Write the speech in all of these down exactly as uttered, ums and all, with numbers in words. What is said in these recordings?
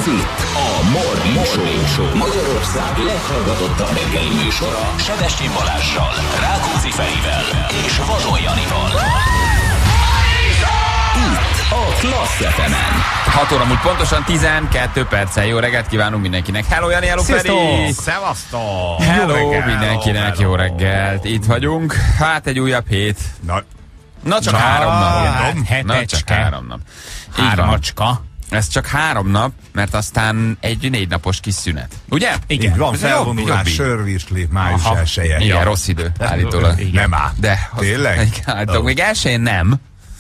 Ez itt a Morning Show, Magyarország leghallgatottabb reggeli műsora. Sebestyén Balázssal, Rákóczi Ferivel és Vadon Janival. Itt a Klassz ef emen. hat óra múlt pontosan tizenkét perccel. Jó reggelt kívánunk mindenkinek. Hello Jani, hello Feri! Szevasztok! Hello Jó reggel, mindenkinek, hello, jó hello. reggelt. Itt vagyunk. Hát egy újabb hét. Na, Na csak Na, három nap. hát Na csak hetecske. három nap. Így van. Hármacska. Ez csak három nap, mert aztán egy négy napos kis szünet. Ugye? így van, Ez jobb- felvonulás, jobbi. sörvirsli, május Aha. elsője. Igen, Ja. rossz idő állítólag. Nem áll. De Tényleg? Hát, még elsőjén nem.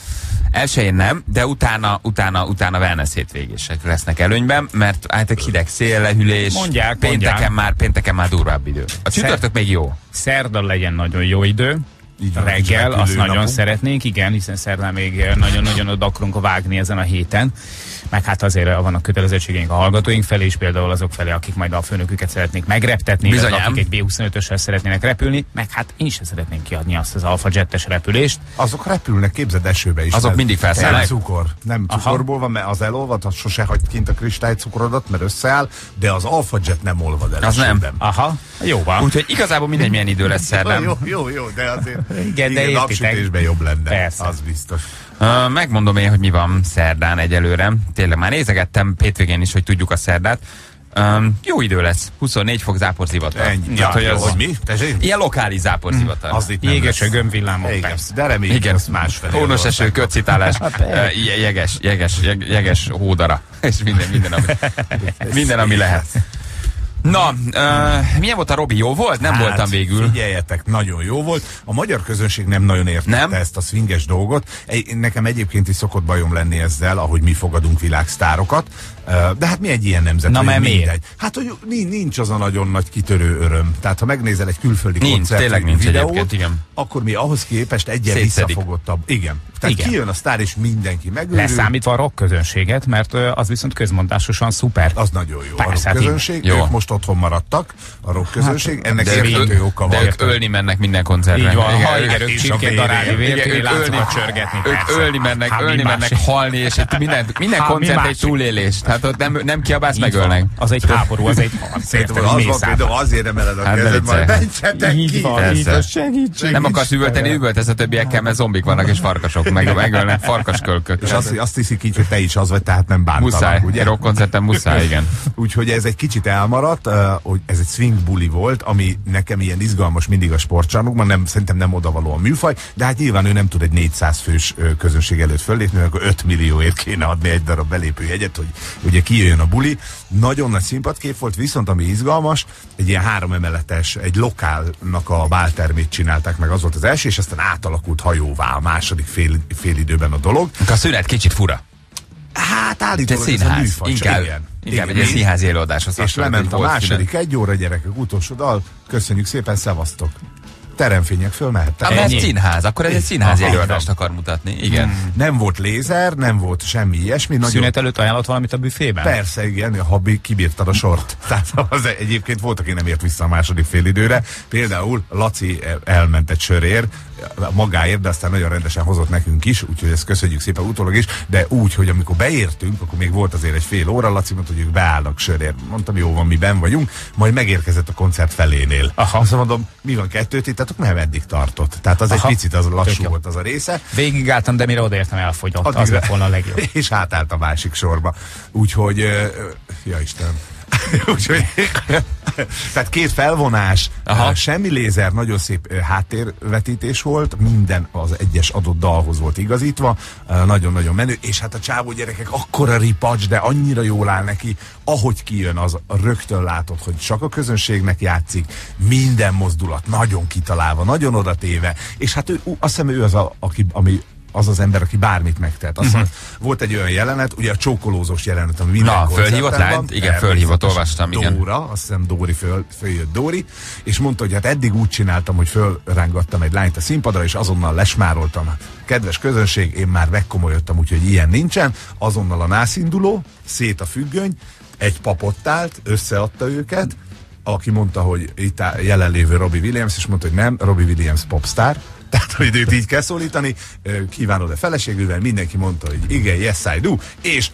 Elsőjén nem, de utána, utána, utána wellness hétvégések lesznek előnyben, mert hát hideg szél, lehűlés. Mondják, pénteken mondják. már, pénteken már durvább idő. A csütörtök még jó. Szerda legyen nagyon jó idő. Így van, Reggel, kis azt repülő nagyon napunk. szeretnénk, igen, hiszen szerdán még nagyon-nagyon oda akarunk vágni ezen a héten. Meg hát azért vannak kötelezettségeink a hallgatóink felé is, például azok felé, akik majd a főnöküket szeretnék megreptetni, illetve Bizonyám. akik egy bé huszonötössel szeretnének repülni, meg hát én sem szeretnénk kiadni azt az Alpha Jettes repülést. Azok repülnek, képzeld, esőbe is. Azok Tehát mindig felszállnak. Nem cukor. Nem Aha. cukorból van, mert az elolvad, az sose hagy kint a kristálycukorodat, mert összeáll, de az Alpha Jet nem olvad el Az nem. esőben. Aha, jó van. Úgyhogy igazából mindegy, milyen idő lesz szerdán. Jó, jó, jó, de azért Igen, de értitek. napsütésben jobb lenne. Persze. Az biztos. Uh, megmondom én, hogy mi van szerdán egyelőre. Tényleg már nézegettem hétvégén is, hogy tudjuk a szerdát. Um, jó idő lesz. huszonnégy fok záporzivatar. Ennyi. Ja, hogy jó, az, hogy mi? Tessék? ilyen lokális záporzivatar. Az itt nem Jéges a lesz. gömbvillámok, Igen, persze. de reméljük, Igen, azt másfelé. hónos eső, oldották. kötcitálás, uh, jeges, jeges, jeg- jeges hódara, és minden, minden, ami, minden, ami lehet. Na, uh, milyen volt a Robi? Jó volt? Nem Hát, voltam végül. Figyeljetek, nagyon jó volt. A magyar közönség nem nagyon értette Nem? ezt a swinges dolgot. Egy- Nekem egyébként is szokott bajom lenni ezzel, ahogy mi fogadunk világsztárokat. Uh, De hát mi egy ilyen nemzet, Na, hogy mert miért? mindegy. Hát, hogy ni- nincs az a nagyon nagy kitörő öröm. Tehát, ha megnézel egy külföldi Nincs, koncert tényleg nincs videót, egyébként, igen. akkor mi ahhoz képest egyen Szétszedik. visszafogottabb. Igen. Tehát Igen. kijön a sztár, és mindenki megőrül. Leszámítva a rock közönséget, mert ö, az viszont közmondásosan szuper. Az nagyon jó. Persze, a rock hát közönség, jó. ők most otthon maradtak, a rock közönség, ennek De ők, érthető oka de van. ők ölni mennek minden koncertre. Így van, ha ők- igen, ők és a csirkét vérén. darálni, Igen, vért, ők láncokat ölni- csörgetni. Ők persze. ölni mennek, Hát mi ölni mennek, másik? halni, és itt minden, minden Hát mi koncert egy másik? túlélés. Tehát ott nem, nem kiabálsz, Így megölnek. van. Az egy háború, az egy harc. Szerintem érted, az mész van, át. például azért emeled a Hát, kezed, de majd viccelj. mentsetek Így ki. van, Persze. így van, segítség. Nem akarsz üvölteni, üvöltesz a többiekkel, mert zombik vannak és farkasok, meg megölnek farkaskölkök. És azt, azt hiszik így, hogy te is az vagy, tehát nem bántanak, Muszáj, ugye? egy rockkoncerten muszáj, igen. Úgyhogy ez egy kicsit elmaradt, uh, hogy ez egy swing buli volt, ami nekem ilyen izgalmas mindig a sportcsarnokban, nem, szerintem nem odavaló a műfaj, de hát nyilván ő nem tud egy négyszáz fős ö, közönség előtt föllépni, mert akkor öt millióért kéne adni egy darab belépőjegyet, hogy ugye kijöjjön a buli. Nagyon nagy színpadkép volt, viszont ami izgalmas, egy ilyen három emeletes, egy lokálnak a báltermét csinálták meg, az volt az első, és aztán átalakult hajóvá a második fél, fél időben a dolog. A szünet kicsit fura. Hát De állítólag ez a színház, műfaj, csak inkább, igen. inkább egy Igen. ilyen színházi előadáshoz És hasonlít, lement a hogy volt második szünet. egy óra, gyerekek, utolsó dal. Köszönjük szépen, szevasztok. Teremfények fölmehettek. Ah, mert Ennyi. színház, akkor ez egy színházi Aha. előadást akar mutatni, igen. Nem volt lézer, nem volt semmi ilyesmi. Nagyon... Szünet előtt ajánlott valamit a büfében? Persze, igen, ha bi- kibírtad a sort. Tehát az egyébként volt, aki nem ért vissza a második félidőre. Például Laci elment egy sörért, magáért, de aztán nagyon rendesen hozott nekünk is, úgyhogy ezt köszönjük szépen utólag is, de úgy, hogy amikor beértünk, akkor még volt azért egy fél óra, Laci mondta, hogy ők beállnak sörért. Mondtam, jó van, mi benn vagyunk, majd megérkezett a koncert felénél. Aha. Azt mondom, mi van, kettőt ittatok? Nem, eddig tartott. Tehát az Aha. egy picit az Tök lassú jó. volt az a része. Végigálltam, de mire odaértem, elfogyott. Az Addigra- lett volna a legjobb. És átállt a másik sorba. Úgyhogy, ö, ö, ja Istenem. Úgyhogy, tehát két felvonás, Aha. ö, semmi lézer, nagyon szép ö, háttérvetítés volt, minden az egyes adott dalhoz volt igazítva, ö, nagyon-nagyon menő, és hát a csávó gyerekek akkora ripacs, de annyira jól áll neki, ahogy kijön, az rögtön látod, hogy csak a közönségnek játszik, minden mozdulat nagyon kitalálva, nagyon odatéve, és hát ő, azt hiszem ő az, a, aki, ami az az ember, aki bármit megtehet. Aztán uh-huh. volt egy olyan jelenet, ugye a csókolózós jelenet, ami minden Na, koncerten fölhívott van. lányt? Igen, fölhívott, Természetesen olvastam, igen. Dóra, azt hiszem Dóri föl, följött Dóri, és mondta, hogy hát eddig úgy csináltam, hogy fölrángattam egy lányt a színpadra, és azonnal lesmároltam. Kedves közönség, én már megkomolyodtam, úgyhogy ilyen nincsen. Azonnal a nászinduló, szét a függöny, egy papot állt, összeadta őket, aki mondta, hogy itt áll jelenlévő Robbie Williams, és mondta, hogy nem, Robbie Williams popstar, Tehát, hogy őt így kell szólítani, kívánod-e feleségűvel, mindenki mondta, hogy igen, yes I do, és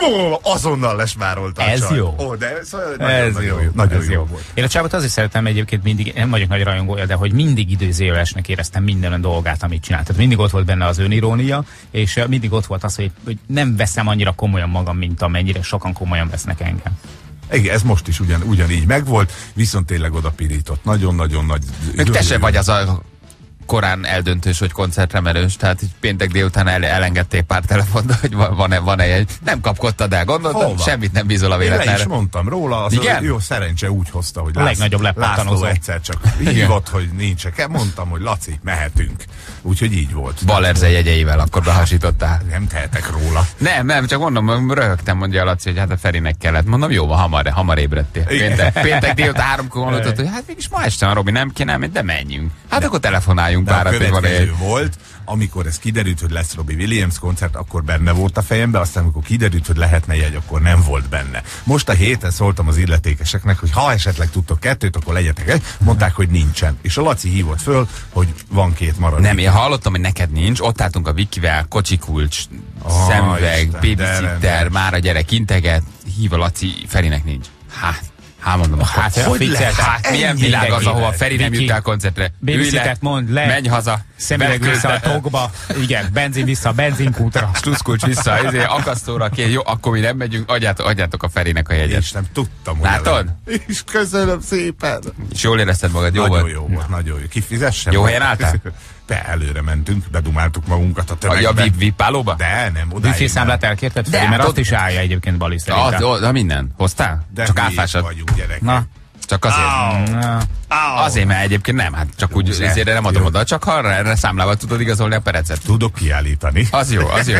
azonnal lesmárolta. Ez jó. Ó, de szóval Ez nagyon, jó. nagyon, nagyon Ez jó jó volt. Én a Csávot azért szeretem egyébként mindig, nem vagyok nagy rajongója, de hogy mindig időzélesnek éreztem minden olyan dolgát, amit csinált. Tehát mindig ott volt benne az önirónia, és mindig ott volt az, hogy, hogy nem veszem annyira komolyan magam, mint amennyire sokan komolyan vesznek engem. Igen, ez most is ugyan, ugyanígy megvolt, viszont tényleg oda pirított. Nagyon-nagyon nagy... Még te se vagy az a korán eldöntős, hogy koncertre merős, tehát így péntek délután el, elengedték pár telefont, hogy van-e, van-e egy. Nem kapkodtad el, gondoltam, Hova? Semmit nem bízol a Én le véletlenre. is mondtam róla, az Igen? a jó szerencse úgy hozta, hogy A legnagyobb László, lepattanozó. László egyszer csak hívott, hogy nincsek. Mondtam, hogy Laci, mehetünk. Úgyhogy így volt. Ballerze jegyeivel akkor behasítottál. Nem tehetek róla. Nem, nem, csak mondom, röhögtem, mondja a Laci, hogy hát a Ferinek kellett. Mondom, jó, van, hamar, hamar ébredtél. Péntek, péntek délután háromkor mondott, hogy hát mégis ma este van, Robi, nem kéne, de menjünk. Hát akkor telefonáljunk De a párat, hogy van egy. következő volt, amikor ez kiderült, hogy lesz Robbie Williams koncert, akkor benne volt a fejembe, aztán amikor kiderült, hogy lehetne jegy, akkor nem volt benne. Most a héten szóltam az illetékeseknek, hogy ha esetleg tudtok kettőt, akkor legyetek egy. Mondták, hogy nincsen. És a Laci hívott föl, hogy van két maradék. Nem, én hallottam, hogy neked nincs, ott álltunk a Vikivel, kocsikulcs, Ah, szemüveg, Isten, de babysitter, rendes. már a gyerek integet, hív a Laci, Ferinek nincs. Hát, hát mondom, Hát, hogy, hogy hogy lehet? hát milyen Ennyi világ az, mindenki. ahova Feri nem Viki, jut el koncertre. Ülj babysittert mondd le. Menj haza. Szemüveg vissza a tokba, igen, benzin vissza a benzinkútra. Sluszkulcs vissza, ezért akasztóra kér, jó, akkor mi nem megyünk, adjátok, adjátok a Ferinek a jegyet. És nem tudtam, hogy Látod? ele- És köszönöm szépen. És jól érezted magad, jó Nagyon volt? jó volt, nagyon jó. Kifizessem? Jó helyen álltál? Be, előre mentünk, bedumáltuk magunkat a A, tömegbe. a vip, vipálóba? De nem, odáig Wifi nem. számlát elkérted, De, Feri, mert hát azt ott- is állja egyébként Bali Az, szerintem. jó, de minden. Hoztál? De Csak hülyék áfásad? vagyunk, gyerekek. Na. Csak azért. Au. Na, Au. Azért, mert egyébként nem, hát csak úgy Jó, ezért nem adom jó. oda, csak ha erre számlával tudod igazolni a perecet. Tudok kiállítani. Az jó, az jó.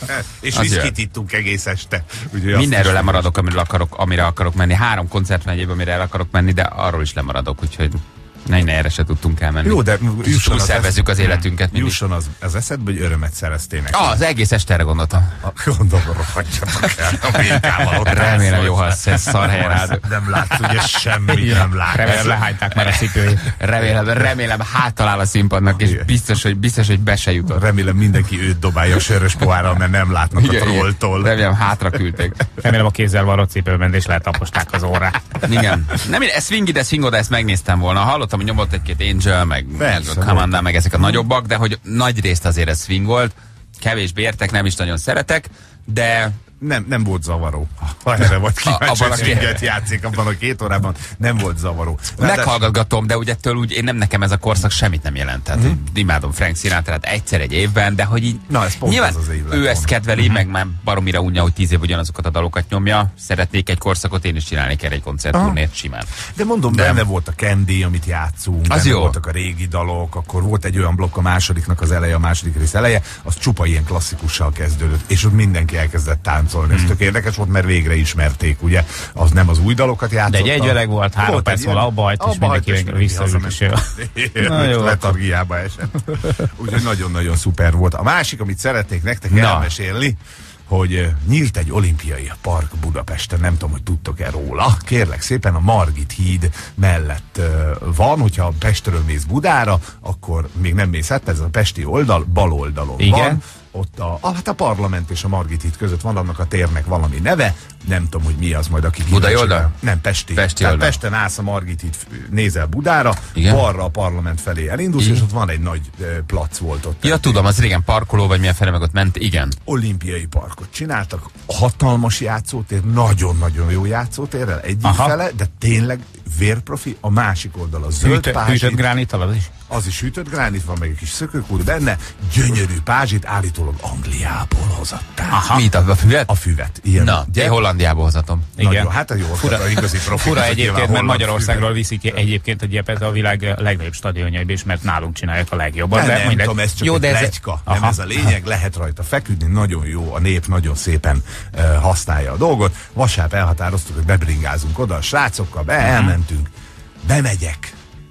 És az viszkit jöhet. ittunk egész este. Ugye azt Mindenről is- lemaradok, amire akarok, amire akarok menni. Három koncert van egyébben, amire el akarok menni, de arról is lemaradok, úgyhogy ne, ne erre se tudtunk elmenni. Jó, de Úgy jusson az, szervezzük az életünket mindig. jusson az, az eszedbe, hogy örömet szereztél neki. Ah, az egész este erre gondoltam. Gondolom, rohadjatok el a békával. ott Remélem, elszólsz. jó, ha ez szar helyen áll. Nem látsz, ugye semmit nem látsz. remélem lehányták már a cipőjét. Remélem, remélem hátalál a színpadnak, és biztos, hogy, biztos, hogy be se jutott. Remélem mindenki őt dobálja a sörös pohárral, mert nem látnak a trolltól. Remélem hátra küldték. Remélem a kézzel varrott cipőben, és letaposták az órát. Igen. Nem, ez swing ide, swing oda, ezt megnéztem volna. Hallottam, hogy nyomott egy-két Angel, meg, meg Persze, a Commanda, meg ezek a nagyobbak, de hogy nagy részt azért ez swing volt. Kevésbé értek, nem is nagyon szeretek, de Nem, nem volt zavaró. Ha erre vagy kíváncsi, abban a hogy két- swinget játszik abban a két órában, nem volt zavaró. Ráadásul- meghallgatgatom, de ugye ettől úgy, én nem nekem ez a korszak semmit nem jelent. Tehát mm-hmm. imádom Frank Sinatra-t egyszer egy évben, de hogy így Na, ez pont nyilván az az év lett ő ezt volna. kedveli, mm-hmm. meg már baromira unja, hogy tíz év ugyanazokat a dalokat nyomja. Szeretnék egy korszakot, én is csinálnék erre egy koncertturnét simán. De mondom, De- benne volt a Candy, amit játszunk, Az benne jó. voltak a régi dalok, akkor volt egy olyan blokk, a másodiknak az eleje, a második rész eleje, az csupa ilyen klasszikussal kezdődött, és ott mindenki elkezdett táncolni. Ez tök érdekes volt, mert végre ismerték, ugye, az nem az új dalokat játszott. De egy egyveleg volt, három perc egy múlva ilyen- abba hagyt, és mindenki visszaült, és jó. Na jó, letargiába esett. Úgyhogy nagyon-nagyon szuper volt. A másik, amit szeretnék nektek Na. elmesélni, hogy uh, nyílt egy olimpiai park Budapesten, nem tudom, hogy tudtok-e róla. Kérlek szépen, a Margit híd mellett uh, van, hogyha Pestről mész Budára, akkor még nem mész át, ez a pesti oldal, bal oldalon Igen. van. Ott a, a, hát a parlament és a Margit híd között van annak a térnek valami neve, nem tudom, hogy mi az majd, aki Budai kíváncsi oldal? rá. Nem, Pesti. Pesti Tehát oldal. Pesten állsz a Margit híd, nézel Budára, Igen. balra a parlament felé elindulsz, Igen. és ott van egy nagy uh, plac volt ott. Ja, tudom, az régen parkoló, vagy milyen fele meg ott ment, igen. Olimpiai parkot csináltak, hatalmas játszótér, nagyon-nagyon jó játszótérrel egyik Aha. fele, de tényleg vérprofi, a másik oldal a zöld Hűtött, hűtött pázsit, gránittal az is? az is hűtött gránit, van meg egy kis szökőkúr benne, gyönyörű pázsit állítólag Angliából hozatták. Aha. Mit a füvet? A füvet. Ilyen. Na, én Hollandiából hozatom. Nagyon, Igen. hát a jó, Fura- a igazi profi. Fura azok nyilván egyébként, mert holland Magyarországról füvet. viszik ki egyébként a gyepet a világ legnagyobb stadionjaiba is, mert nálunk csinálják a legjobban. Nem, de nem mindegy. tudom, ez csak Jó, egy de ez- pletyka, nem Aha. ez a lényeg, lehet rajta feküdni, nagyon jó, a nép nagyon szépen uh, használja a dolgot. Vasárnap elhatároztuk, hogy bebringázunk oda a srácokkal, be, elmentünk, bemegyek,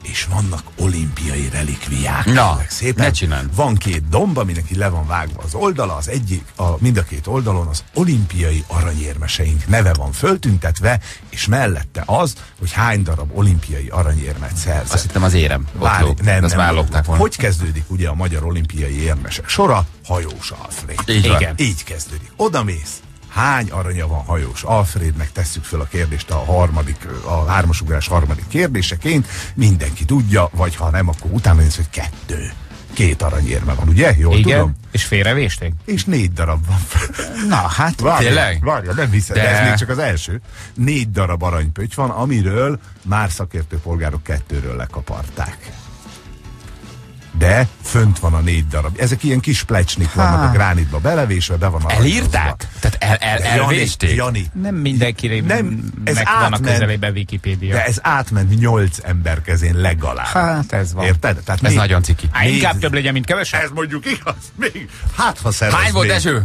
és vannak olimpiai relikviák. Na, szépen. ne csináld. Van két domb, aminek így le van vágva az oldala, az egyik, a, mind a két oldalon az olimpiai aranyérmeseink neve van föltüntetve, és mellette az, hogy hány darab olimpiai aranyérmet szerzett. Azt hittem az érem. Várj, Lóg. nem, Azt nem, már nem. lopták volna. Hogy kezdődik ugye a magyar olimpiai érmesek sora? Hajós Alfréd. Így van. Igen. Így kezdődik. Oda mész. Hány aranya van Hajós Alfrédnek? Tesszük föl a kérdést a harmadik, a hármasugrás harmadik kérdéseként. Mindenki tudja, vagy ha nem, akkor utána néz, hogy kettő. Két aranyérme van, ugye? Jól Igen, tudom? és félrevésték? És négy darab van. Na, hát Várja, tényleg? Várja, nem hiszem, de... De- de ez még csak az első. Négy darab aranypötty van, amiről már szakértő polgárok kettőről lekaparták. De fönt van a négy darab. Ezek ilyen kis plecsnik vannak a gránitba belevésve, be van aranyozva. Elírták? Tehát el, el, De Jani, elvésték? Jani, nem mindenkire Nem, ez meg van a átment. közelében Wikipédia. de ez átment nyolc ember kezén legalább. Hát ez van. Érted? Tehát Ez még- nagyon ciki. Á, inkább négy- több legyen, mint kevesebb? Ez mondjuk igaz. Még, hát ha szerez Hány volt még. eső?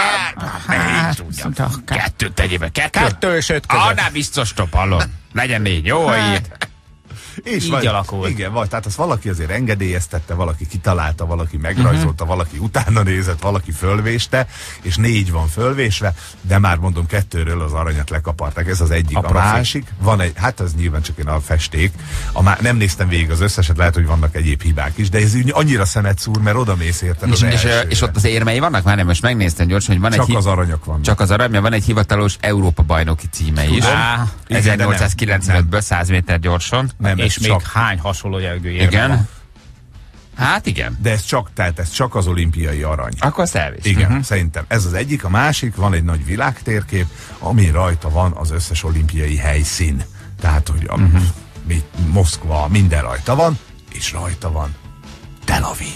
Hát, Kettőt tegyél be. Kettő? kettő és öt között. Annál biztos top, hallom. Legyen négy. Jó, így. És Így vagy, alakult. Igen, vagy, tehát azt valaki azért engedélyeztette, valaki kitalálta, valaki megrajzolta, uh-huh. valaki utána nézett, valaki fölvéste, és négy van fölvésve, de már mondom, kettőről az aranyat lekaparták, ez az egyik. A A, profi. másik, van egy, hát az nyilván csak én a festék, a má, nem néztem végig az összeset, lehet, hogy vannak egyéb hibák is, de ez úgy annyira szemet szúr, mert oda mész érted És, az és, elsőre. és ott az érmei vannak? Már nem, most megnéztem gyorsan, hogy van Csak egy... az aranyok vannak. Csak az arany, mert van egy hivatalos Európa bajnoki címe is. Á, ezernyolcszázkilencvenötből száz méter gyorsan. Nem, és ez még csak, hány hasonló jellegű érme Igen. van? Hát igen. de ez csak, tehát ez csak az olimpiai arany. Akkor azt elvisz. Igen, Mhm. uh-huh. szerintem ez az egyik. A másik, van egy nagy világtérkép, ami rajta van az összes olimpiai helyszín. Tehát, hogy a, uh-huh. mi, Moszkva, minden rajta van, és rajta van Tel Aviv.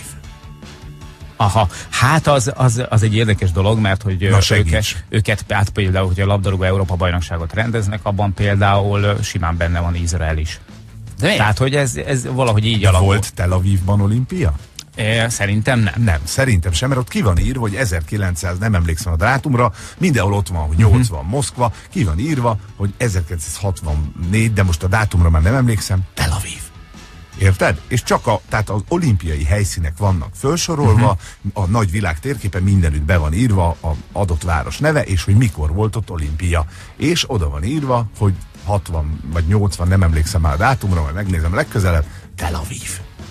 Aha, hát az, az, az egy érdekes dolog, mert hogy Na, ö, segíts. őket, őket hát például, hogy a labdarúgó Európa bajnokságot rendeznek, abban például ö, simán benne van Izrael is. De miért? Tehát, hogy ez, ez valahogy így De alakul. volt Tel Avivban olimpia? É, szerintem nem. Nem, szerintem sem, mert ott ki van írva, hogy ezerkilencszáz, nem emlékszem a dátumra, mindenhol ott van, hogy nyolcvan uh-huh. Moszkva, ki van írva, hogy ezerkilencszázhatvannégy, de most a dátumra már nem emlékszem, Tel Aviv. Érted? És csak a, tehát az olimpiai helyszínek vannak felsorolva, uh-huh. a nagy világ térképen mindenütt be van írva a adott város neve, és hogy mikor volt ott olimpia. És oda van írva, hogy hatvan vagy nyolcvan, nem emlékszem már a dátumra, majd megnézem legközelebb, Tel Aviv.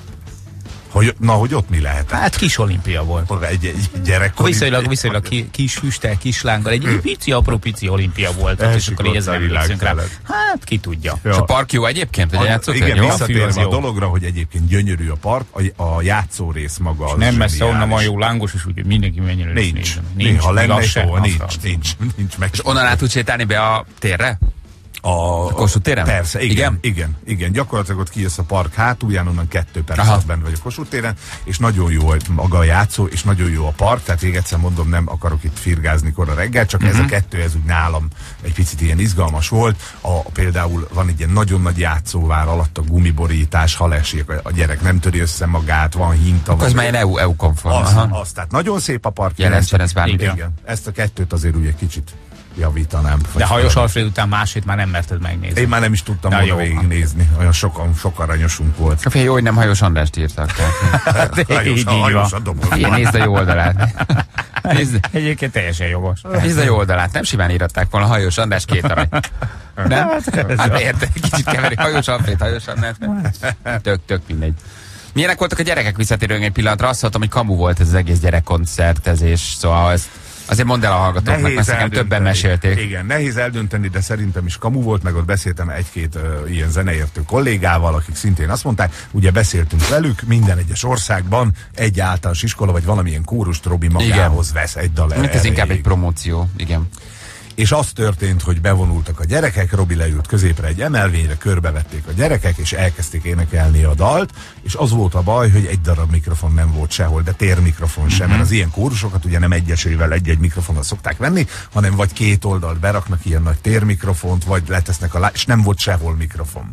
Hogy, na, hogy ott mi lehet? Hát kis olimpia volt. Egy, egy gyerek. Viszonylag, viszonylag ki, kis füsttel, kis lánggal, egy pici, apró pici olimpia volt, ott, és akkor így ezzel emlékszünk rá. Hát ki tudja. És a park jó egyébként, hogy A, játszott? igen, Jó? visszatérve az a jó. dologra, hogy egyébként gyönyörű a park, a, a játszórész maga az Nem messze zseniális. onnan van jó lángos, és úgy mindenki menjen és Nincs. nézzen. Nincs. Ha még lenne, az se, jó, az nincs, az. nincs, nincs meg. És onnan át tudsz sétálni be a térre? A, Kossuth téren? Persze, igen, Igen? igen, igen, igen. Gyakorlatilag ott kijössz a park hátulján, onnan kettő perc Aha. alatt bent vagy a Kossuth téren, és nagyon jó maga a játszó, és nagyon jó a park, tehát még egyszer mondom, nem akarok itt firgázni kora reggel, csak uh-huh. ez a kettő, ez úgy nálam egy picit ilyen izgalmas volt. A, például van egy ilyen nagyon nagy játszóvár alatt a gumiborítás, ha lesik, a gyerek nem töri össze magát, van hinta. Az már ilyen E U, E U konform. Azt, Aha. azt, tehát nagyon szép a park. Jelenc csak- Ferenc bármi. igen, igen. Ezt a kettőt azért úgy egy kicsit javítanám. De Vagy Hajós Alfréd után másét már nem merted megnézni. én már nem is tudtam Na volna jó. végignézni. Olyan sokan, sok aranyosunk volt. Fél jó, hogy nem Hajós Andrást írtak. Tehát. Hajós, így van. hajós a dobol. Ilyen, nézd a jó oldalát. Nézd, Egyébként teljesen jogos. nézd a jó oldalát. Nem simán íratták volna Hajós András két arany. Nem? Hát érted, kicsit keveri. Hajós Alfréd, Hajós András. Tök, tök mindegy. Milyenek voltak a gyerekek, visszatérően egy pillanatra? Azt hallottam, hogy kamu volt ez az egész gyerekkoncertezés, szóval ez, azért mondd el a hallgatóknak, mert nekem többen eldönteni. mesélték. Igen, nehéz eldönteni, de szerintem is kamu volt, meg ott beszéltem egy-két uh, ilyen zeneértő kollégával, akik szintén azt mondták, ugye beszéltünk velük, minden egyes országban egy általános iskola, vagy valamilyen kórust Robi magához Igen. vesz egy dal. Ez inkább egy erejéig. promóció, igen. És az történt, hogy bevonultak a gyerekek, Robi leült középre egy emelvényre, körbevették a gyerekek, és elkezdték énekelni a dalt, és az volt a baj, hogy egy darab mikrofon nem volt sehol, de térmikrofon sem, mert az ilyen kórusokat ugye nem egyesével egy-egy mikrofonnal szokták venni, hanem vagy két oldalt beraknak ilyen nagy térmikrofont, vagy letesznek alá, és nem volt sehol mikrofon.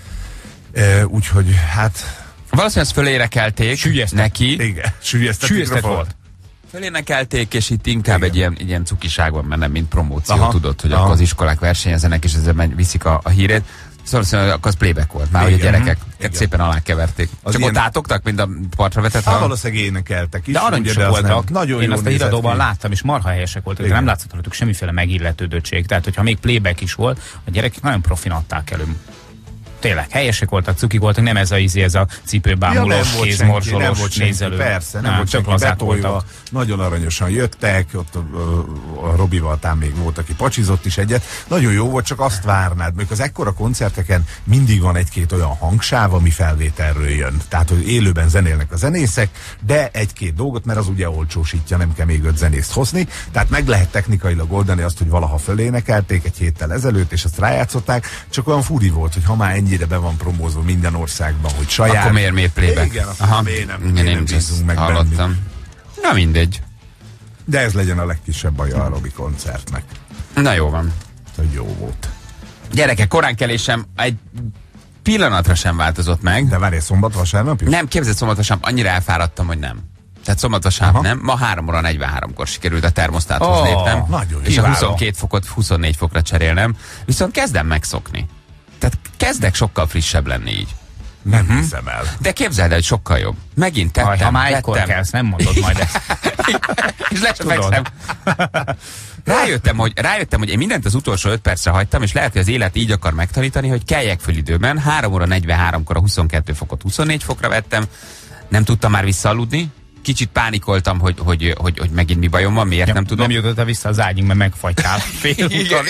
E, úgyhogy hát... Valószínűleg ezt fölérekelték Süllyesztett. neki. Igen, süllyesztett Süllyesztett mikrofon. volt. Fölénekelték, és itt inkább Igen. egy ilyen, egy ilyen cukiság van benne, mint promóció, Aha, tudod, hogy aha. akkor az iskolák versenyezenek, és ezzel megy, viszik a, a hírét. Szóval akkor az playback volt, már hogy a gyerekek szépen alákeverték. Az Csak ilyen... ott átogtak, mint a partra vetett. Hát valószínűleg énekeltek is. De aranyosok voltak. Nagyon Én jó azt a híradóban láttam, és marha helyesek voltak, de nem látszott rajtuk semmiféle megilletődöttség. Tehát, hogyha még playback is volt, a gyerekek nagyon profin adták elő. Tényleg, helyesek voltak, cukik voltak, nem ez a ízi, ez a cipőbámulós, ja, kézmorsolós, nézelő. Persze, nem, nem volt csak betolva, nagyon aranyosan jöttek, ott a, a, a Robival tám még volt, aki pacsizott is egyet. Nagyon jó volt, csak azt várnád, mert az ekkora koncerteken mindig van egy-két olyan hangsáv, ami felvételről jön. Tehát, hogy élőben zenélnek a zenészek, de egy-két dolgot, mert az ugye olcsósítja, nem kell még öt zenészt hozni. Tehát meg lehet technikailag oldani azt, hogy valaha fölénekelték egy héttel ezelőtt, és azt rájátszották, csak olyan furi volt, hogy ha már ennyi de be van promózva minden országban, hogy saját... Akkor miért, miért playback? Igen, aha, miért nem, miért nem bízunk meg hallottam. Bennük. Na mindegy. De ez legyen a legkisebb baja a Robi koncertnek. Na jó van. Hogy jó volt. Gyerekek, koránkelésem egy pillanatra sem változott meg. De várj, szombat, vasárnap is? Nem, képzeld, szombat, vasárnap annyira elfáradtam, hogy nem. Tehát szombat, vasárnap nem. Ma három óra negyvenháromkor sikerült a termosztáthoz oh, lépnem. Nagyon és a huszonkét fokot huszonnégy fokra cserélnem. Viszont kezdem megszokni. Tehát kezdek sokkal frissebb lenni így. Nem uh-huh. hiszem el. De képzeld el, hogy sokkal jobb. Megint tettem, Aj, ha már egykor kelsz, nem mondod majd ezt. És lesfekszem. Rájöttem, hogy, rájöttem, hogy én mindent az utolsó öt percre hagytam, és lehet, hogy az élet így akar megtanítani, hogy keljek föl időben. három óra negyvenháromkor a huszonkettő fokot huszonnégy fokra vettem. Nem tudtam már visszaaludni. Kicsit pánikoltam, hogy, hogy, hogy, hogy megint mi bajom van, miért ja, nem tudom. Nem jutottál vissza az ágyig, mert megfagytál fél úton.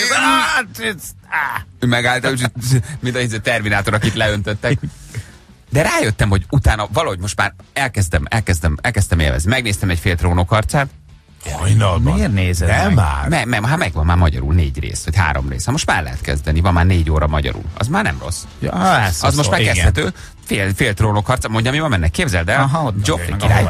Megálltam, mint a Terminátor, akit leöntöttek. De rájöttem, hogy utána valahogy most már elkezdem, elkezdem, elkezdtem élvezni. Megnéztem egy fél Trónok harcát. Hajnalban. Miért nézed nem meg? már? Me, me, hát megvan már magyarul négy rész, vagy három rész. Ha most már lehet kezdeni, van már négy óra magyarul. Az már nem rossz. Ja, az az most megkezdhető. Fél, fél Trónok harca, mondja, mi van benne? Képzeld el. Aha, Joffrey király.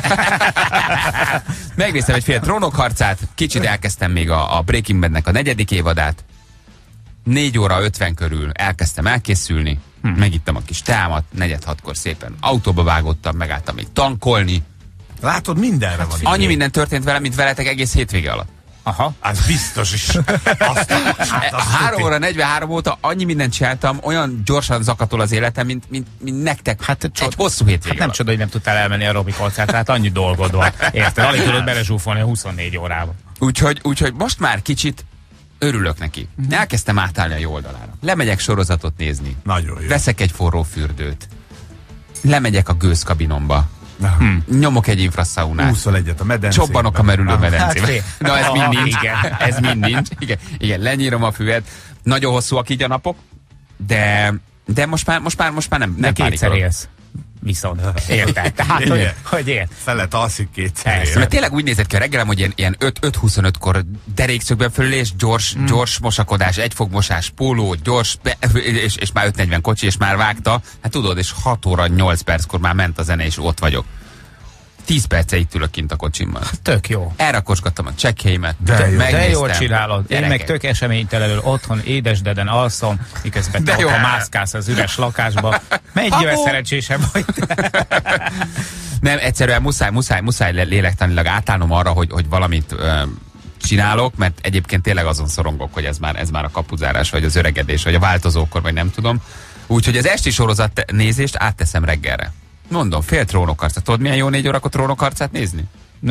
Megnéztem egy fél Trónok harcát, kicsit elkezdtem még a, a Breaking Badnek a negyedik évadát. négy óra ötven körül elkezdtem elkészülni. Hm. Megittem a kis teámat, negyed hatkor szépen autóba vágottam, megálltam még tankolni. Látod, mindenre van. Annyi minden történt velem, mint veletek egész hétvége alatt. Aha. Az biztos is. Azt, hát azt három óra negyvenhárom óta annyi mindent csináltam, olyan gyorsan zakatol az életem, mint, mint, mint nektek hát, egy csod... hosszú hétvége hát nem alatt. csoda, hogy nem tudtál elmenni a Robi koncertre, hát annyi dolgod van. Érted? Alig tudod belezsúfolni a huszonnégy órába. Úgyhogy, úgyhogy most már kicsit örülök neki. Mm. Elkezdtem átállni a jó oldalára. Lemegyek sorozatot nézni. Nagyon jó. Veszek egy forró fürdőt. Lemegyek a gőzkabinomba. Hm. Nyomok egy infraszaunát. Úszol egyet a medencében. Csobbanok a merülő medencében. Hát, Na ez mind nincs. Igen. Ez mind nincs. Igen, igen, lenyírom a füvet. Nagyon hosszúak így a napok, de, de most már, most már, most már nem, nem kétszer pánikolok. élsz. Viszont. Érted? Tehát, hogy, hogy ér? Felet alszik kétszer. Persze, mert tényleg úgy nézett ki a reggelem, hogy ilyen, ilyen öt huszonötkor derékszögben fölülés, gyors, mm. gyors mosakodás, egyfogmosás, póló, gyors, be, és, és már öt negyven kocsi, és már vágta. Hát tudod, és hat óra nyolc perckor már ment a zene, és ott vagyok. tíz perce itt ülök kint a kocsimmal. Tök jó. Elrakosgattam a csekkjeimet. De, jó. De jól csinálod. Gyerekek. Én meg tök eseménytelenül otthon édesdeden alszom, miközben te ha mászkálsz az üres lakásba. Mennyivel szerencsésebb vagy. Nem, egyszerűen muszáj, muszáj, muszáj lélektanilag átállnom arra, hogy, hogy valamit ö, csinálok, mert egyébként tényleg azon szorongok, hogy ez már, ez már a kapuzárás, vagy az öregedés, vagy a változókor, vagy nem tudom. Úgyhogy az esti sorozat nézést átteszem reggelre. Mondom, fél Trónokharcát. Tudod, milyen jó négy órakor Trónokharcát nézni?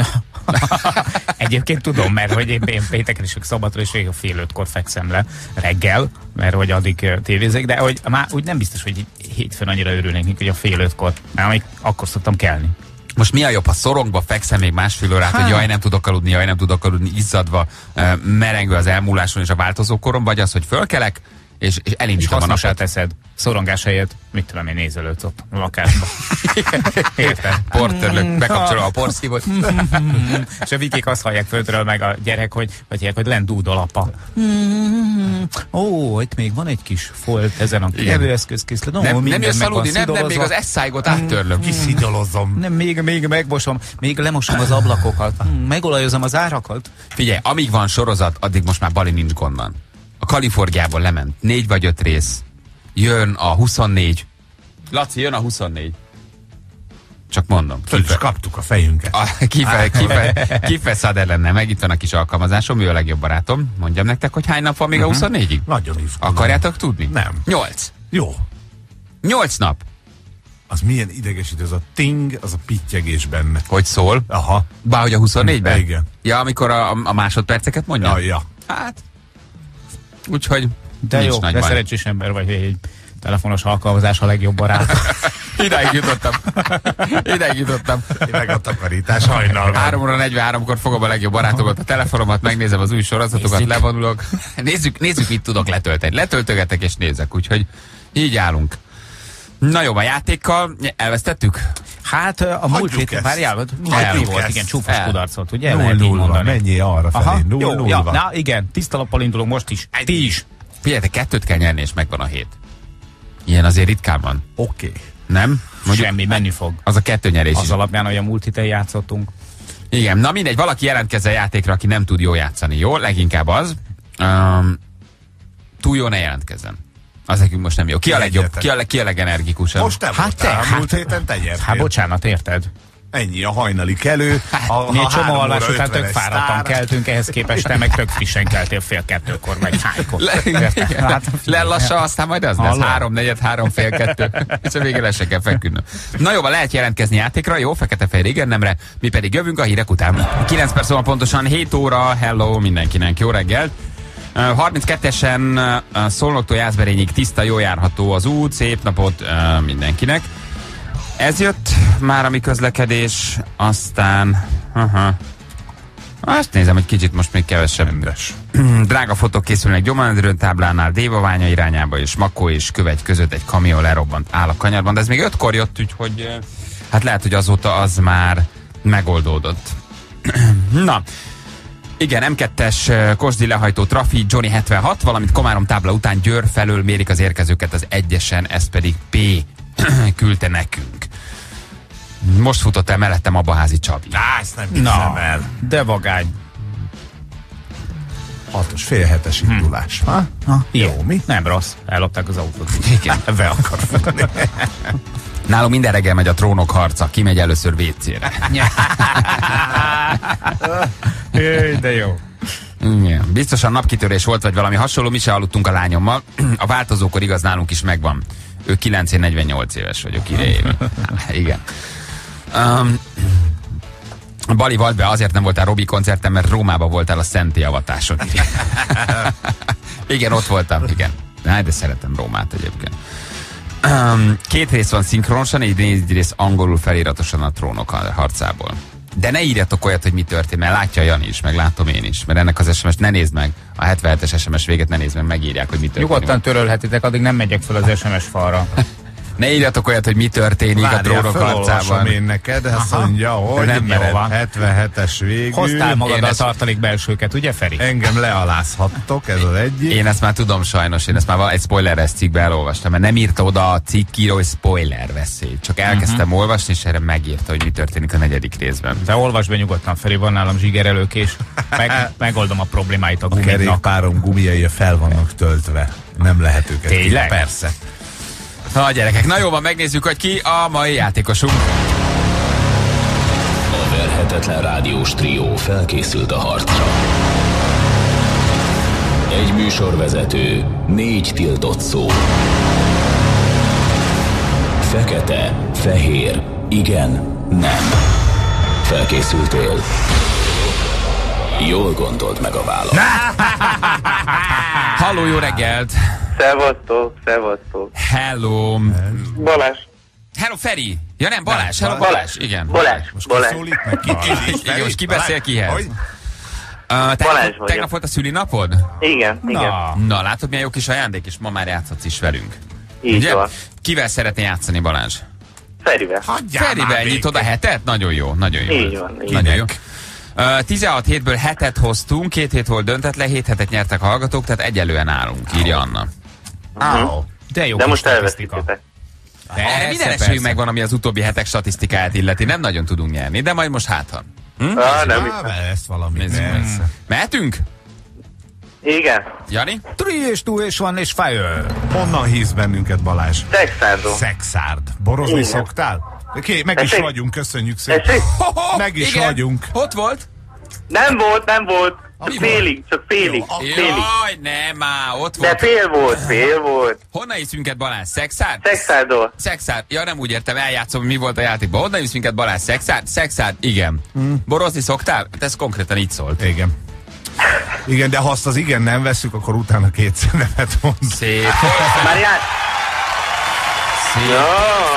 Egyébként tudom, mert hogy én, én pénteken is, szabadra is végül fél ötkor fekszem le reggel, mert hogy addig tévézek, de hogy már úgy nem biztos, hogy hétfőn annyira örülnék, hogy a fél ötkor, mert még akkor szoktam kelni. Most mi a jobb, ha szorongva fekszem még másfél órát, hát. hogy jaj, nem tudok aludni, jaj, nem tudok aludni, izzadva, merengve az elmúláson és a változókoron, vagy az, hogy fölkelek, és, és elindítom a napot. Teszed. Szorongás helyett, mit tudom én, nézelődsz ott a lakásba. Érted? Portörlök, bekapcsolom a porszívót. És a vikék azt hallják földről meg a gyerek, hogy, hogy, hogy lent dúdol apa. Ó, itt még van egy kis folt ezen a kevőeszközkészlet. No, nem, nem jössz aludni, nem, nem, még az eszájgot áttörlök. Kiszidolozom. Nem, még, még megmosom, még lemosom az ablakokat. Megolajozom az árakat. Figyelj, amíg van sorozat, addig most már Bali nincs gondban. A Kaliforniából lement négy vagy öt rész. Jön a huszonnégy. Laci, jön a huszonnégy. Csak mondom. Föl is kaptuk a fejünket. A, kife, kife, kife Sutherland, meg itt van a kis alkalmazásom, ő a legjobb barátom. Mondjam nektek, hogy hány nap van még uh-huh. a huszonnégyig? Nagyon izgulom. Akarjátok tudni? Nem. Nyolc. Jó. Nyolc nap. Az milyen idegesítő, az a ting, az a pittyegés benne. Hogy szól? Aha. Bár hogy a huszonnégyben? Igen. Ja, amikor a, a másodperceket mondja? Ja, ja. Hát, úgyhogy de nincs jó, nagy de baj. szerencsés ember vagy, hogy egy telefonos alkalmazás a legjobb barát. Ideig jutottam. Ideig jutottam. Meg a takarítás hajnalban. három óra negyvenháromkor fogom a legjobb barátomat, a telefonomat, megnézem az új sorozatokat, nézzük. Levonulok. Nézzük, nézzük, mit tudok letölteni. Letöltögetek és nézek, úgyhogy így állunk. Na jó, a játékkal elvesztettük? Hát a múlt héten, várjál, mi volt, igen, csúfos kudarcot, ugye? null null van, mennyi arra felé, null null ja, van. na igen, tiszta lappal indulunk most is, ti is. Figyeljetek, kettőt kell nyerni, és megvan a hét. Ilyen azért ritkán van. Oké. Okay. Nem? Mondjuk, semmi, menni fog. Az a kettő nyerés Az is. alapján, hogy a múlt héten játszottunk. Igen, na mindegy, valaki jelentkezzen játékra, aki nem tud jól játszani, jó? Leginkább az. Um, túl jó ne jelentkezzen. Az nekünk most nem jó. Ki a legjobb, ki a, ki a legenergikusabb? Most te hát te, voltál, hát, múlt héten te nyertél. Hát bocsánat, érted? Ennyi a hajnali kelő. A, Mi egy a csomó három alvás óra után tök ötvenes fáradtan sztár. keltünk, ehhez képest te meg tök frissen keltél fél kettőkor, vagy hánykor. Le, lelassa, aztán majd az lesz. Hallom. Három, negyed, három, fél, kettő. És a végén le se kell feküdnöm. Na jó, lehet jelentkezni játékra, jó, fekete-fehér igen, nemre. Mi pedig jövünk a hírek után. kilenc perc van pontosan, hét óra, hello mindenkinek, jó reggelt. harminckettesen Szolnoktól Jászberényig tiszta, jól járható az út, szép napot uh, mindenkinek. Ez jött már a mi közlekedés, aztán... Aha. Azt nézem, hogy kicsit most még kevesebb. Rendes. Drága fotók készülnek Gyománedrőn táblánál, Dévaványa irányába és Makó és Kövegy között egy kamion lerobbant áll a kanyarban, de ez még ötkor jött, úgyhogy hát lehet, hogy azóta az már megoldódott. Na, igen, em kettes Kosdi lehajtó trafi, Johnny hetvenhat, valamint Komárom tábla után Győr felől mérik az érkezőket az egyesen, ez pedig P küldte nekünk. Most futott el mellettem Abaházi Csabi. Á, ezt nem hiszem el. De vagány. Hatos, fél hetes indulás. Ha? Ha, Jó, mi? Nem rossz, ellopták az autót. Igen. Be akar fogni. Nálunk minden reggel megy a trónok harca, ki megy először vécére. De jó. Igen. Biztosan napkitörés volt, vagy valami hasonló, mi se aludtunk a lányommal. A változókor igaz nálunk is megvan. Ő kilenc, én negyvennyolc éves vagyok idején. Igen. Um, Bali volt be, azért nem voltál Robi koncerten, mert Rómában voltál a Szenti avatáson. Igen, ott voltam, igen. Na, de szeretem Rómát egyébként. Um, két rész van szinkronosan, így négy rész angolul feliratosan a Trónok harcából. De ne írjatok olyat, hogy mi történt, mert látja Jani is, meg látom én is. Mert ennek az es em es ne nézd meg. A hetvenhetes es em es véget ne nézd meg, megírják, hogy mi történik. Nyugodtan törölhetitek, addig nem megyek fel az es em es falra. Ne írjatok olyat, hogy mi történik Várjál, a Trónok harcában. felolvasom én neked, azt Aha. mondja, hogy nem jó van. hetvenhetes végül. Hoztál magaddal ezt- tartalék belsőket, ugye Feri? Engem lealázhattok, ez az egyik. Én ezt már tudom sajnos, én ezt már val- egy spoileres cikkbe elolvastam, mert nem írta oda a cikkíró, hogy spoiler veszély. Csak elkezdtem uh-huh. olvasni, és erre megírta, hogy mi történik a negyedik részben. De olvasd be nyugodtan, Feri, van nálam zsigerelőkés. Meg, megoldom a problémáit a A gumiknak. kerékpárom gumiai fel vannak töltve. Nem lehet őket. Tényleg? ki- Persze. Na gyerekek, na jó van, megnézzük, hogy ki a mai játékosunk. A verhetetlen rádiós trió felkészült a harcra. Egy műsorvezető, négy tiltott szó. Fekete, fehér, igen, nem. Felkészültél? Jól gondold meg a választ. Halló, jó reggelt! Szevasztok, szevasztok. Hello! Balázs. Hello, Feri! Ja nem, Balázs, hello, Balázs. Balázs, igen. Balázs. Most Balázs. kiszólít meg? Ki kérdés? Igen, most ki beszél kihez? Hogy? Uh, tegnap, Balázs vagyok. tegnap volt a szülinapod? Igen, igen. Na, Na, látod, milyen jó kis ajándék, és ma már játszhatsz is velünk. Így Ugye? van. Kivel szeretné játszani, Balázs? Ferivel. Hagyjál már Ferivel végre. nyitod a hetet? Nagyon jó, nagyon jó. Így van, így Nagyon jó. Uh, tizenhat hétből hetet hoztunk, két hét volt döntetlen, hét hetet nyertek a hallgatók, tehát egyelően állunk, írja Anna. Áó. de jó De kis most statisztika. elveszítitek. Erre Persze, minden persze. esélyünk megvan, ami az utóbbi hetek statisztikáját illeti. Nem nagyon tudunk nyerni, de majd most hát ha. Hm? Ah, nem Á, hiszem. lesz valami. Nézzük meg. Persze. Mehetünk? Igen. Jani? Three és two és one és fire. Honnan híz bennünket, Balázs? Texárdó. Szexárd. Borozni Igen. szoktál? Oké, meg is Tessék? vagyunk, köszönjük szépen. Tessék? Ho-ho, Meg is igen. vagyunk. Ott volt? Nem volt, nem volt. Csak Mi volt? félig, csak félig. Jó, Félig. Jaj, nem már, ott De volt. fél volt, fél volt. Honnan hisz minket Balázs? Szexárd? Szexádól. Szexárd. Ja, nem úgy értem, eljátszom, mi volt a játékban. Honnan hisz minket Balázs? Szexárd? Szexárd, igen. Mm. Borozni szoktál? Hát ez konkrétan így szólt. Igen. Igen, de ha azt az igen nem veszük, akkor utána kétszer nevet mond. Szép. Már jár... Szép. Ja.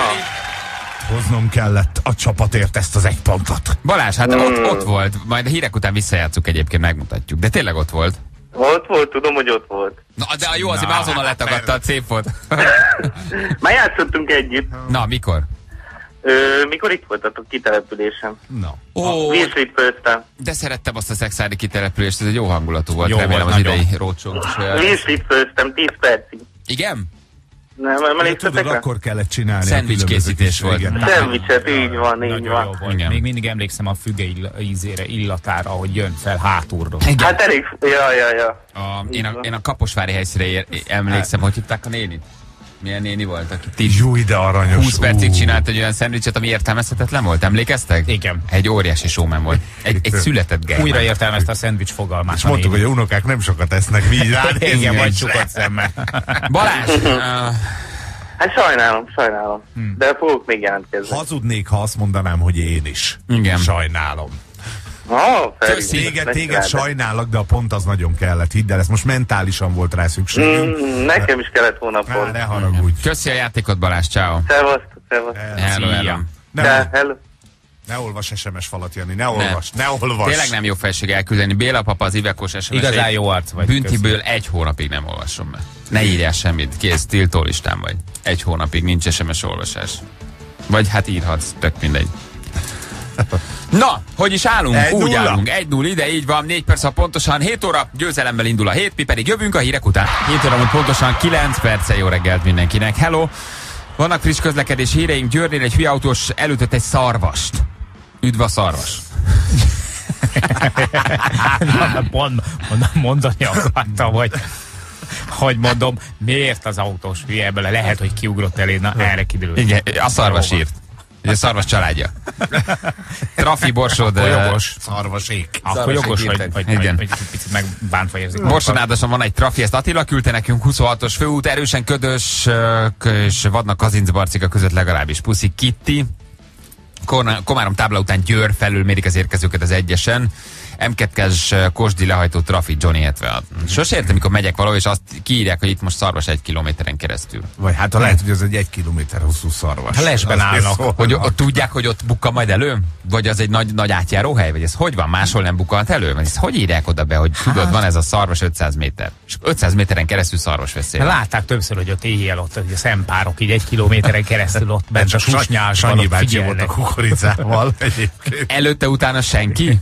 Hoznom kellett a csapatért ezt az egy pontot. Balázs, hát ott, ott volt. Majd a hírek után visszajátszuk, egyébként megmutatjuk. De tényleg ott volt. Ott volt, tudom, hogy ott volt. Na, de jó, azért már azonnal letagadta, szép volt. Már játszottunk együtt. Na, mikor? Ö, mikor itt voltatok kitelepülésen? Na. Ó, Virslit főztem. de szerettem azt a szexádi kitelepülést, ez egy jó hangulatú volt, Jó remélem volt, az nagyon. idei rócsónk is olyan. Virslit főztem, tíz percig. Igen? Nem, De emlékszetek tudod, rá? akkor kellett csinálni. Szendvics a különböző készítés kis- volt. igen. Szendvicset, így van, így Nagyon jó van. volt. Igen. Még mindig emlékszem a füge ill- ízére, illatára, ahogy jön fel hátulról. Igen. Hát elég, ja, ja, ja. A, én, a, én a Kaposvári helyszínre ér, emlékszem, hogy hívták a nénit? Milyen néni volt, aki tíz, Júj, de aranyos. húsz percig Ú. csinált egy olyan szendvicset, ami értelmezhetetlen volt? Emlékeztek? Igen. Egy óriási showman volt. Egy, egy született gej. Újra értelmezte a szendvics fogalmát. És a mondtuk, hogy néni. a unokák nem sokat esznek, mi így ránézünk. Igen, vagy csukott szemmel. Balázs! Uh, Hát sajnálom, sajnálom. De fogok még jelentkezni. Hazudnék, ha azt mondanám, hogy én is. Igen. Sajnálom. Oh, Köszi. Téged, téged sajnálok, de a pont az nagyon kellett, hidd el, ezt most mentálisan volt rá szükségünk. Mm, nekem is kellett volna Á, pont. ne haragudj. köszi a játékot, Balázs, ciao. Szevasztok, szevasztok. Hello, Szia. hello. Ne, De, hello. ne olvas es em es falat, Jani, ne olvas, ne, olvas. Tényleg nem jó felség elküldeni. Béla papa az Ivekos es em es-eit. Igazán jó arc vagy. Büntiből egy hónapig nem olvasom be. Ne írjál semmit, kész, tiltó listán vagy. Egy hónapig nincs es em es olvasás. Vagy hát írhatsz, tök mindegy. Na, hogy is állunk? Egy Úgy nulla. állunk. egy null ide, így van, négy perc, ha pontosan hét óra, győzelemmel indul a hét, mi pedig jövünk a hírek után. hét óra, pontosan kilenc perce, jó reggelt mindenkinek. Hello! Vannak friss közlekedés híreink, Győrnél egy hülye autós elütött egy szarvast. Üdv a szarvas. Mond, mond, mondani akartam, hogy hogy mondom, miért az autós hülye ebből? Lehet, hogy kiugrott elé, na erre kiderült. Igen, a szarvas Jó van. írt. Ugye a szarvas családja. Trafi Borsod. Akkor eh, jogos. Szarvasék. Akkor Szarvas jogos, hogy, írták. hogy, Igen. hogy, hogy picit megbántva érzik. Borsonádason van egy trafi, ezt Attila küldte nekünk, huszonhatos főút, erősen ködös, ö, és vannak Kazincbarcika között legalábbis. Puszi Kitti. Korna- Komárom tábla után Győr felül mérik az érkezőket az egyesen. em kettes Kosdi lehajtó trafi Johnny hetvenhat. Sose értem, mikor megyek valahol, és azt kiírják, hogy itt most szarvas egy kilométeren keresztül. Vagy hát ha lehet, hogy ez egy egy kilométer hosszú szarvas. Ha lesben Azért állnak. szólnak. Hogy ott tudják, hogy ott bukkan majd elő? Vagy az egy nagy, nagy átjáróhely? Vagy ez hogy van? Máshol nem bukkant elő? Vagy ezt hogy írják oda be, hogy tudod, van ez a szarvas ötszáz méter. És ötszáz méteren keresztül szarvas veszély. Látták többször, hogy ott éjjel ott, hogy a szempárok így egy kilométeren keresztül ott bent a susnyásban Sanyi ott bácsi volt a figyelnek. kukoricával egyébként. Előtte, utána senki?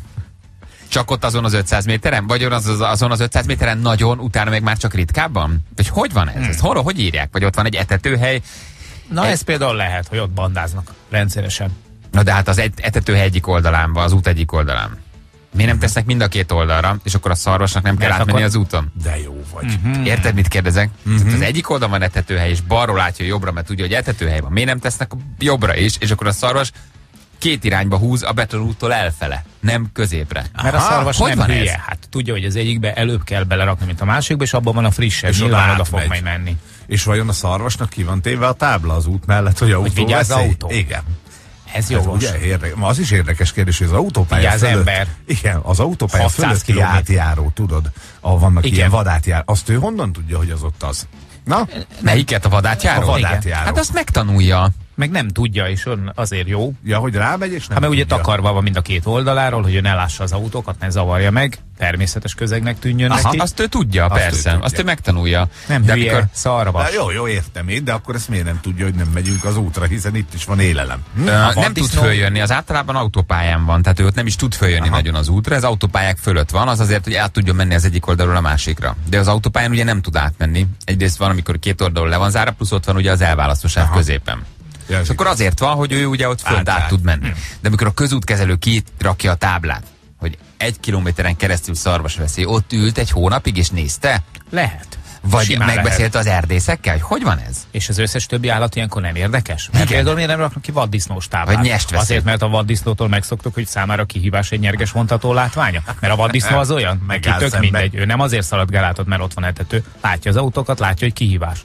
Csak ott azon az ötszáz méteren? Vagy az, az, azon az ötszáz méteren nagyon, utána meg már csak ritkábban? Vagy hogy van ez? Hmm. Ezt hol, hogy írják? Vagy ott van egy etetőhely? Na ez például lehet, hogy ott bandáznak rendszeresen. Na de hát az et- etetőhely egyik oldalán van, az út egyik oldalán. Miért nem tesznek mind a két oldalra, és akkor a szarvasnak nem kell Mert átmenni akkor- az úton? De jó vagy. Hmm. Érted, mit kérdezek? Tehát az egyik oldalon van etetőhely, és balról látja jobbra, mert tudja, hogy etetőhely van. Miért nem tesznek jobbra is, és akkor a szarvas két irányba húz a betonúttól elfele, nem középre. Mert a szarvas hogy nem van hülye. ez? Hát tudja, hogy az egyikbe előbb kell belerakni, mint a másikba, és abban van a frissebb. És Nyilván oda oda fog átmegy. majd menni. És vajon a szarvasnak ki van téve a tábla az út mellett, hogy autó vigyázz veszély? autó. Igen. Ez Ez jogos. ugye érdekes. Az is érdekes kérdés, hogy az autópálya Vigyázz, fölött... ember. Igen, az autópálya hatszáz fölötti kilométer. átjáró, tudod, ahol vannak Igen. ilyen vadátjáró. Azt ő honnan tudja, hogy az ott az? Na? Melyiket, a vadátjáró? A vadátjáró. Hát azt megtanulja. Meg nem tudja, és ön azért jó. Ja, hogy rámegy, és nem Hát mert ugye tudja. takarva van mind a két oldaláról, hogy ő ne lássa az autókat, ne zavarja meg, természetes közegnek tűnjön Aha, neki. azt ő tudja, Azt ő persze. tudja. Azt ő megtanulja. Nem De hülye, amikor- szarvas. De jó, jó, értem én, de akkor ezt miért nem tudja, hogy nem megyünk az útra, hiszen itt is van élelem. Hm? Ö, A nem tud vaddisznó- följönni, az általában autópályán van, tehát ő ott nem is tud följönni Aha. nagyon az útra, ez autópályák fölött van, az azért, hogy át tudjon menni az egyik oldalról a másikra. De az autópályán ugye nem tud átmenni. Egyrészt van, amikor két oldalról le van zárva, plusz ott van ugye az elválasztósáv középen. Ja, ez És akkor igaz. azért van, hogy ő ugye ott fönt Át, át át. tud menni. De amikor a közútkezelő kirakja a táblát, hogy egy kilométeren keresztül szarvas veszély, ott ült egy hónapig és nézte, Lehet. Vagy Simán megbeszélte az erdészekkel, hogy hogy van ez? És az összes többi állat ilyenkor nem érdekes? Mert Igen. például miért nem raknak ki vaddisznós táblát? Vagy nyest veszély. Azért, mert a vaddisznótól megszoktuk, hogy számára kihívás egy nyerges vontató látványa. Mert a vaddisznó az olyan, neki Megáll tök szembe. mindegy. Ő nem azért szalad Galátot, mert ott van etető. Látja az autókat, látja, hogy kihívás.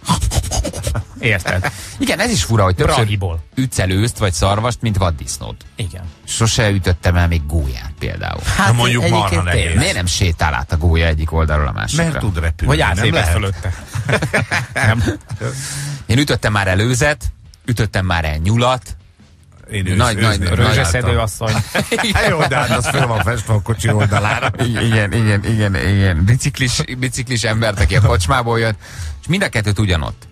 Érted? Igen, ez is fura, hogy többször Brahiból. ütsz előzt vagy szarvast, mint vaddisznót. Igen. Sose ütöttem el még gólyát például. Hát mondjuk egyébként marha nehéz. tényleg. Miért nem sétál át a gólya egyik oldalról a másikra? Mert tud repülni. Vagy nem átlépett lehet? fölötte. Nem. Én ütöttem már előzet, ütöttem már el nyulat. Én ősz, Nagy- nagy- ősznél Rőzseszedő találtam. asszony. Hát jó, de hát az fel van festve a kocsi oldalára. Igen, igen, igen, igen. Biciklis, biciklis embert, aki a kocsmából jött, és mind a kettőt ugyanott.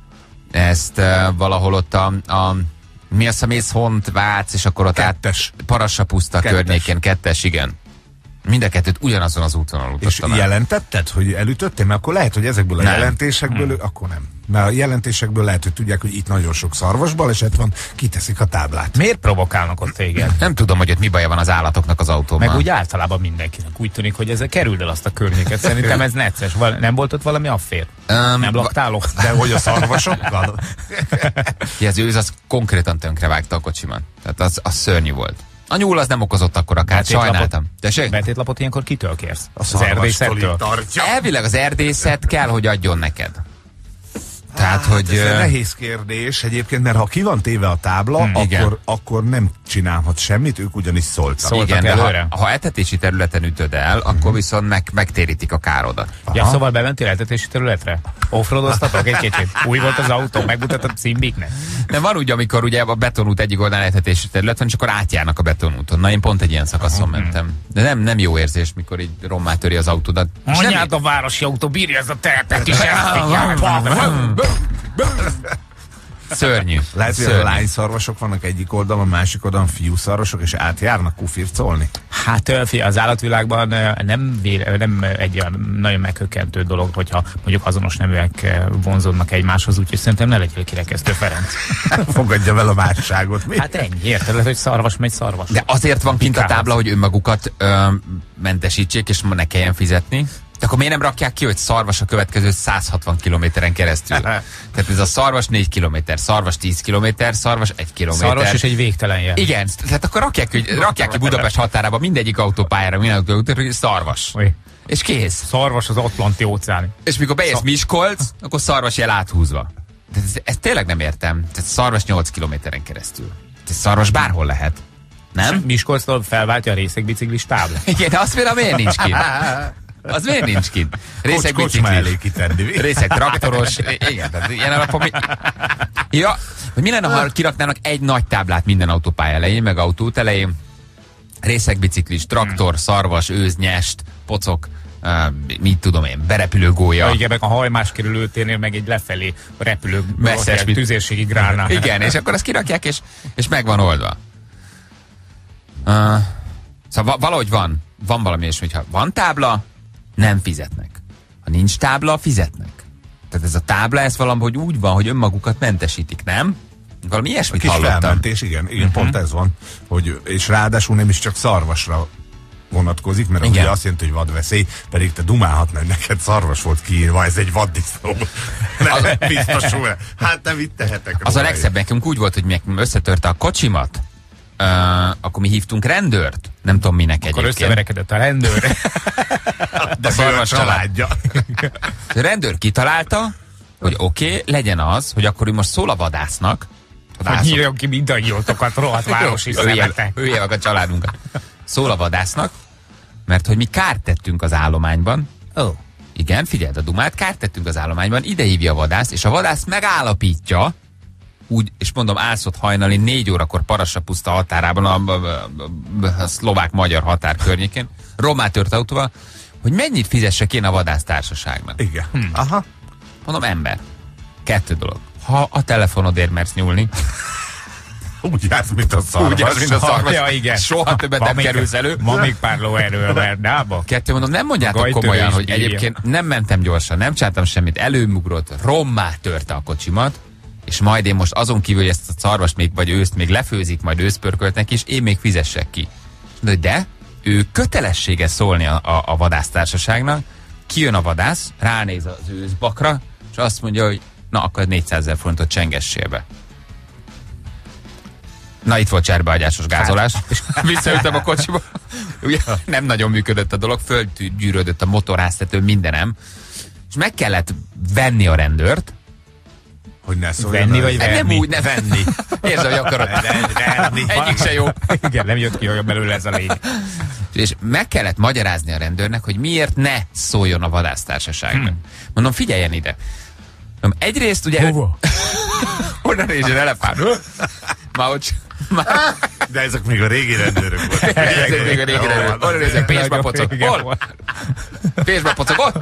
Ezt uh, valahol ott a, a mi az a mész Hont, Vác, és akkor ott Kettes. át Parassapuszta Kettes. környékén, kettes, igen. Mind a kettőt ugyanazon az úton És utottam el. jelentetted, hogy elütöttél? Mert akkor lehet, hogy ezekből a Nem. jelentésekből, Hmm. akkor nem. Mert a jelentésekből lehet, hogy tudják, hogy itt nagyon sok szarvas baleset van, kiteszik a táblát. Miért provokálnak ott téged? Nem tudom, hogy ott mi baja van az állatoknak az autóban. Meg úgy általában mindenkinek. Úgy tűnik, hogy ezzel kerüld el azt a környéket. Szerintem ez necces. Val- nem volt ott valami affér? Um, Nem laktál ott? De hogy a szarvasokkal? Ja, az őz az konkrétan tönkrevágta a kocsimat. Tehát az, az szörnyű volt. A nyúl az nem okozott akkor a kárt, sajnáltam. Tessék? Betétlapot ilyenkor kitől kérsz? A Az szarvastól erdészettől? itt tartja. Elvileg az erdészet kell, hogy adjon neked. Tehát, Hát, hogy... ez egy ö, nehéz kérdés egyébként, mert ha ki van téve a tábla, Hmm, igen. akkor, akkor nem csinálhat semmit, ők ugyanis szóltak. Szóltak igen, de előre. ha, ha etetési területen ütöd el, akkor viszont meg, megtérítik a károdat. Ja, szóval bementél eltetési területre? Offroadoztatok egy kicsit? Új volt az autó, megmutatod Cimbiknek? De van úgy, amikor ugye a betonút egyik oldalán etetési terület van, és akkor átjárnak a betonúton. Na, én pont egy ilyen szakaszon mentem. De nem, nem jó érzés, mikor így rommá töri az autódat. És nem- Anyád, a városi autó bírja ez a terepet is, Szörnyű. Lehet, hogy a Szörnyű. lányszarvasok vannak egyik oldalon, a másik oldalon fiúszarvasok, és átjárnak kufircolni. Hát ö, fi, az állatvilágban ö, nem, véle, nem ö, egy olyan nagyon meghökkentő dolog, hogyha mondjuk azonos neműek ö, vonzódnak egymáshoz, úgyhogy szerintem ne legyél kirekesztő, Ferenc. Fogadja vel a másságot. Mi? Hát ennyi, érted? Lehet, hogy szarvas megy szarvas. De azért van kint a Pikához. tábla, hogy önmagukat ö, mentesítsék, és ne kelljen fizetni. De akkor miért nem rakják ki, hogy szarvas a következő száz hatvan kilométeren keresztül? Tehát ez a szarvas négy kilométer, szarvas tíz kilométer, szarvas egy kilométer. Szarvas és egy végtelen jel. Igen, tehát akkor rakják, hogy rakják ki Budapest határába mindegyik autópályára, minden autópályára, hogy szarvas. Oly. És kész. Szarvas az Atlanti óceán. És mikor beérsz Szar- Miskolc, akkor szarvas jel áthúzva. De ez, ezt tényleg nem értem. Tehát szarvas nyolc kilométeren keresztül. Tehát szarvas bárhol lehet. Nem? Miskolctól felváltja a részekbiciklis tábla. Igen, de azt például miért nincs ki? Az miért nincs ki? Részek Kocs- kocsma biciklis. elé kitenni. Részek traktoros. Igen, tehát ilyen alapon mi... Ja, hogy mi lenne, ha kiraknának egy nagy táblát minden autópálya elején, meg autót elején? Részek biciklis, traktor, szarvas, őz, nyest, pocok, uh, mit tudom én, berepülő gólya. Ja, igen, meg a hajmás kerülőtérnél meg egy lefelé repülő Messzes- tüzérségi gránát. Igen, és akkor azt kirakják, és, és meg van oldva. Uh, szóval va- valahogy van. Van valami, és hogyha van tábla, nem fizetnek. Ha nincs tábla, fizetnek. Tehát ez a tábla, ez valahogy úgy van, hogy önmagukat mentesítik, nem? Valami ilyesmit Kis hallottam. felmentés, igen, igen, uh-huh. pont ez van. Hogy, és ráadásul nem is csak szarvasra vonatkozik, mert az Igen. ugye azt jelenti, hogy vadveszély, pedig te dumálhatnál, hogy neked szarvas volt kiírva, ez egy vaddisznó. Nem biztosul. Hát nem itt tehetek Az a róla. legszebb, nekünk úgy volt, hogy mi összetörte a kocsimat, uh, akkor mi hívtunk rendőrt, nem tudom minek Akkor egyébként. összeverekedett a rendőr. De a szarvas a családja. A rendőr kitalálta, hogy oké, okay, legyen az, hogy akkor ő most szól a vadásznak, Hogy nyíljon ki mindannyiótokat, rohadt városi Ölje- szemetek. ölje meg a családunkat. Szól a vadásznak, mert hogy mi kárt tettünk az állományban. Oh. Igen, figyeld a dumát, kárt tettünk az állományban, ide hívja a vadász, és a vadász megállapítja, úgy, és mondom, álszott hajnali négy órakor Parassapuszta határában, a, a, a, a szlovák-magyar határ környékén, rommá tört autóval, hogy mennyit fizesse kéne a vadásztársaságnak. Igen. Hm. Aha. Mondom, ember. Kettő dolog. Ha a telefonodért mersz nyúlni, Úgy jársz, mint a szarvas. úgy az, mint a szarvas, Ja, igen. soha többet Van nem még- kerülsz elő. Van még pár lóerő a Verdába? Kettő, mondom, nem mondjátok Gajtörés komolyan, hogy bírja. egyébként nem mentem gyorsan, nem csináltam semmit, előmugrott, rommá törte a kocsimat, és majd én most azon kívül, hogy ezt a szarvast még, vagy őszt még lefőzik, majd őszpörköltnek is, én még fizessek ki. De, de ő kötelessége szólni a, a, a vadásztársaságnak, kijön a vadász, ránéz az őszbakra, és azt mondja, hogy na, akkor négyszázezer forintot csengessél be. Na, itt volt cserbehagyásos gázolás. És visszaültem a kocsiba. Ugye, nem nagyon működött a dolog, földgyűrődött a motorháztető, mindenem. És meg kellett venni a rendőrt. Hogy ne szóljon. Venni vagy verni? Nem úgy, ne venni. Érzem, hogy akarod. Venni. Egyik se jó. Igen, nem jött ki, hogy belőle ez a lény. És meg kellett magyarázni a rendőrnek, hogy miért ne szóljon a vadásztársaságnak. Hmm. Mondom, figyeljen ide. Mondom, egyrészt ugye... Hova? Honnan nézsen elefánt? Már ott... Már... De ezek még a régi rendőrök voltak. Ezek még a régi rendőrök. Hol nézek? Pénzbe pocog. Hol? Pénzbe pocog. Hol?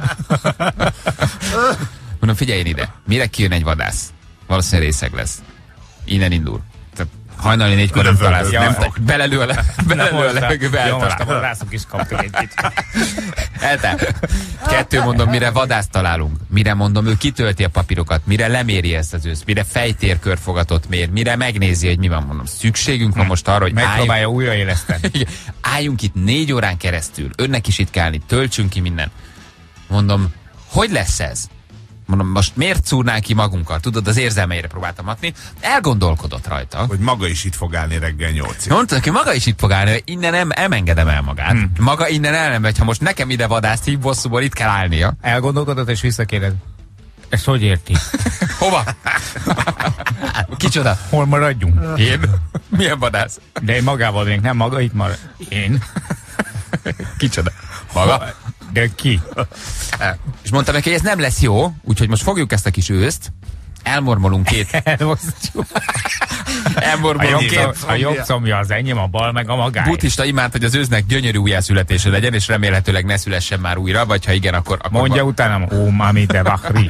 Mondom, figyeljen ide. Mire kijön egy vadász? Valószínűleg részeg lesz. Innen indul. Hajnali négykor nem találsz. Nem, belelő a, le, belelő a levegőbe, eltalál. Jó, most a vadászok is kaptak egyet. Eltál. Kettő mondom, mire vadászt találunk, mire mondom, ő kitölti a papírokat, mire leméri ezt az ősz, mire fejtérkörfogatot mér, mire megnézi, hogy mi van, mondom. Szükségünk van most arra, hogy megpróbálja újraéleszteni. Álljunk itt négy órán keresztül, önnek is itt kell állni, töltsünk ki minden. Mondom, hogy lesz ez? Mondom, most miért szúrnánk ki magunkat? Tudod, az érzelmeire próbáltam hatni. Elgondolkodott rajta. Hogy maga is itt fog állni reggel nyolcig. Mondta, hogy maga is itt fog állni, innen nem, nem engedem el magát. Hmm. Maga innen el nem megy, ha most nekem ide vadászt hív, bosszúból itt kell állnia. Elgondolkodott és visszakérdez. Ezt hogy érti? Hova? Kicsoda? Hol maradjunk? Én? Milyen vadász? De én magával még nem maga itt marad. Én? Kicsoda? Maga? De ki? És mondtam neki, hogy ez nem lesz jó, úgyhogy most fogjuk ezt a kis őszt, elmormolunk két... Elmozdjuk. elmormolunk a két... jobb, a jobb combja az enyém, a bal meg a magáé. Buddhista imánt, hogy az őznek gyönyörű újjászületése legyen, és remélhetőleg ne szülessen már újra, vagy ha igen, akkor... akkor mondja van. Utánam, ó, mami, te vakri.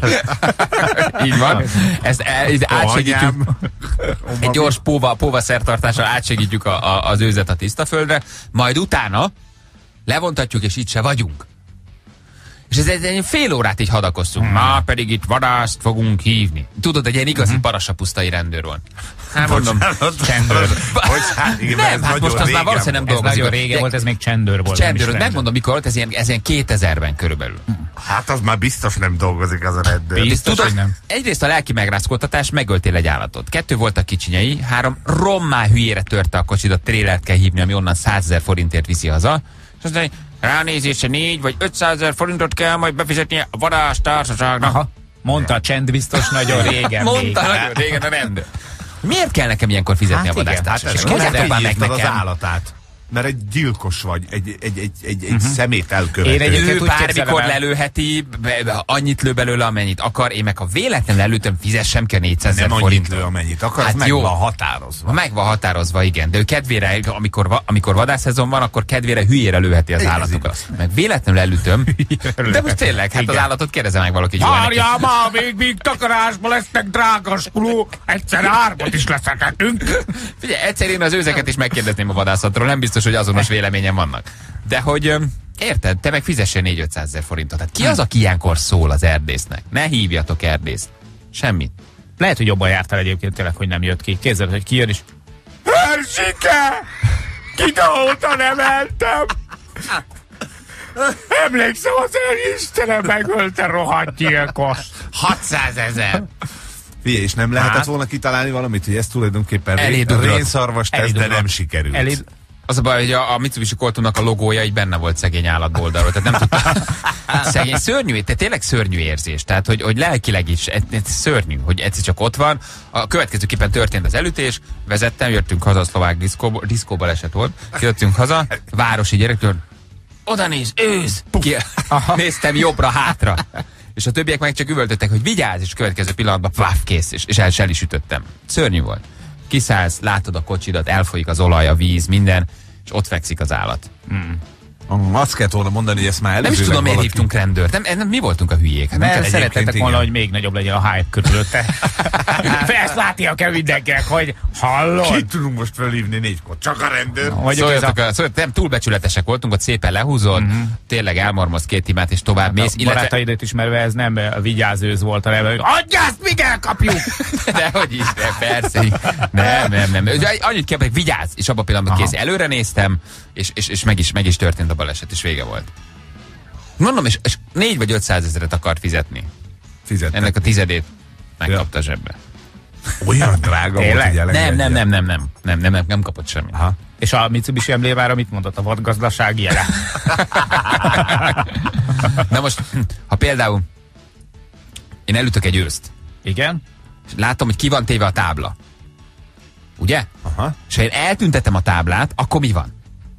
Így van. Ezt el, átsegítjük. Egy gyors póva, póva szertartással átsegítjük a, a, az őzet a tiszta földre, majd utána levontatjuk, és itt se vagyunk. És ez egy fél órát így hadakoztunk. Hmm. Ma pedig itt vadászt fogunk hívni. Tudod, egy ilyen igazi hmm. parasapusztai rendőr volt. Hát mondom, csendőr. Nem, hát most az már valószínűleg nem dolgozik. Ez nagyon régen volt, ez még csendőr volt. Csendőr, megmondom mikor volt, ez ilyen, ez ilyen kétezerben körülbelül. Hát az már biztos nem dolgozik az a rendőr. Biztos, tudod, nem. Egyrészt a lelki megrázkódtatás, megöltél egy állatot. Kettő voltak kicsinyei, három rommá hülyére törte a kocsidat, trélert kell hívni, ami onnan százezer forintért viszi haza. És azt mondja, ránézésre négy vagy ötszázezer forintot kell majd befizetnie a vadász társaságnak. Aha. Mondta a csend biztos nagyon régen. Mondta még. Nagyon régen a rendőr. Miért kell nekem ilyenkor fizetni hát a vadász társaságnak? Hát ez megírtad az állatát. Mert egy gyilkos vagy, egy, egy, egy, egy, egy uh-huh. szemét elkövető. Ő bármikor lelőheti, annyit lő belőle, amennyit akar, én meg ha véletlenül lelőtöm, fizessem ki a négyszázezer forint. Nem lő, amennyit akar, hát meg jó. van határozva. Meg van határozva, igen, de ő kedvére, amikor, amikor vadászszezon van, akkor kedvére hülyére lőheti az állatokat. Meg véletlenül elütöm, de most tényleg, hát igen. Az állatot kérdezze meg valaki. Várjál már, még még takarásba lesznek drágaskuló, egyszer árvat is leszeketünk. Figyelj, egyszer én az őzeket is megkérdezném a vadászatról, nem biztos, hogy azonos véleményen vannak. De hogy öm, érted, te meg fizessél négy-ötszázezer forintot. Tehát ki az, aki ilyenkor szól az erdésznek? Ne hívjatok erdészt. Semmit. Lehet, hogy jobban jártál egyébként tényleg, hogy nem jött ki. Képzeld, hogy kijön is. Hersike! Kidóta emeltem! Emlékszem, az én Istenem megölte rohadt gyilkos. hatszázezer! Figyelj, és nem lehetett hát, volna kitalálni valamit, hogy ez tulajdonképpen rénszarvas tesz, de nem sikerült. Elég... Az a baj, hogy a, a Mitsubishi Coltonnak a logója így benne volt szegény állatboldalról, tehát nem tudta. Szegény, szörnyű, tehát tényleg szörnyű érzés, tehát hogy, hogy lelkileg is ez, ez szörnyű, hogy egyszer csak ott van. A következőképpen történt az elütés, vezettem, jöttünk haza, a szlovák diszkóba, diszkóba eset volt, jöttünk haza, városi gyerektől, oda néz, ősz! Ki, néztem jobbra-hátra. És a többiek meg csak üvöltöttek, hogy vigyázz, és a következő pillanatban pláf, kész, és, és el, el is ütöttem. Szörnyű volt. Kiszállsz, látod a kocsidat, elfolyik az olaj, a víz, minden, és ott fekszik az állat. Hmm. Azt kellett volna mondani, hogy ezt már előzőleg nem is tudom, miért hívtunk rendőrt. Nem, nem, mi voltunk a hülyék. Hát nem szeretettek volna, hogy még nagyobb legyen a hype körülötte. Ezt látnia kell mindenkinek, hogy hallod. Kit tudunk most felhívni négykor? Csak a rendőr. Szóljatok, a... Szóljatok, nem túlbecsületesek voltunk, ott szépen lehúzod, uh-huh. tényleg elmarmolsz két hibát, és tovább mész. Hát illetve... barátaidat ismerve ez nem a vigyázőz volt, hanem hogy adj azt, még elkapjuk! Dehogy is, de persze. Nem, nem, nem. Annyit kell, hogy vigyázz, és abban a pillanatban kész. Előre néztem, és, és, és meg, is, meg is történt a baleset, és vége volt. Mondom, és, és négy vagy ötszázezret akart fizetni. Fizettek. Ennek a tizedét megkapta Ja. zsebbe. Olyan drága volt, hogy Nem, nem, nem, nem, nem, nem, nem, nem, nem kapott semmit. Aha. És a Mitsubishi emblémára mit mondott? A vadgazdaság jele? Na most, ha például én elütök egy őszt, Igen? és látom, hogy ki van téve a tábla. Ugye? Aha. És ha én eltüntetem a táblát, akkor mi van?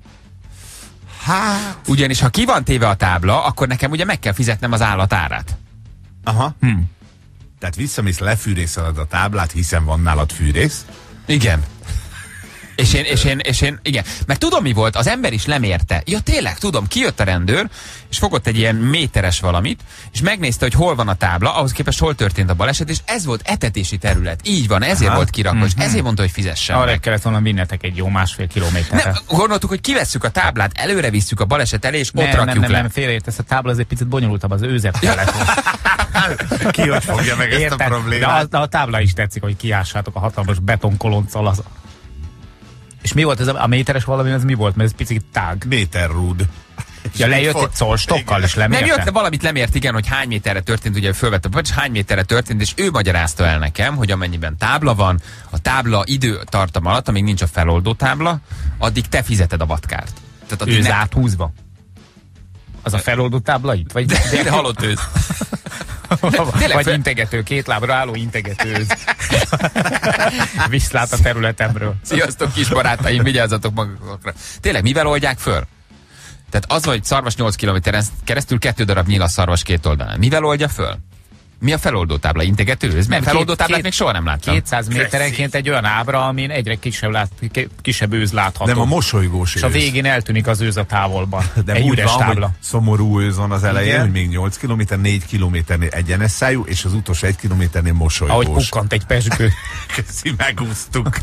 Hát. Ugyanis ha ki van téve a tábla, akkor nekem ugye meg kell fizetnem az állat árát. Aha. Hm. Tehát visszamész, lefűrészeled a táblát, hiszen van nálad fűrész. Igen. És én, és én, és én, igen. Mert tudom, mi volt, az ember is lemérte. Ja, tényleg, tudom, kijött a rendőr, és fogott egy ilyen méteres valamit, és megnézte, hogy hol van a tábla, ahhoz képest hol történt a baleset, és ez volt etetési terület. Így van, ezért Aha. volt kirakva, és ezért mondta, hogy fizessen Arra meg. kellett volna vinnetek egy jó másfél kilométerre. Nem, gondoltuk, hogy kivesszük a táblát, előre visszük a baleset elé, és ott nem, rakjuk nem, nem, le. nem, félreértesz, a tábla az egy picit bonyolultabb, az őzet kellett volna. Ki hogy fogja meg ezt a Érted? De a, problémát? de a tábla is tetszik, hogy kiássátok a hatalmas betonkolonccal. Az... És mi volt ez a, a méteres valami, ez mi volt? Mert ez picit tág. Méterrúd. Ja, lejött egy szolstokkal, és Nem lemérte. jött, de valamit lemért, igen, hogy hány méterre történt, ugye fölvette, vagy hány méterre történt, és ő magyarázta el nekem, hogy amennyiben tábla van, a tábla időtartam alatt, amíg nincs a feloldó tábla, addig te fizeted a vadkárt. Tehát addig Őz ne... áthúzva. Az a feloldó tábla itt? Vagy, de, De halott őz. tényleg vagy fel- integető, két lábra álló integetőz. Viszlát a területemről. Sziasztok, kis barátaim, vigyázzatok magukra. Tényleg, mivel oldják föl? Tehát az, hogy szarvas nyolc kilométeren keresztül kettő darab nyilas szarvas két oldalán. Mivel oldja föl? Mi a feloldó tábla? Integetőz? Mert feloldó táblát még soha nem láttam. kétszáz méterenként egy olyan ábra, amin egyre kisebb, lát, kisebb őz látható. Nem a mosolygós és a őz. végén eltűnik az őz a távolban. De egy úgy üres van, tábla. hogy szomorú őz van az elején, Igen. hogy még nyolc kilométer, négy kilométernél egyenes szájú, és az utolsó egy kilométernél mosolygós. Ahogy pukkant egy pezsgő. Köszi, megúsztuk.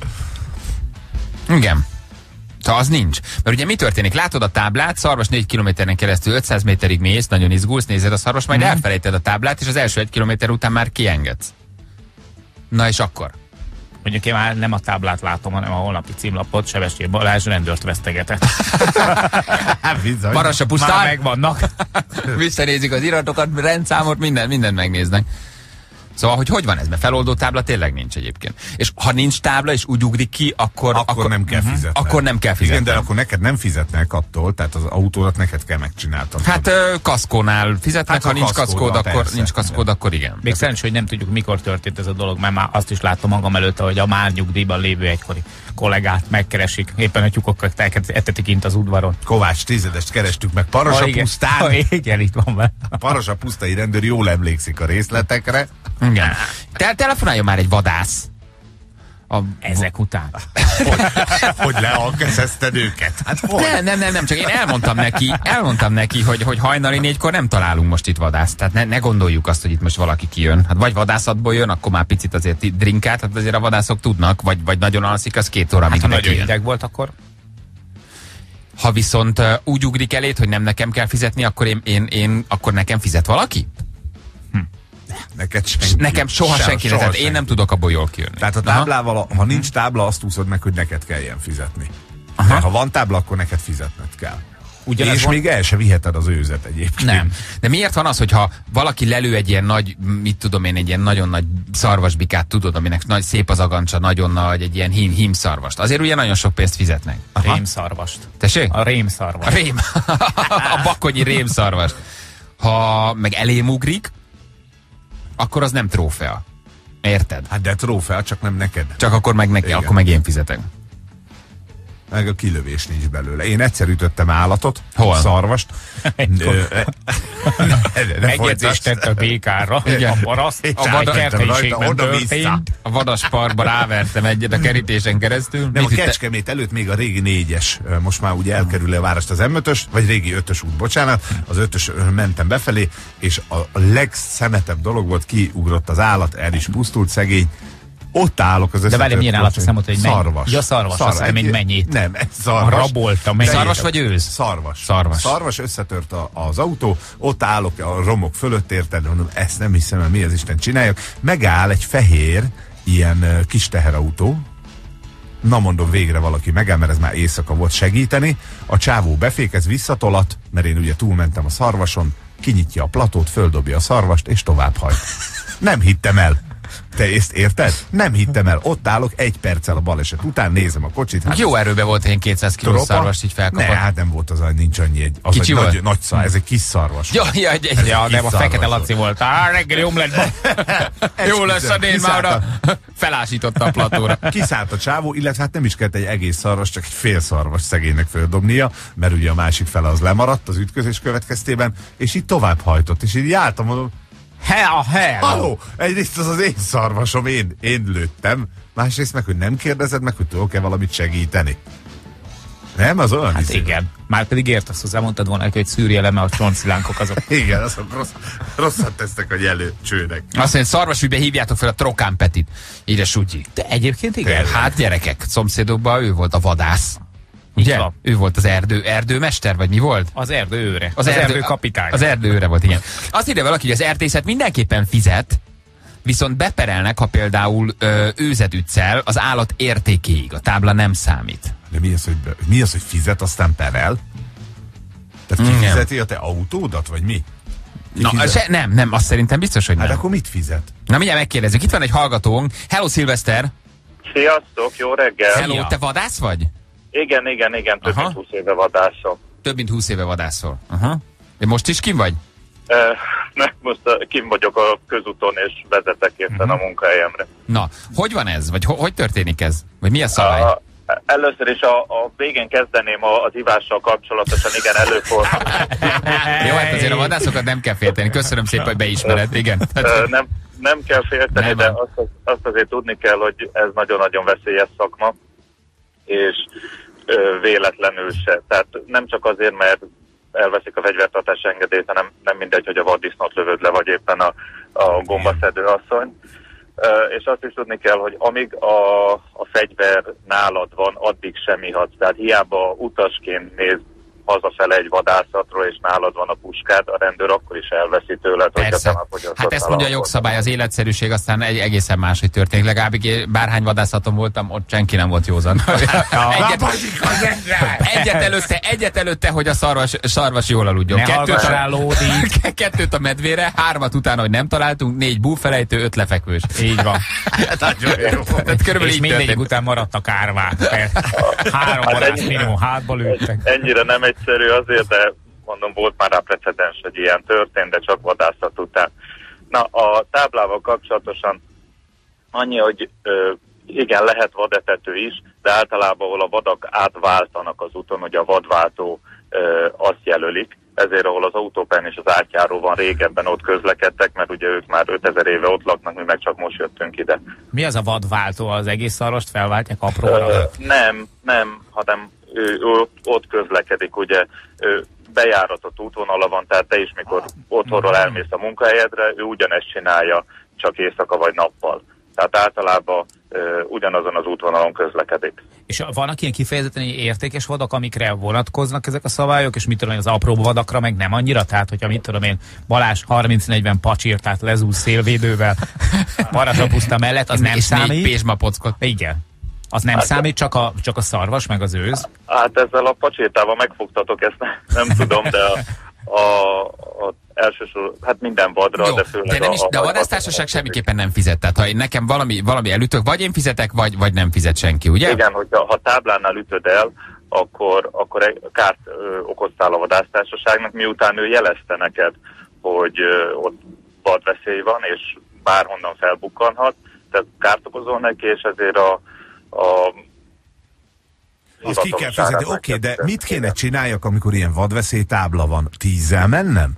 Igen. Tehát az nincs. Mert ugye mi történik? Látod a táblát, szarvas négy kilométeren keresztül ötszáz méterig mész, nagyon izgulsz, nézed a szarvas, majd Mhm. elfelejted a táblát, és az első egy kilométer után már kiengedsz. Na és akkor? Mondjuk én már nem a táblát látom, hanem a holnapi címlapot. Sebestyén Balázs rendőrt vesztegetett. Hát bizony. Parassa Már pusztán, megvannak. visszanézik az iratokat, rendszámot, minden, mindent megnéznek. Szóval, hogy hogy van ez? Mert feloldó tábla tényleg nincs egyébként. És ha nincs tábla, és úgy ugrik ki, akkor... Akkor, akkor nem kell uh-huh. fizetned. Akkor nem kell fizetni. Igen, de akkor neked nem fizetnek attól, tehát az autódat neked kell megcsináltatni. Hát ö, kaszkónál fizetnek, Hát, ha ha nincs kaszkóddal, kaszkód, akkor, persze. nincs kaszkód, akkor igen. Még szerencsé, hogy nem tudjuk, mikor történt ez a dolog, mert már azt is láttam magam előtt, hogy a már nyugdíjban lévő egykori kollégát megkeresik. Éppen a tyúkokat etetik kint az udvaron. Kovács Tizedest kerestük meg Parasa Ah, igen. pusztán. Ah, igen, itt van be. A Parasa pusztai rendőr jól emlékszik a részletekre. Igen. Te telefonáljon már egy vadász. A... Ezek után. Hogy, hogy lealkezezted őket. Hát hogy? Nem, nem, nem, nem, csak én elmondtam neki, elmondtam neki, hogy, hogy hajnali négykor nem találunk most itt vadászt. Tehát ne, ne gondoljuk azt, hogy itt most valaki kijön. Hát vagy vadászatból jön, akkor már picit azért drinkát, hát azért a vadászok tudnak, vagy, vagy nagyon alszik, az két óra, amíg Hát, ha nagyon kijön. hideg volt, akkor Ha viszont uh, úgy ugrik elét, hogy nem nekem kell fizetni, akkor én, én, én akkor nekem fizet valaki? Neked senki. Nekem soha Se- senki, soha tehát én senki. nem tudok abból jól kijönni. Tehát a Aha. táblával, ha nincs tábla, azt úszod meg, hogy neked kelljen fizetni. Aha. De ha van tábla, akkor neked fizetned kell. ugyanez És van. még el se viheted az őzet egyébként. Nem. De miért van az, hogyha valaki lelő egy ilyen nagy, mit tudom én, egy ilyen nagyon nagy szarvasbikát, tudod, aminek nagy, szép az agancsa, nagyon nagy, egy ilyen hím, hím szarvast. Azért ugye nagyon sok pénzt fizetnek. A rémszarvast. Tessék? A rémszarvast. A rém. A bakonyi rémszarvast. Ha meg elém ugrik, akkor az nem trófea. Érted? Hát de trófea, csak nem neked. Csak akkor meg neki, Igen. akkor meg én fizetek. Meg a kilövés nincs belőle. Én egyszer ütöttem állatot, Hol? szarvast. Ö, Megjegyzést tett a békára, Igen. a paraszt, És a átmentem rajta kerthelyiségben oda-vissza. történt. A vadasparkba rávertem egyet a kerítésen keresztül. Nem, a Mit ütte- Kecskemét előtt még a régi négyes, most már ugye elkerül a várost az em ötös, vagy régi ötös út, bocsánat, az ötös mentem befelé, és a, a legszemetebb dolog volt, kiugrott az állat, el is pusztult szegény, ott állok az De várj, összetört milyen állat, kocsin. azt nem mondta, hogy mennyi? Szarvas. Ja, szarvas, azt hiszem, egy- hogy mennyit. Nem, ez szarvas. Rabolta, mennyi? Szarvas vagy őz? Szarvas. Szarvas. Szarvas, összetört a, az autó, ott állok a romok fölött, érted, mondom, ezt nem hiszem, hogy mi az Isten csináljak. Megáll egy fehér, ilyen uh, kis teherautó, Na mondom, végre valaki megáll, mert ez már éjszaka volt, segíteni. A csávó befékez, visszatolat, mert én ugye túlmentem a szarvason, kinyitja a platót, földobja a szarvast, és tovább hajt. Nem hittem el. Te ezt érted? Nem hittem el. Ott állok egy perccel a baleset után, nézem a kocsit. Hát jó erőbe volt, én kétszáz kilós szarvast így felkapott. Ne, hát nem volt az, nincs annyi egy. Az Kicsi egy volt? Nagy, nagy szar, ez egy kis szarvas. Ja, ja, egy, egy, Ja, nem, a Fekete Laci volt. Á, reggeli omletban. jó lesz a néz már oda. Felásította a platóra. Kiszállt a csávó, illetve hát nem is kellett egy egész szarvas, csak egy fél szarvas szegénynek földobnia, mert ugye a másik fele az lemaradt az ütközés következtében, és így tovább hajtott, és így jártam, mondom, He a he! Halló, egyrészt az az én szarvasom, én, én lőttem, másrészt meg, hogy nem kérdezed meg, hogy tudok-e valamit segíteni. Nem, az olyan Hát izé. igen. Már pedig értesz hozzá, mondtad volna, hogy szűrje le, mert a csontszilánkok azok. Igen, azok rossz, rosszat tesznek a jelölcsőnek. Azt mondja, szarvasügybe hívjátok fel a Trokán Petit. Ide Sutyi. De egyébként igen. Hát gyerekek, szomszédokban ő volt a vadász. Ugye? van. Ő volt az erdő, erdőmester, vagy mi volt? Az erdő őre. Az, az erdő, erdő kapitány. Az erdő őre volt, igen. Azt írja valaki, hogy az erdészet mindenképpen fizet, viszont beperelnek, ha például ö, őzet ütszel, az állat értékéig. A tábla nem számít. De mi az, hogy, mi az, hogy fizet, aztán perel? Tehát ki fizeti a te autódat, vagy mi? Ki Na, fizet? se, nem, nem, azt szerintem biztos, hogy nem. Hát akkor mit fizet? Na, mindjárt megkérdezzük. Itt van egy hallgatónk. Hello, Szilveszter! Sziasztok, jó reggel! Hello, Szia. te vadász vagy? Igen, igen, igen, több Aha. mint húsz éve vadászom. Több mint húsz éve vadászol. Aha. De most is kim vagy? Uh, nem, most uh, kim vagyok a közúton, és vezetek éppen uh-huh. a munkahelyemre. Na, hogy van ez? Vagy ho- hogy történik ez? Vagy mi a szabály? Uh, először is a, a végén kezdeném a, az ivással kapcsolatosan, igen, előfordul. Jó, hát azért a vadászokat nem kell félteni. Köszönöm szépen, hogy beismered. Igen. Uh, nem, nem kell félteni, Nem de van. azt, azt azért tudni kell, hogy ez nagyon-nagyon veszélyes szakma, és uh, véletlenül se. Tehát nem csak azért, mert elveszik a fegyvertartási engedélyt, hanem nem mindegy, hogy a vaddisznót lövöd le, vagy éppen a, a gombaszedő asszony. Uh, és azt is tudni kell, hogy amíg a, a fegyver nálad van, addig semmi hadsz. Tehát hiába utasként néz hazafele egy vadászatról, és nálad van a puskád, a rendőr akkor is elveszi tőled, hogyha te Persze. napfogyasztott Hát ezt mondja a jogszabály, az életszerűség, aztán egy egészen máshogy történik. Legalább bárhány vadászaton voltam, ott senki nem volt józan. egyet, egyet, előtte, egyet előtte, hogy a szarvas, szarvas jól aludjon. Ne hallgass rá, Lódi. Kettőt a medvére, hármat utána, hogy nem találtunk, négy búfelejtő, öt lefekvős. Így van. Nagyon jó. Tehát körülbelül És így mindegyik történt. után maradtak árvák. Három Hát vadász ennyi- minimum hátba lőttek. Ennyire nem egyszerű azért, de mondom, volt már rá precedens, hogy ilyen történt, de csak vadászat után. Na, a táblával kapcsolatosan annyi, hogy ö, igen, lehet vadetető is, de általában, ahol a vadak átváltanak az úton, hogy a vadváltó ö, azt jelölik, ezért ahol az autópályán és az átjáró van, régebben ott közlekedtek, mert ugye ők már ötezer éve ott laknak, mi meg csak most jöttünk ide. Mi az a vadváltó? Az egész szarvast felváltják apróra? Ö, nem, nem, hanem ő, ő ott, ott közlekedik, ugye ő bejáratott útvonala van, tehát te is, mikor otthonról elmész a munkahelyedre, ő ugyanezt csinálja, csak éjszaka vagy nappal. Tehát általában ö, ugyanazon az útvonalon közlekedik. És vannak ilyen kifejezetten értékes vadak, amikre vonatkoznak ezek a szabályok, és mit tudom én, az apró vadakra meg nem annyira? Tehát, hogyha mit tudom én, Balázs harminc-negyven pacsirtát lezúz szélvédővel parazsapuszta mellett, az nem és négy számít? pézsmapockot. Igen. Az nem Hát- számít, csak a, csak a szarvas, meg az őz? Hát ezzel a pacsétával megfogtatok, ezt nem, nem tudom, de a, a, a elsősorban, hát minden vadra, Jó, de főleg de, nem is, a, a de a vadásztársaság semmiképpen nem fizet. Tehát ha én nekem valami, valami elütök, vagy én fizetek, vagy, vagy nem fizet senki, ugye? Igen, hogyha ha táblánál ütöd el, akkor, akkor egy kárt ö, okoztál a vadásztársaságnak, miután ő jelezte neked, hogy ö, ott vadveszély van, és bárhonnan felbukkanhat, tehát kárt okozol neki, és ezért a, a Azt ki kell fizetni. Oké, okay, de mit kéne csináljak, amikor ilyen vadveszélytábla van? Tízzel mennem?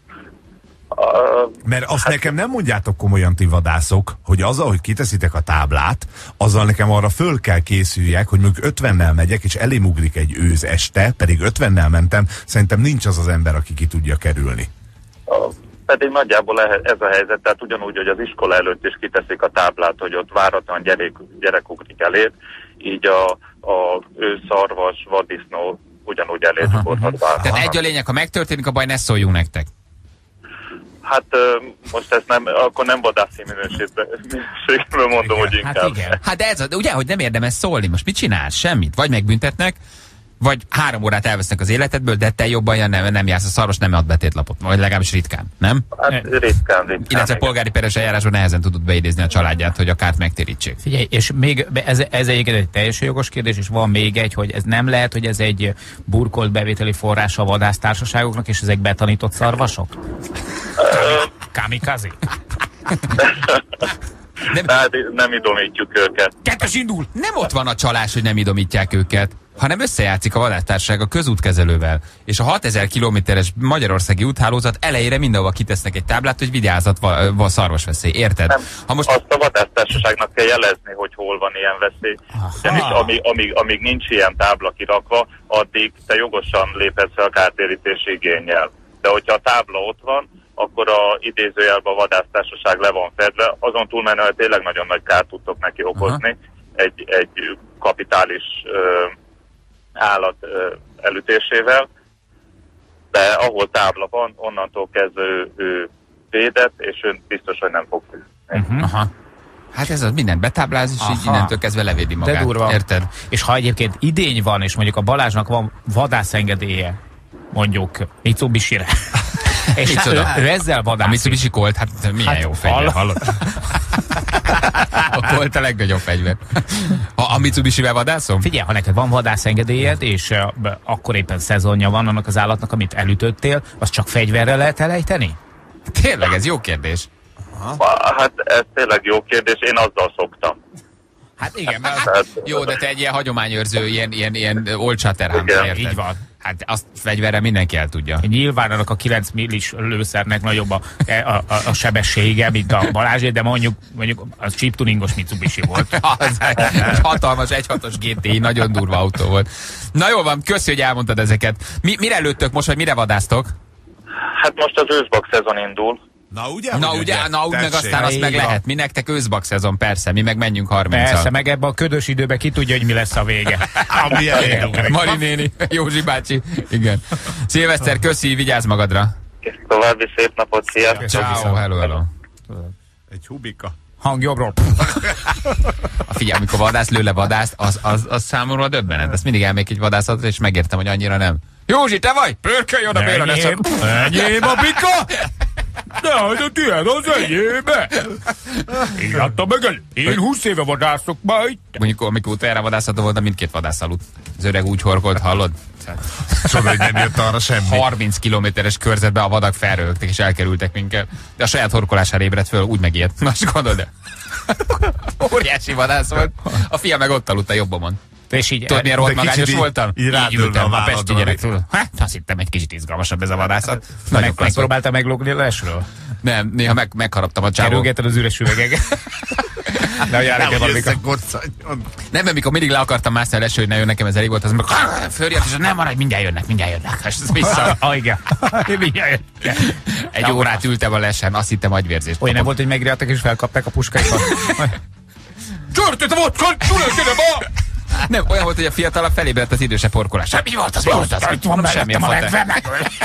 Uh, Mert azt hát, nekem nem mondjátok komolyan, ti vadászok, hogy azzal, hogy kiteszitek a táblát, azzal nekem arra föl kell készüljek, hogy mondjuk ötvennel megyek, és elém ugrik egy őz este, pedig ötvennel mentem, szerintem nincs az az ember, aki ki tudja kerülni. uh, pedig nagyjából ez a helyzet, tehát ugyanúgy, hogy az iskola előtt is kiteszik a táblát, hogy ott váratlan gyerek, gyerek ugrik eléd, így a, a őszarvas, vaddisznó ugyanúgy eléd ugorhat. Tehát egy a lényeg, ha megtörténik a baj, ne szóljunk nektek. Hát most ezt nem, akkor nem vadászi minőségből mondom, hogy inkább. Hát igen. Hát de ez, de ugye, hogy nem érdemes szólni. Most mit csinálsz? Semmit. Vagy megbüntetnek, vagy három órát elvesznek az életedből, de te jobban ja, nem, nem jársz a szarvas, nem ad betétlapot. Vagy legalábbis ritkán, nem? Hát ritkán, ritkán. Illetve polgári peres eljárásban nehezen tudod beidézni a családját, hogy a kárt megtérítsék. Figyelj, és még ez, ez egyébként egy teljesen jogos kérdés, és van még egy, hogy ez nem lehet, hogy ez egy burkolt bevételi forrása a vadásztársaságoknak, és ezek betanított szarvasok? Kamikaze? Nem, hát nem idomítjuk őket. Kettes indul! Nem ott van a csalás, hogy nem idomítják őket, hanem összejátszik a vadásztársaság a közútkezelővel. És a hatezer kilométeres magyarországi úthálózat elejére mindenhova kitesznek egy táblát, hogy vigyázat, va, va szarvasveszély. Érted? Nem, ha most... Azt a vadásztársaságnak kell jelezni, hogy hol van ilyen veszély. Ugyanis amíg, amíg, amíg nincs ilyen tábla kirakva, addig te jogosan léphetsz fel a kártérítési igénnyel. De hogyha a tábla ott van, akkor a idézőjelben a vadásztársaság le van fedve, azon túlmenően tényleg nagyon nagy kárt tudtok neki okozni egy, egy kapitális ö, állat ö, elütésével, de ahol tábla van, onnantól kezdve ő, ő védett, és ő biztos, hogy nem fog fűzni. Uh-huh. Aha. Hát ez az mindent betábláz, és így innentől kezdve levédi magát. De durva. Érted? És ha egyébként idény van, és mondjuk a Balázsnak van vadászengedélye, mondjuk Mitsubishi-re, és ő, ő ezzel A vadászik. Mitsubishi Colt, hát milyen Hát, jó fegyver, hallod? A Colt a legnagyobb fegyver. Ha a Mitsubishi-vel vadászom? Figyelj, ha neked van vadászengedélyed, és uh, akkor éppen szezonja van annak az állatnak, amit elütöttél, azt csak fegyverrel lehet elejteni? Tényleg, ez jó kérdés. Hát ez tényleg jó kérdés, én azzal szoktam. Hát igen, mert Hát, az, jó, de te egy ilyen hagyományőrző, ilyen, ilyen, ilyen old Chatterham, érted? Így van. Hát azt fegyverre mindenki el tudja. Nyilván annak a kilenc millis lőszernek nagyobb a, a, a, a sebessége, mint a Balázsé, de mondjuk, mondjuk az chip tuningos Mitsubishi volt. Az egy hatalmas egy hatos gé té i, nagyon durva autó volt. Na jól van, köszi, hogy elmondtad ezeket. Mi, mire lőttök most, vagy mire vadásztok? Hát most az őszbak szezon indul. Na ugye? Na ugye, ugye, na úgy meg tessék. aztán azt meg Így van. lehet. Mi nektek őszbak szezon, persze, mi meg menjünk harminccal. Persze, meg ebbe a ködös időben ki tudja, hogy mi lesz a vége. Ami elég. Mari néni, Józsi bácsi, igen. Szilveszter, köszi, vigyázz magadra. És további szép napot, sziasztok! Ciao, hello, hello. Egy hubika. Hang jobbról. A figyelj, amikor vadász lő le vadászt, az, az, az számomra döbbenet. Ezt mindig elmék egy vadászatra, és megértem, hogy annyira nem. Józsi, te vagy? Pörkölj oda, Béla, ne szak... Enyém a bika! De hát a tiéd az enyébe! Én adtam meg el. Én húsz éve vadászok majd. Mondjuk, amikor utoljára vadászható volt, mindkét vadász aludt. Az öreg úgy horkolt, hallod? Csoda, hogy nem jött arra semmi. harminc kilométeres körzetbe a vadak felrögtek és elkerültek minket. De a saját horkolására ébredt föl, úgy megijedt. Na, csak gondold el. Óriási vadász volt. A fia meg ott aludt a jobbomon. És így Tudod, milyen rohadt magányos voltam? Így rádőlve ültem, a a pesti válladra. gyerek, tudod. Hát, azt hittem, egy kicsit izgalmasabb ez a vadászat. Nagyon meg, klassz volt. megpróbáltál meglógni a lesről? Nem, néha meg, megharaptam a csávó. Kerülgeted az üres üvegeket. De hogy Nem, hogy valamikor. összekoccanjon. Nem, amikor mindig le akartam mászni a leső, hogy ne jön nekem, ez elég volt, az meg följött, és nem maradj, mindjárt jönnek, mindjárt jönnek. És ez vissza. Ah, igen. Mindjárt jön. Egy órát ültem a lesen, azt hittem agyvérzést. Olyan nem volt, hogy megriadtak és felkapták a puskáikat. Csörtött a vodka, tulajkedem a... Nem, olyan volt, hogy a fiatalabb felébredt az idősebb porkolás. Mi volt az, mi volt az? Mit mondom, semmi a fater.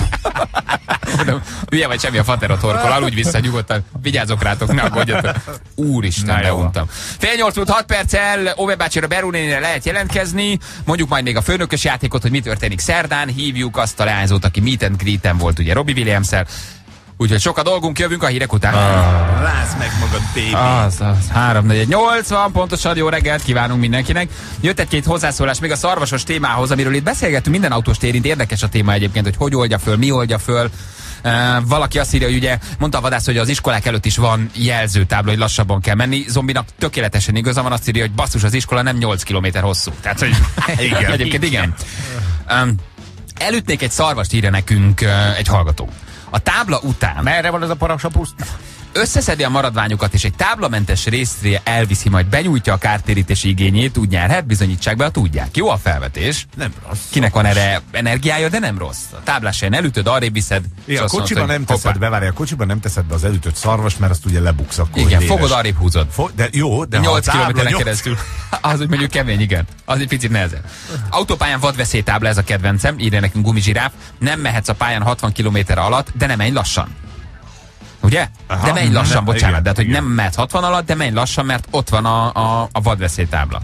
Mondom, hülye vagy, semmi a fater ott horkol, aludj vissza nyugodtan. Vigyázzok rátok, ne aggódjatok. Úristen, beuntam. Fél nyolc múlt hat perccel, Ove bácsira, Beru nénire lehet jelentkezni. Mondjuk majd még a főnökös játékot, hogy mi történik szerdán. Hívjuk azt a leányzót, aki meet and greet-en volt, ugye, Robbie Williams-szel. Úgyhogy sok a dolgunk, jövünk a hírek után. Ah. Rázd meg magad, baby. Az, az. három negyven nyolcvan, pontosan jó reggelt kívánunk mindenkinek. Jött egy-két hozzászólás még a szarvasos témához, amiről itt beszélgettünk, minden autós érint. Érdekes a téma egyébként, hogy hogy oldja föl, mi oldja föl. Uh, valaki azt írja, hogy ugye mondta a vadász, hogy az iskolák előtt is van jelzőtábla, hogy lassabban kell menni. Zombinak tökéletesen igaza van, azt írja, hogy basszus, az iskola nem nyolc kilométer hosszú. Tehát, hogy Igen. egyébként igen. Um, elütnék egy szarvast, írja nekünk uh, egy hallgató. A tábla után Merre van ez a parasa puszta? összeszedi a maradványokat, és egy táblamentes részre elviszi, majd benyújtja a kártérítési igényét, úgy nyerhet, bizonyítsák be, ha tudják. Jó a felvetés. Nem rossz. Kinek van erre energiája, de nem rossz. A táblás helyen elütöd, arrébb viszed. Igen, a azt kocsiban mondod, nem hogy teszed hoppá. be, várj, a kocsiban nem teszed be az elütött szarvast, mert azt ugye lebuksz akkor. Igen, hogy fogod, éles. arrébb húzod. Fo- de jó, de ha a nyolc tábla kilométeren nyolc- keresztül. Az, hogy mondjuk kemény, igen. Az egy picit nehezebb. Autópályán vadveszélytábla, ez a kedvencem, írja nekünk Gumizsiráf. Nem mehetsz a pályán hatvan kilométer alatt, de nem menj lassan. Ugye? Aha, de menj lassan, nem, bocsánat, igen, de hát, hogy igen. nem mehet hatvan alatt, de menj lassan, mert ott van a, a, a vadveszélytábla.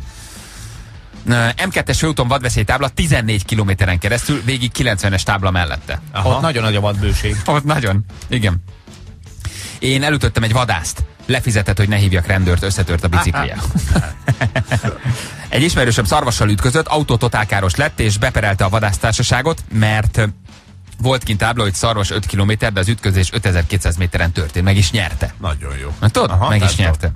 em kettes főúton vadveszélytábla tizennégy kilométeren keresztül, végig kilencvenes tábla mellette. Aha. Ott nagyon nagy a vadbőség. Ott nagyon. Igen. Én elütöttem egy vadászt. Lefizetett, hogy ne hívjak rendőrt, összetört a biciklije. Egy ismerősöm szarvassal ütközött, autótotálkáros lett, és beperelte a vadásztársaságot, mert volt kint tábla, hogy szarvas öt kilométer, de az ütközés ötezer-kétszáz méteren történt. Meg is nyerte. Nagyon jó. Na, tudod? Aha, meg is látom. nyerte.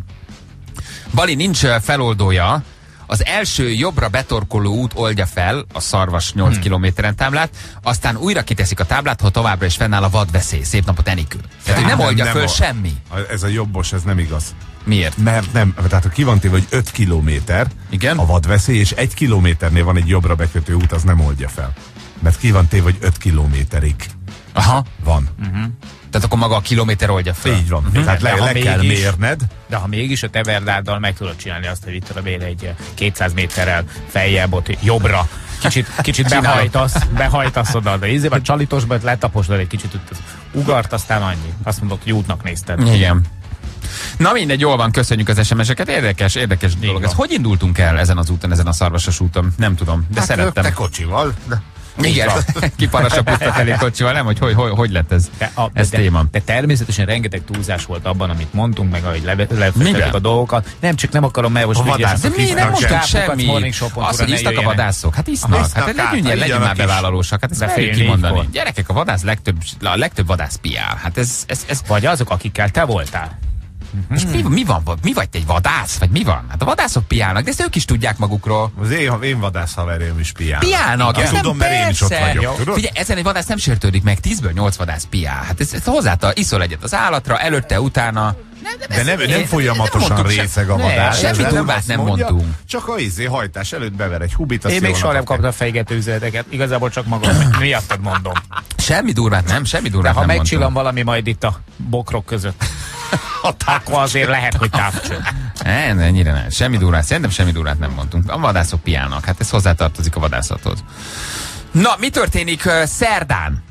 Bali nincs feloldója. Az első jobbra betorkoló út oldja fel a szarvas nyolc hmm. kilométeren táblát, aztán újra kiteszik a táblát, ha továbbra is fennáll a vadveszély. Szép napot, Enikő. Tehát, hogy nem oldja föl a, semmi. Ez a jobbos, ez nem igaz. Miért? Mert nem, tehát ki van téve, hogy öt kilométer Igen? a vadveszély, és egy kilométernél van egy jobbra bekötő út, az nem oldja fel. Mert ki van téve, hogy öt kilométerig Aha. van. Uh-huh. Tehát akkor maga a kilométer oldja föl. Így van. Uh-huh. Tehát le, De ha le kell mégis- mérned. De ha mégis a te verdáddal meg tudod csinálni azt, hogy itt tudom én egy kétszáz méterrel feljebb, ott jobbra, kicsit, kicsit behajtasz, behajtasz oda, de ízében a csalitosba letaposdod egy kicsit, ott ugart, aztán annyi. Azt mondod, hogy útnak nézted. Igen. Na mindegy, jól van, köszönjük az es em es-eket. Érdekes, érdekes dolog. Ez hogy indultunk el ezen az úton, ezen a szarvasos úton? Nem tudom, de Hát szerettem. te kocsival. De... Igen, kiparasapultak elég kocsival, nem? Hogy hogy, hogy, hogy lett ez, De, a, ez de, téma? de természetesen rengeteg túlzás volt abban, amit mondtunk, meg ahogy Mivel? lefektettük a dolgokat. Nem, csak nem akarom, mert most A vadász- De mi nem Isznak mondtunk sem. semmi. Az, hogy isznak a vadászok. Hát isznak. Isznak Hát át, legyünk, legyünk igyanak már is. bevállalósak. Hát ezt De merjük fél kimondani. négykor. Gyerekek, a vadász legtöbb, a legtöbb vadász piál. Hát ez, ez, ez Vagy azok, akikkel te voltál. és mi, mi van? Mi vagy te egy vadász? Vagy mi van? Hát a vadászok piálnak, de ezt ők is tudják magukról. Az én, én vadász haverém is piál. Piálnak, Igen. ez nem Tudom, mert én is ott persze. vagyok, tudod? Figyelj, ezen egy vadász nem sértődik meg, tízből nyolc vadász piál. Hát ez, ez hozzától iszol egyet az állatra, előtte, utána. De nem, nem én- folyamatosan nem mondtuk részeg a se- vadász. semmi Ezzel durvát azt nem mondja, mondtunk. Csak a izé hajtás előtt bever egy hubit. azt Én jó még soha nem napot kaptam fejgető üzeneteket. Igazából csak magam miattad mondom. Semmi durvát nem, semmi De durvát ha nem megcsillan mondtunk. valami majd itt a bokrok között, akkor azért lehet, hogy távcső. Ne, ne, ennyire nem. Semmi durvát, szerintem semmi durvát nem mondtunk. A vadászok piálnak, hát ez hozzátartozik a vadászathoz. Na, mi történik uh, szerdán?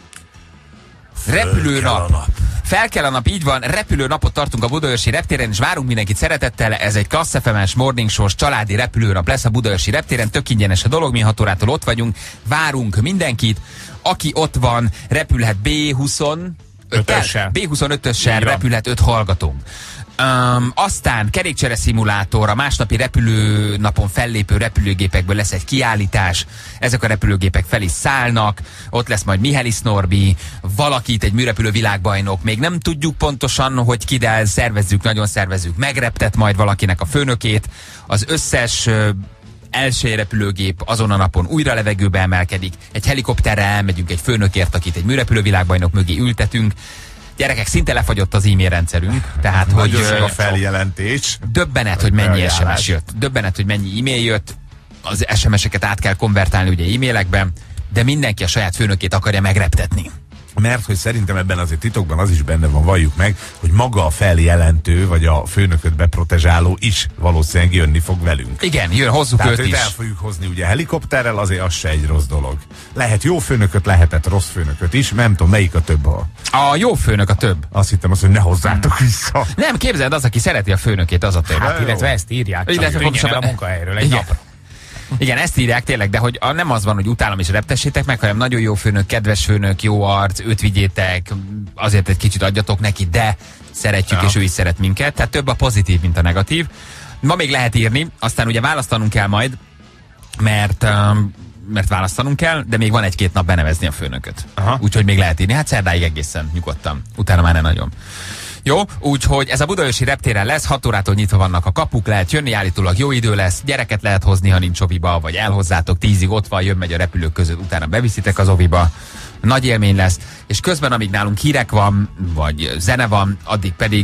Repülőnap. Fel kell a nap, így van, repülőnapot tartunk a Budaörsi reptéren, és várunk mindenkit szeretettel. Ez egy Klassz ef em-es morning show-s családi repülőnap lesz a Budaörsi reptéren, tök ingyenes a dolog, mi hat órától ott vagyunk, várunk mindenkit. Aki ott van, repülhet bé huszonötössel. bé huszonötössel repülhet öt hallgatónk. Um, aztán kerékcsere szimulátor, a másnapi repülőnapon fellépő repülőgépekből lesz egy kiállítás, ezek a repülőgépek fel is szállnak, ott lesz majd Mihály Norbi, valakit, egy műrepülő világbajnok, még nem tudjuk pontosan, hogy ki, de szervezzük, nagyon szervezzük, megreptet majd valakinek a főnökét, az összes uh, első repülőgép azon a napon újra levegőbe emelkedik, egy helikopterrel elmegyünk egy főnökért, akit egy műrepülő világbajnok mögé ültetünk. Gyerekek, szinte lefagyott az e-mail rendszerünk, tehát hogy Nagyon sok ö, a feljelentés. döbbenet, hogy mennyi es em es Ajánlás. jött. Döbbenet, hogy mennyi e-mail jött. Az es em es-eket át kell konvertálni ugye e-mailekben, de mindenki a saját főnökét akarja megreptetni. Mert hogy szerintem ebben azért titokban az is benne van, valljuk meg, hogy maga a feljelentő, vagy a főnököt beprotezsáló is valószínűleg jönni fog velünk. Igen, jön, hozzuk Tehát őt őt is. el fogjuk hozni ugye helikopterrel, azért az se egy rossz dolog. Lehet jó főnököt, lehetett rossz főnököt is, nem tudom, melyik a több. A... A jó főnök a több. Azt hittem azt, hogy ne hozzátok vissza. Nem, képzeld, az, aki szereti a főnökét, az a több. Hát, illetve ezt írják, csak Illetve tűnjen el pontosabban- a munkahelyről egy Igen. napra. Igen, ezt írják tényleg, de hogy a, nem az van, hogy utálom és reptessétek meg, hanem nagyon jó főnök, kedves főnök, jó arc, őt vigyétek, azért egy kicsit adjatok neki, de szeretjük, Ja. és ő is szeret minket. Tehát több a pozitív, mint a negatív. Ma még lehet írni, aztán ugye választanunk kell majd, mert, um, mert választanunk kell, de még van egy-két nap benevezni a főnököt. Úgyhogy még lehet írni. Hát szerdáig egészen nyugodtan. Utána már ne nagyon. Jó, úgyhogy ez a Budaörsi reptéren lesz, hat órától nyitva vannak a kapuk, lehet jönni, állítólag jó idő lesz, gyereket lehet hozni, ha nincs oviba, vagy elhozzátok, tízig ott van, jön megy a repülők között, utána beviszitek az oviba, nagy élmény lesz, és közben amíg nálunk hírek van, vagy zene van, addig pedig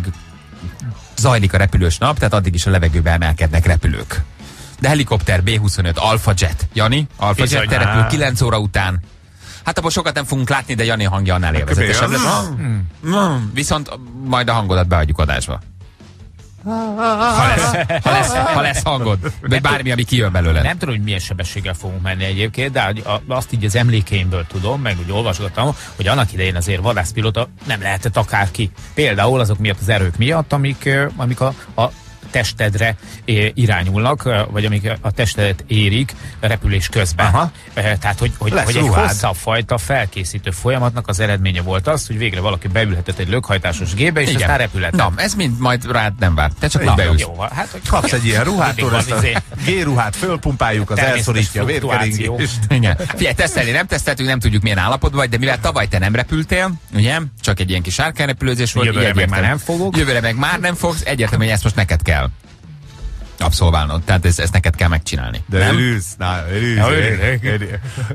zajlik a repülős nap, tehát addig is a levegőbe emelkednek repülők. De helikopter bé huszonöt Alpha Jet, Jani, Alpha Bizony. Jet repül kilenc óra után. Hát abból sokat nem fogunk látni, de Jani hangja annál élvezetesebb lesz. Mm. Viszont majd a hangodat beadjuk adásba. Ha lesz, ha lesz, ha lesz hangod, vagy bármi, ami kijön belőle. Nem tudom, hogy milyen sebességgel fogunk menni egyébként, de azt így az emlékeimből tudom, meg úgy olvasgattam, hogy annak idején azért vadászpilóta nem lehetett akárki. Például azok miatt az erők miatt, amik, amik a, a testedre irányulnak, vagy amik a testedet érik repülés közben. Aha. Tehát, hogy, hogy, hogy egy hosszabb fajta felkészítő folyamatnak az eredménye volt az, hogy végre valaki beülhetett egy lökhajtásos gépbe, és igen, aztán repülhetett. Na, ez mind majd rád nem vár. Te csak úgy beülsz. Jó, hát, hogy kapsz egy ilyen ruhától, azt a G-ruhát fölpumpáljuk, az elszorítja a vérkeringést. Igen. Figyelj, tesztelni nem teszteltünk, nem tudjuk milyen állapotban vagy, de mivel tavaly te nem repültél, ugye? Csak egy ilyen kis sárkányrepülőzés volt. Jövőre meg már nem fogok. Jövőre meg már nem fogsz, egyértelmű, hogy ezt most neked kell abszolválnod. Tehát ezt, ezt neked kell megcsinálni. De örülsz, na, örülsz.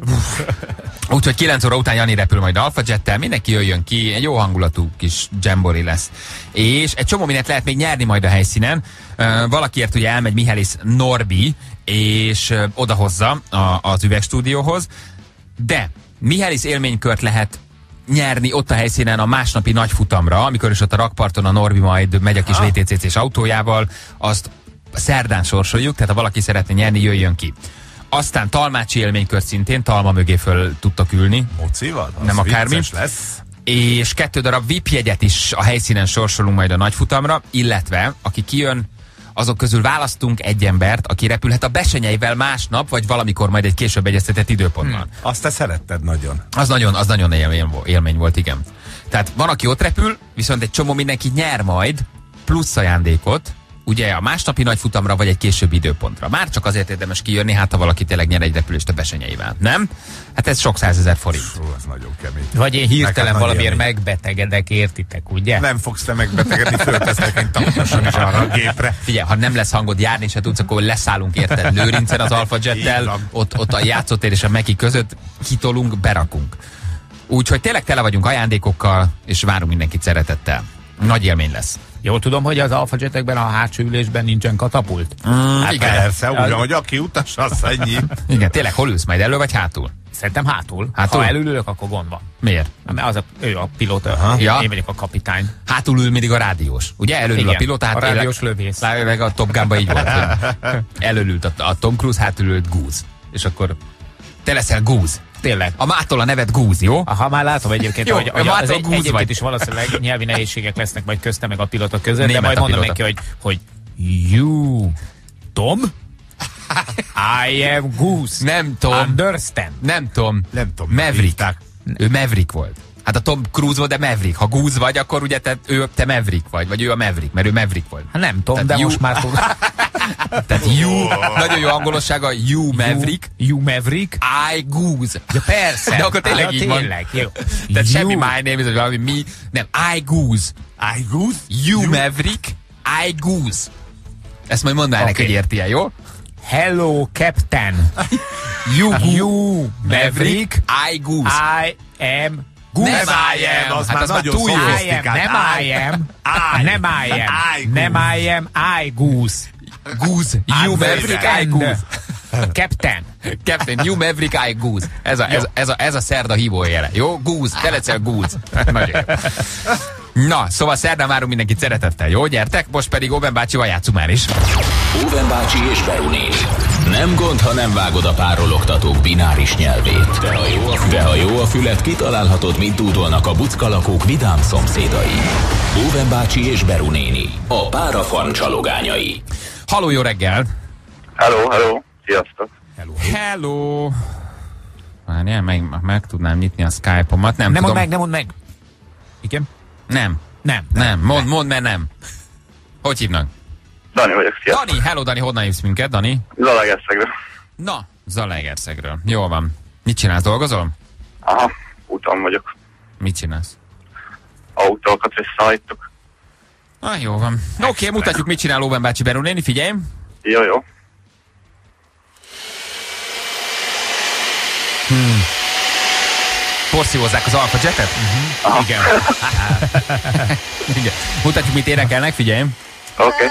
Úgyhogy kilenc óra után Jani repül majd Alpha Jettel, mindenki jöjjön ki, egy jó hangulatú kis jamboree lesz. És egy csomó mindent lehet még nyerni majd a helyszínen. Uh, valakiért ugye elmegy Mihális Norbi, és uh, odahozza a, az üvegstúdióhoz. De Mihális élménykört lehet nyerni ott a helyszínen a másnapi nagyfutamra, amikor is ott a rakparton a Norbi majd megy a kis vé té cé cés autójával, azt szerdán sorsoljuk, tehát ha valaki szeretne nyerni, jöjjön ki. Aztán Talmácsi élménykört szintén, Talma mögé föl tudtak ülni. Mocival? Nem akármi. Lesz. És kettő darab vé i pé jegyet is a helyszínen sorsolunk majd a nagyfutamra, illetve aki kijön, azok közül választunk egy embert, aki repülhet a Besenyeivel másnap, vagy valamikor majd egy később egyeztetett időpontban. Hmm. Azt te szeretted nagyon. Az nagyon, az nagyon élmény, élmény volt, igen. Tehát van, aki ott repül, viszont egy csomó mindenki nyer majd plusz ajándékot, ugye a másnapi nagyfutamra, vagy egy későbbi időpontra. Már csak azért érdemes kijönni, hát ha valaki tényleg nyer egy repülést a Besenyeivel. Nem? Hát ez sok százezer forint. Fú, ez nagyon kemény. Vagy én hirtelen valamiért megbetegedek, értitek, ugye? Nem fogsz te megbetegedni, föltesznek egy taposan is arra a gépre. Figyelj, ha nem lesz hangod, járni se tudsz, akkor leszállunk érted Lőrincen az Alpha Jettel, ott, ott a játszótér és a Meki között kitolunk, berakunk. Úgyhogy tényleg tele vagyunk ajándékokkal, és várunk mindenkit szeretettel. Nagy élmény lesz. Jól tudom, hogy az Alpha Jetekben a hátsó ülésben nincsen katapult? Mm, hát igen, persze, úgy, hogy aki utas, az ennyi. Igen, tényleg hol ülsz majd, elő vagy hátul? Szerintem hátul. hátul? Ha elülök, akkor gond van. Miért? Mert az a, ő a pilóta, én, ja. én vagyok a kapitány. Hátul ül mindig a rádiós. Ugye elölül a pilóta, hát a rádiós lövész. Meg a Top Gunban így volt. Elölült a, a Tom Cruise, hátul ült Goose. És akkor te leszel Goose. Tényleg. A mától a nevet Goose, jó? Ha már látom egyébként, jó, hogy, hogy az egy, egyébként vagy. is valószínűleg nyelvi nehézségek lesznek majd köztem meg a pilóta között, német de majd mondom neki, hogy, hogy you, Tom? I am Goose. Nem Tom. Understand? Nem Tom. Nem Tom. Maverick. Ő Maverick volt. Hát a Tom Cruise volt, de Maverick. Ha Goose vagy, akkor ugye te, ő, te Maverick vagy, vagy ő a Maverick, mert ő Maverick volt. Hát nem Tom, tehát de you... most már tudom. Tehát you, nagyon jó angolossága, you Maverick. You, you Maverick. I Goose. Ja persze. De akkor tényleg így tényleg, van. Jó. Tehát you. Semmi my name, vagy valami mi. Nem, I Goose. I Goose? You, you Maverick. I Goose. Ezt majd mondd el okay. neki, hogy érti el, jó? Hello, Captain. You, you Maverick. I Goose. I am Goose. Nem I am. Az hát már az nagyon túl jó. Nem I am. Nem I am. Nem I am. I Goose. Goose. You Maverick. I Goose. Captain. Captain. You Maverick. I Goose. Ez a, ez, ez a, ez a szerda hívójele. Jó? Goose. Te leszel Goose. Nagyon jó. Na, szóval szerdán várunk mindenkit szeretettel, jó? Gyertek, most pedig Óven bácsival játszunk már is. Óven bácsi és Beru néni. Nem gond, ha nem vágod a párologtatók bináris nyelvét. De ha jó a, de ha jó a fület, kitalálhatod, mit dúdolnak a buckalakók vidám szomszédai. Óven bácsi és Beru néni. A párafarm csalogányai. Halló, jó reggel! Hello, hello, sziasztok! Hello! Hello! Várjál, meg, meg tudnám nyitni a Skype-omat, nem, nem tudom. Mondd meg, nem mondd meg! Igen? Nem. Nem. Nem, mondd, mondd, mert nem. Hogy hívnak? Dani vagyok, sziasztok! Dani, hello Dani, honnan hívsz minket, Dani? Zalaegerszegről. Na, Zalaegerszegről. Jól van. Mit csinálsz, dolgozol? Aha, úton vagyok. Mit csinálsz? Autókat visszahagytuk. Ah, jó van. Oké, okay, mutatjuk, mit csinál Óven bácsi, Beru néni, figyelj! Jó, jó. Hmm. Porszívozzák az Alpha Jetet? Uh-huh. Igen. Igen. Mutatjuk, mit énekelnek, figyelj! Oké. Okay.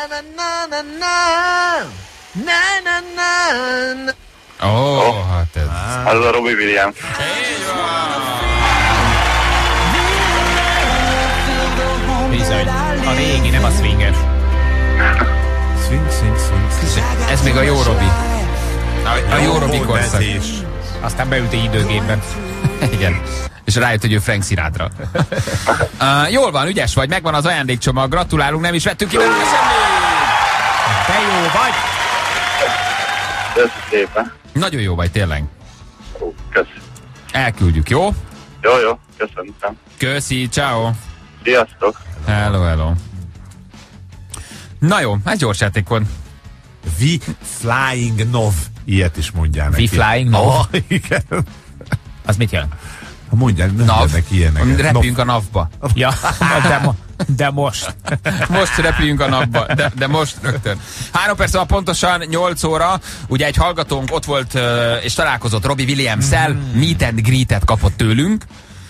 Ó, oh, oh. hát ez... Ez a Robbie Williams. Bizony. A régi, nem a swingers. Swing, swing, swing, swing. Ez még a jó Robi. A, a jó Robi korszak. Aztán beülti időgépben. Igen. És rájött, hogy ő Frank Sinatra. uh, jól van, ügyes vagy, megvan az ajándékcsomag, gratulálunk, nem is vettünk ki belőle semmit! Te jó vagy! Köszönöm szépen. Nagyon jó vagy, tényleg. Köszönöm. Elküldjük, jó? Jó, jó, köszönöm. Köszi, ciao. Sziasztok. Hello, hello. Na jó, ez gyors játék volt. We Flying Nov. Ilyet is mondják neki. We Flying Nov? Oh, igen. Az mit jelent? Mondják, nem Nav. jönnek ilyeneket. Repüljünk a navba. Ja, de, mo de most. Most repüljünk a napba, de, de most rögtön. Három perc van pontosan, nyolc óra. Ugye egy hallgatónk ott volt uh, és találkozott Robbie Williams-szel, mm. meet and greetet kapott tőlünk.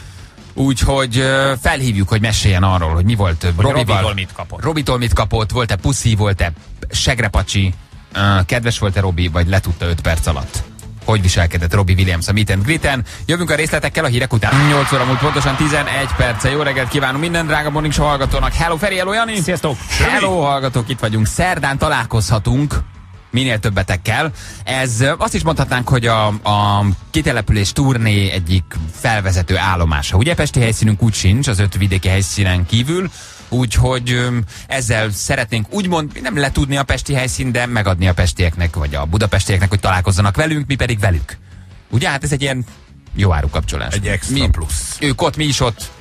Úgyhogy uh, felhívjuk, hogy meséljen arról, hogy mi volt uh, Robbie-tól mit kapott. Robbie-tól mit kapott, volt-e puszi, volt-e segrepacsi, uh, kedves volt-e Robbie, vagy letudta öt perc alatt. Hogy viselkedett Robbie Williams a meet and greeten. Jövünk a részletekkel a hírek után. nyolc óra múlt pontosan tizenegy perce. Jó reggelt kívánunk minden drága Morning Show hallgatónak. Hello Feri, hello Jani. Sziasztok. Hello hallgatók, itt vagyunk. Szerdán találkozhatunk minél többetekkel. Ez azt is mondhatnánk, hogy a, a kitelepülés turné egyik felvezető állomása. Ugye pesti helyszínünk úgy sincs, az öt vidéki helyszínen kívül. Úgyhogy ezzel szeretnénk úgymond nem letudni a pesti helyszínt, de megadni a pestieknek, vagy a budapestieknek, hogy találkozzanak velünk, mi pedig velük. Ugye, hát ez egy ilyen jó áru kapcsolás. Egy extra mi, plusz. Ők ott, mi is ott,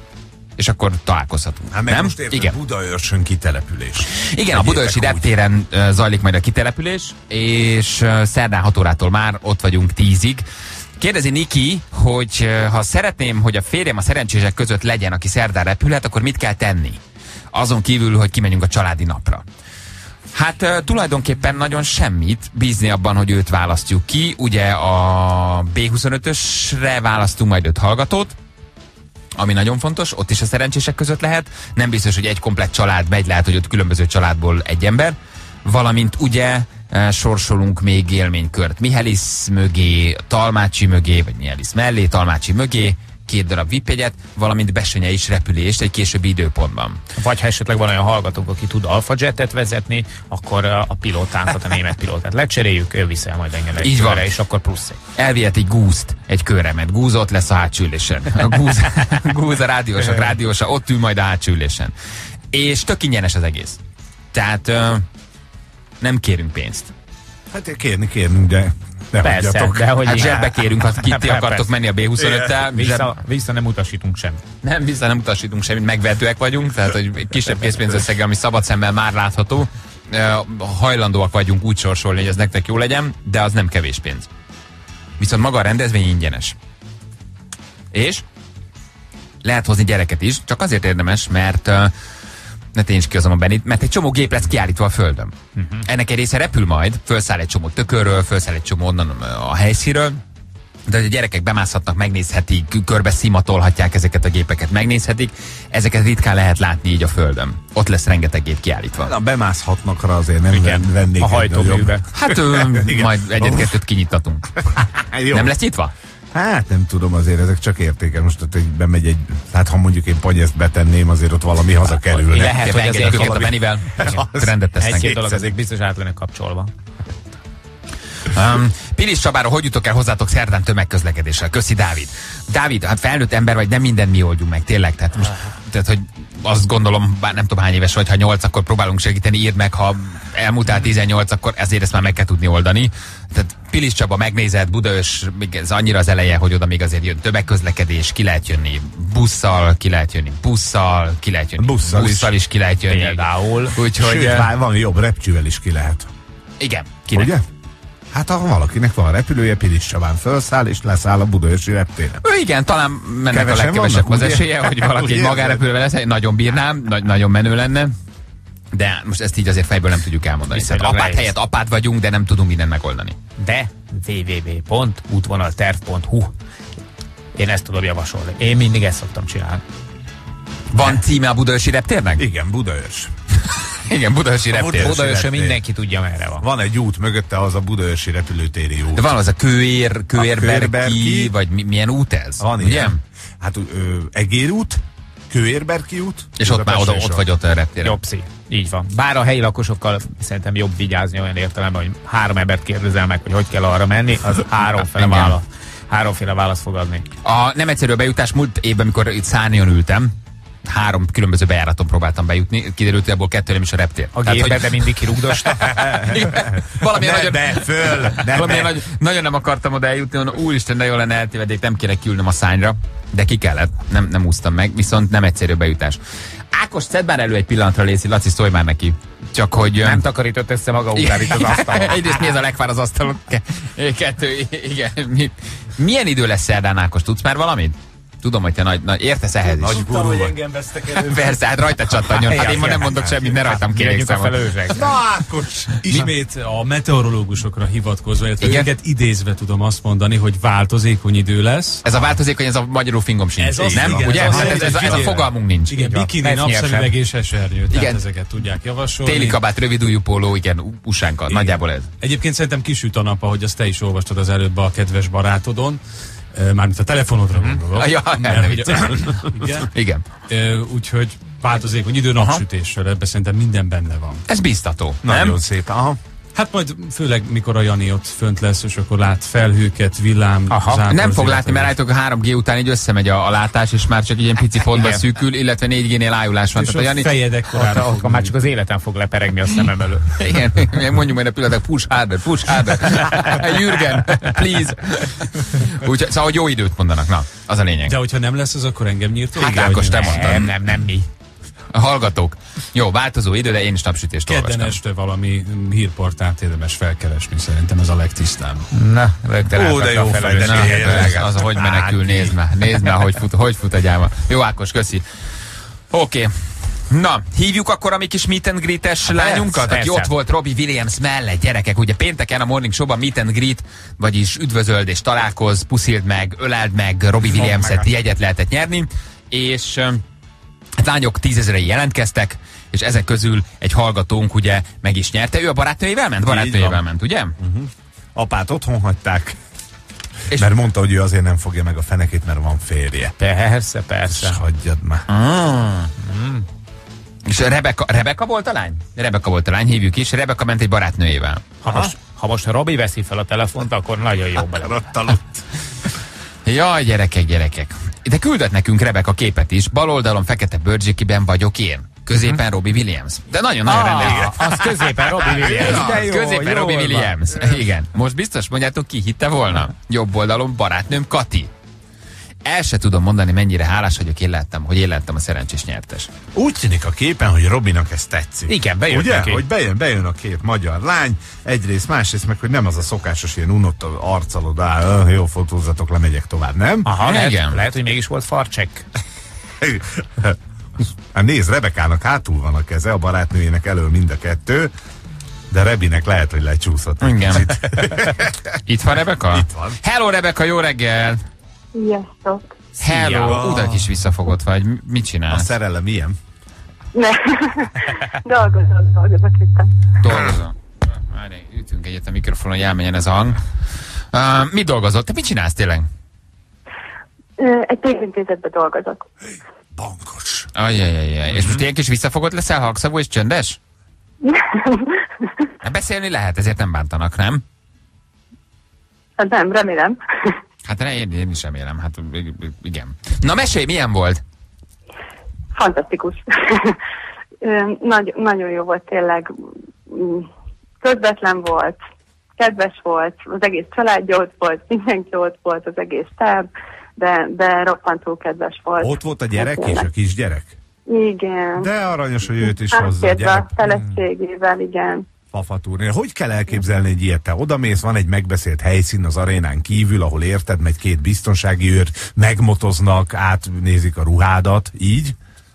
és akkor találkozhatunk. Hát meg nem? most érted, Igen. Budaörsön kitelepülés. Igen, a Budaörsi reptéren uh, zajlik majd a kitelepülés, és uh, szerdán hat órától már ott vagyunk tízig. Kérdezi Niki, hogy uh, ha szeretném, hogy a férjem a szerencsések között legyen, aki szerdán repülhet, akkor mit kell tenni? Azon kívül, hogy kimegyünk a családi napra. Hát uh, tulajdonképpen nagyon semmit, bízni abban, hogy őt választjuk ki. Ugye a bé huszonötösre választunk majd öt hallgatót, ami nagyon fontos, ott is a szerencsések között lehet. Nem biztos, hogy egy komplett család megy, lehet, hogy ott különböző családból egy ember. Valamint ugye e, sorsolunk még élménykört. Mihelis mögé, Talmácsi mögé, vagy Mihelis mellé, Talmácsi mögé, két darab vé i pé-jegyet, valamint Bessenye is repülést egy későbbi időpontban. Vagy ha esetleg van olyan hallgatónk, aki tud Alpha-jetet vezetni, akkor a pilótánkat, a német pilótát lecseréljük, ő viszel majd engem egy Így van. körre, és akkor plusz egy. Elvihet egy gúzt, egy körremet. Gúz ott lesz a hátsülésen. A gúz, gúz a rádiósa, a rádiósa, ott ül majd a hátsülésen. És tök ingyenes az egész. Tehát ö, nem kérünk pénzt. Hát kérni kérnünk, de ne Persze, hagyjatok. de hogy Hát igen. zsebbe kérünk, ha ki ti akartok Persze. menni a bé huszonöttel. Vissza, vissza nem utasítunk sem. Nem, vissza nem utasítunk semmit, megvehetőek vagyunk, tehát hogy egy kisebb készpénzösszeggel, ami szabad szemmel már látható, hajlandóak vagyunk úgy sorsolni, hogy ez nektek jó legyen, de az nem kevés pénz. Viszont maga a rendezvény ingyenes. És lehet hozni gyereket is, csak azért érdemes, mert ne tényleg kihozom a Benit, mert egy csomó gép lesz kiállítva a földön. Uh-huh. Ennek egy része repül majd, felszáll egy csomó tökörről, felszáll egy csomó onnan a helyszínről, de a gyerekek bemászhatnak, megnézhetik, körbe szimatolhatják ezeket a gépeket, megnézhetik. Ezeket ritkán lehet látni így a földön. Ott lesz rengeteg gép kiállítva. Na, bemászhatnak rá azért, nem Igen, vennék a egy hajtóműbe. Hát ő, majd egyet-kettőt kinyitatunk. Jó. Nem lesz nyitva? Hát nem tudom, azért ezek csak értékel. Most ott egy, bemegy egy, hát ha mondjuk én panyeszt betenném, azért ott valami haza kerülne. Lehet, hogy Engedjük azért őket a valami- Benivel, rendet tesznek. Egy-két dolog azért biztos át lenne kapcsolva. Um, Pilis Csabára hogy jutok el hozzátok szerdán tömegközlekedéssel? Köszi, Dávid. Dávid, hát felnőtt ember vagy, nem mindent mi oldjunk meg, tényleg. Tehát, most, tehát hogy azt gondolom, bár nem tudom hány éves vagy, ha nyolc, akkor próbálunk segíteni, írd meg, ha elmúltál tizennyolc, akkor ezért ezt már meg kell tudni oldani. Tehát Pilis Csaba, megnézed, Budaörs, még ez annyira az eleje, hogy oda még azért jön tömegközlekedés, ki lehet jönni busszal, ki lehet jönni busszal, ki lehet jönni Busszal is. busszal is ki lehet jönni. Például. Úgyhogy, Sőt, eh, vár, van jobb, repcsővel is ki lehet. igen, kinek? Ugye? Hát ha valakinek van repülője, Pilis Csabán felszáll, és leszáll a Budaörsi reptéren. Ő igen, talán mennek Kevesen a legkevesebb vannak, az ugye? esélye, hogy valaki egy Ugye? magánrepülővel lesz, nagyon bírnám, nagy, nagyon menő lenne. De most ezt így azért fejből nem tudjuk elmondani. Tehát Viszonylag apát nehéz. helyett apát vagyunk, de nem tudunk mindent megoldani. De double-u double-u double-u pont útvonalterv pont hu. Én ezt tudom javasolni. Én mindig ezt szoktam csinálni. Van címe a Budaörsi reptérnek? Igen, Budaörs. Igen, Budaörsi reptér. Budaörsi Budaörsön reptér. mindenki tudja, merre van. Van egy út mögötte, az a Budaörsi repülőtéri út. De van az a Kőér, Kőérberki, Kőérberki. vagy mi, milyen út ez? Van ugye? ilyen. Hát ö, Egérút, Kőérberki út. És ott már oda, ott vagy ott a reptéren. Jobszi. Így van. Bár a helyi lakosokkal szerintem jobb vigyázni olyan értelemben, hogy három embert kérdezel meg, hogy hogy kell arra menni, az háromféle válasz. Háromféle választ fog adni. A nem egyszerű a bejutás, múlt évben, amikor itt Szárnyon ültem, három különböző bejáraton próbáltam bejutni, kiderült, hogy abból kettő nem is a reptér. A gépbe, hogy... de mindig kirugdosta. Valamilyen ne, nagyon, ne, föl, ne, valamilyen nagy, nagyon nem akartam oda eljutni, mondom, úristen, de jól lenne eltévedék, nem kéne kiülnöm a szányra, de ki kellett, nem, nem úsztam meg, viszont nem egyszerű bejutás. Ákos, szedd már elő egy pillanatra, Léci, Laci, szólj már neki. Csak hogy... Nem takarított össze maga után itt az asztalon. Egyrészt mi ez a legfár az asztalon? Kettő, igen. Milyen idő lesz szerdán, Ákos? Tudsz már valamit? Tudom, hogy te nagy, nagy értesz ehhez is. Nagy gurú vagy. Engem vesztek elő. Persze, hát rajta csattanjon. Hát én ma nem mondok semmit, ne rajtam kérjék számot. Na, Ákos! Ismét a meteorológusokra hivatkozva, illetve Igen. őket idézve tudom azt mondani, hogy változékony idő lesz. Ez a változékony, ez a magyarul fingom sincs. Ez az, nem? igen, Ugye? ez az, Hát ez, ez, ez a igen. fogalmunk nincs. Igen, bikini, napszemüveg és esernyő. Tehát ezeket tudják javasolni. Téli kabát, rövidújú póló, igen, usánkkal. Nagyjából ez. Egyébként szerintem kisüt a nap, ahogy azt te is olvastad az előbb a kedves barátodon. Mármint a telefonodra gondolok. Ja, mert, ugye, igen. igen. Úgyhogy változékony idő napsütéssel, ebben szerintem minden benne van. Ez biztató, Nagyon nem? szép. Aha. Hát majd főleg, mikor a Jani ott fönt lesz, és akkor lát felhőket, villám, Aha. Nem fog látni, mert állítok a három G után így összemegy a, a látás, és már csak egy ilyen pici pontba szűkül, illetve négy G-nél ájulás van. És Tehát a Jani... fejed ekkorára fog Akkor már csak az életen fog leperegni a szemem elő. Igen, mondjuk majd a pillanatok, push harder, push harder. Jürgen, please. Úgy, szóval, hogy jó időt mondanak, na, az a lényeg. De hogyha nem lesz, az akkor engem nyírtó? Hát Ákos, te mondtad. Nem, nem, nem mi. A hallgatók. Jó, változó idő, de én is napsütést Kedden olvastam. este valami hírportált érdemes felkeresni, szerintem ez a legtisztább. Na, rögtön Ó, de jó a fej, de Na, tényleg. az, az, hogy menekül, nézd már, nézd már, hogy fut, hogy fut a gyáma. Jó, Ákos, köszi. Oké. Okay. Na, hívjuk akkor a mi kis meet and greet-es lányunkat, aki persze. ott volt Robbie Williams mellett, gyerekek, ugye pénteken a Morning Show-ban meet and greet, vagyis üdvözöld és találkozz, puszild meg, öleld meg Robbie Williams-et, jegyet lehetett nyerni, és hát lányok tízezrei jelentkeztek, és ezek közül egy hallgatónk ugye meg is nyerte. Ő a barátnőjével ment? Barátnőjével ment, ugye? Uh-huh. Apát otthon hagyták, És mert mondta, hogy ő azért nem fogja meg a fenekét, mert van férje. Persze, persze. És hagyjad már. Ah. Mm. És Rebecca, Rebecca volt a lány? Rebecca volt a lány, hívjuk is. Rebecca ment egy barátnőjével. Ha most, ha most a Robi veszi fel a telefont, akkor nagyon jó bele. Ott aludt. Jaj, gyerekek, gyerekek. De küldött nekünk Rebecca képet is. Bal oldalon fekete bőrzsékiben vagyok én. Középen Robbie Williams. De nagyon-nagyon Ah, rendes. az középen Robi Williams. De jó, Középen jól Robbie van. Williams. Igen. Most biztos mondjátok, ki hitte volna? Jobb oldalon barátnőm Kati. El se tudom mondani, mennyire hálás vagyok, én lettem, hogy én lettem a szerencsés nyertes. Úgy tűnik a képen, hogy Robinak ez tetszik. Igen, bejön Ugye? neki. Hogy bejön, bejön a két magyar lány, egyrészt, másrészt meg, hogy nem az a szokásos ilyen unott arccal oda, jó, fotózatok, lemegyek tovább, nem? Aha, Igen. lehet, lehet, hogy mégis volt farcsekk. Hát nézd, Rebekának hátul van a keze, a barátnőjének elől mind a kettő, de Rebinek lehet, hogy lecsúszott egy Igen. kicsit. Itt van Rebecca? Itt van. Hello Rebecca, jó reggel! Sziasztok! Hello! Uda kis visszafogott vagy. Mit A csinálsz? szerelem ilyen? Ne. dolgozok, dolgozok itt. Dolgozom. Várj, ütünk egyet a mikrofonon, hogy elmenjen ez a hang. Uh, mit dolgozott? Te mit csinálsz tényleg? Ö, Egy pénzintézetben dolgozok. Bankos. Ajajajaj. És most ilyen kis visszafogott leszel, halkszavú és csöndes? Hát beszélni lehet, ezért nem bántanak, nem? Hát nem, remélem. Hát én, én is remélem, hát igen. Na mesélj, milyen volt? Fantasztikus. Ö, Nagy, nagyon jó volt tényleg. Mm, Közvetlen volt, kedves volt, az egész családja ott volt, mindenki ott volt, az egész táb, de, de roppantól kedves volt. Ott volt a gyerek és a kisgyerek? Igen. De aranyos, hogy őt is hozza a Átérve gyerek. a feleségével, igen. Fafatúrnél. Hogy kell elképzelni egy ilyet? Te odamész, van egy megbeszélt helyszín az arénán kívül, ahol érted, megy két biztonsági őr, megmotoznak, átnézik a ruhádat, így?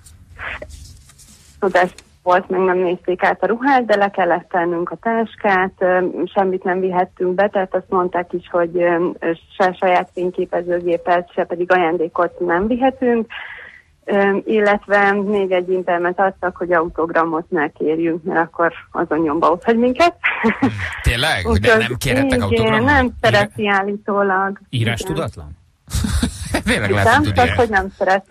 Tudás volt, meg nem nézték át a ruhát, de le kellett tennünk a táskát, ö, semmit nem vihettünk be, tehát azt mondták is, hogy ö, se saját fényképezőgépet, se pedig ajándékot nem vihetünk, ö, illetve még egy intelmet adtak, hogy autogramot ne kérjünk, mert akkor azon nyomba ott hagy minket. Tényleg? Hogy nem, nem kérhettek igen, autogramot? nem szereti állítólag. Írás Igen. tudatlan? Tényleg lehet, Nem, hogy csak tudják. hogy nem szereti,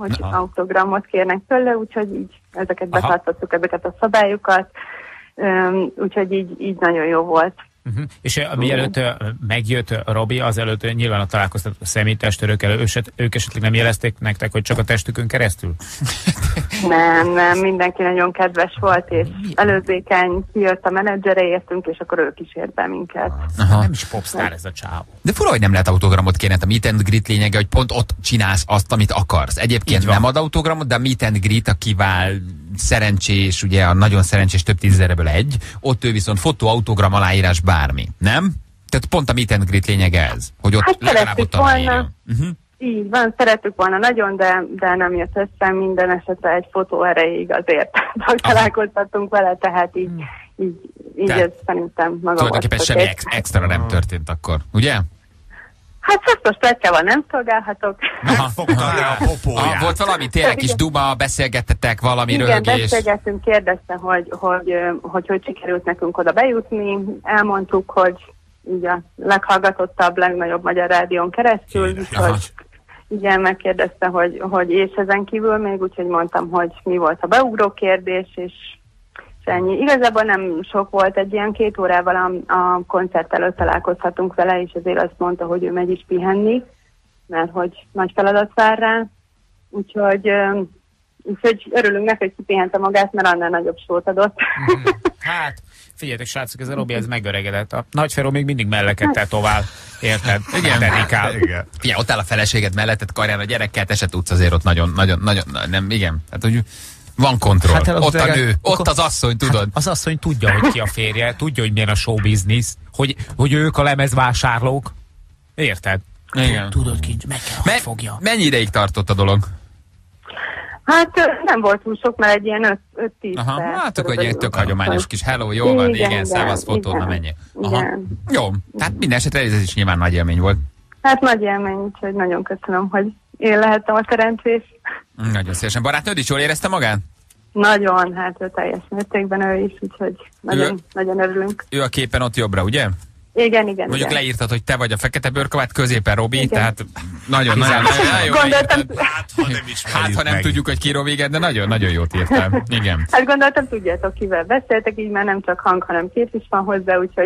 hogy Aha. autogramot kérnek tőle, úgyhogy így ezeket Aha. betartottuk, ezeket a szabályokat, Üm, úgyhogy így, így nagyon jó volt. Uh-huh. És uh, mielőtt uh, megjött uh, Robi, azelőtt uh, nyilván a találkoztatott a személytestőrökkel, ő, ők esetleg nem jelezték nektek, hogy csak a testükön keresztül? Nem, nem, mindenki nagyon kedves volt, és előzékeny kijött a menedzsere, értünk, és akkor ő kísért be minket. Aha. Nem is popstar ez a csávó. De fura, hogy nem lehet autogramot kérni. A meet and greet lényege, hogy pont ott csinálsz azt, amit akarsz. Egyébként Így van. nem ad autogramot, de a meet and greet, akivel szerencsés, ugye a nagyon szerencsés több tízezerből egy, ott ő viszont fotó, autogram, aláírás, bármi. Nem? Tehát pont a meet and greet lényege ez, hogy ott Hát legalább szerettük ott aláírja. volna. Uh-huh. Így van, szerettük volna nagyon, de, de nem jött össze, minden esetre egy fotó erejéig azért találkoztattunk vele, tehát így, így, így Tehát ez szerintem maga Tulajdonképpen volt semmi tökélet. ex- extra nem történt akkor, ugye? Hát szasztos pletykával nem szolgálhatok. Fogta le a popóját. Ah, volt valami tényleg kis duma, beszélgettetek, valami Igen, röhögés. beszélgettünk, kérdezte, hogy hogy, hogy hogy hogy sikerült nekünk oda bejutni. Elmondtuk, hogy így a leghallgatottabb, legnagyobb magyar rádión keresztül, úgyhogy igen, megkérdezte, hogy, hogy és ezen kívül még, úgyhogy mondtam, hogy mi volt a beugró kérdés, és ennyi. Igazából nem sok volt, egy ilyen két órával a, a koncert előtt találkozhatunk vele, és azért azt mondta, hogy ő megy is pihenni, mert hogy nagy feladat vár rá. Úgyhogy, úgyhogy örülünk neki, hogy kipihente magát, mert annál nagyobb sót adott. Hát, figyeljetek, srácok, ez a Robi, ez megöregedett. A Nagyferó még mindig melleket tetovál, érted? Igen, dedikál. Igen. Figyelj, ott áll a feleséged melletted, karján a gyerekkel, te se tudsz azért ott nagyon, nagyon, nagyon, nem, igen. Tehát, hogy van kontroll. Hát, Hát, ott a legalább- nő, ott akkor- az asszony, tudod. Hát az asszony tudja, hogy ki a férje, tudja, hogy milyen a show business, hogy, hogy ők a lemezvásárlók. Érted? Igen. Tudod, kincs, meg kell, hogy Me- fogja. mennyi ideig tartott a dolog? Hát ö, nem volt túl sok, mert egy ilyen öt-tíz Aha, perc. hát akkor egy ilyen tök körülbelül. hagyományos kis hello, jó van, igen, Igen, szávasz, igen, fotód, na igen. menjél. Aha. Igen. Jó, tehát minden esetre ez is nyilván nagy élmény volt. Hát nagy élmény, úgyhogy nagyon köszönöm, hogy én lehettem a szerencsés. Nagyon szívesen. Barátnőd is jól érezte magát? Nagyon, hát ő teljes mértékben ő is, úgyhogy nagyon, Ő- nagyon örülünk. Ő a képen ott jobbra, ugye? Igen, igen, Mondjuk igen. leírtad, hogy te vagy a fekete bőrkabát, középen Robi, Igen. tehát nagyon, nagyon, nagyon, nagyon jól Gondoltam, leírtad. Hát, ha nem is Hát, ha nem tudjuk, hogy ki Robiged, de nagyon-nagyon jót írtál. Igen. hát gondoltam, tudjátok, kivel beszéltek, így már nem csak hang, hanem kép is van hozzá, úgyhogy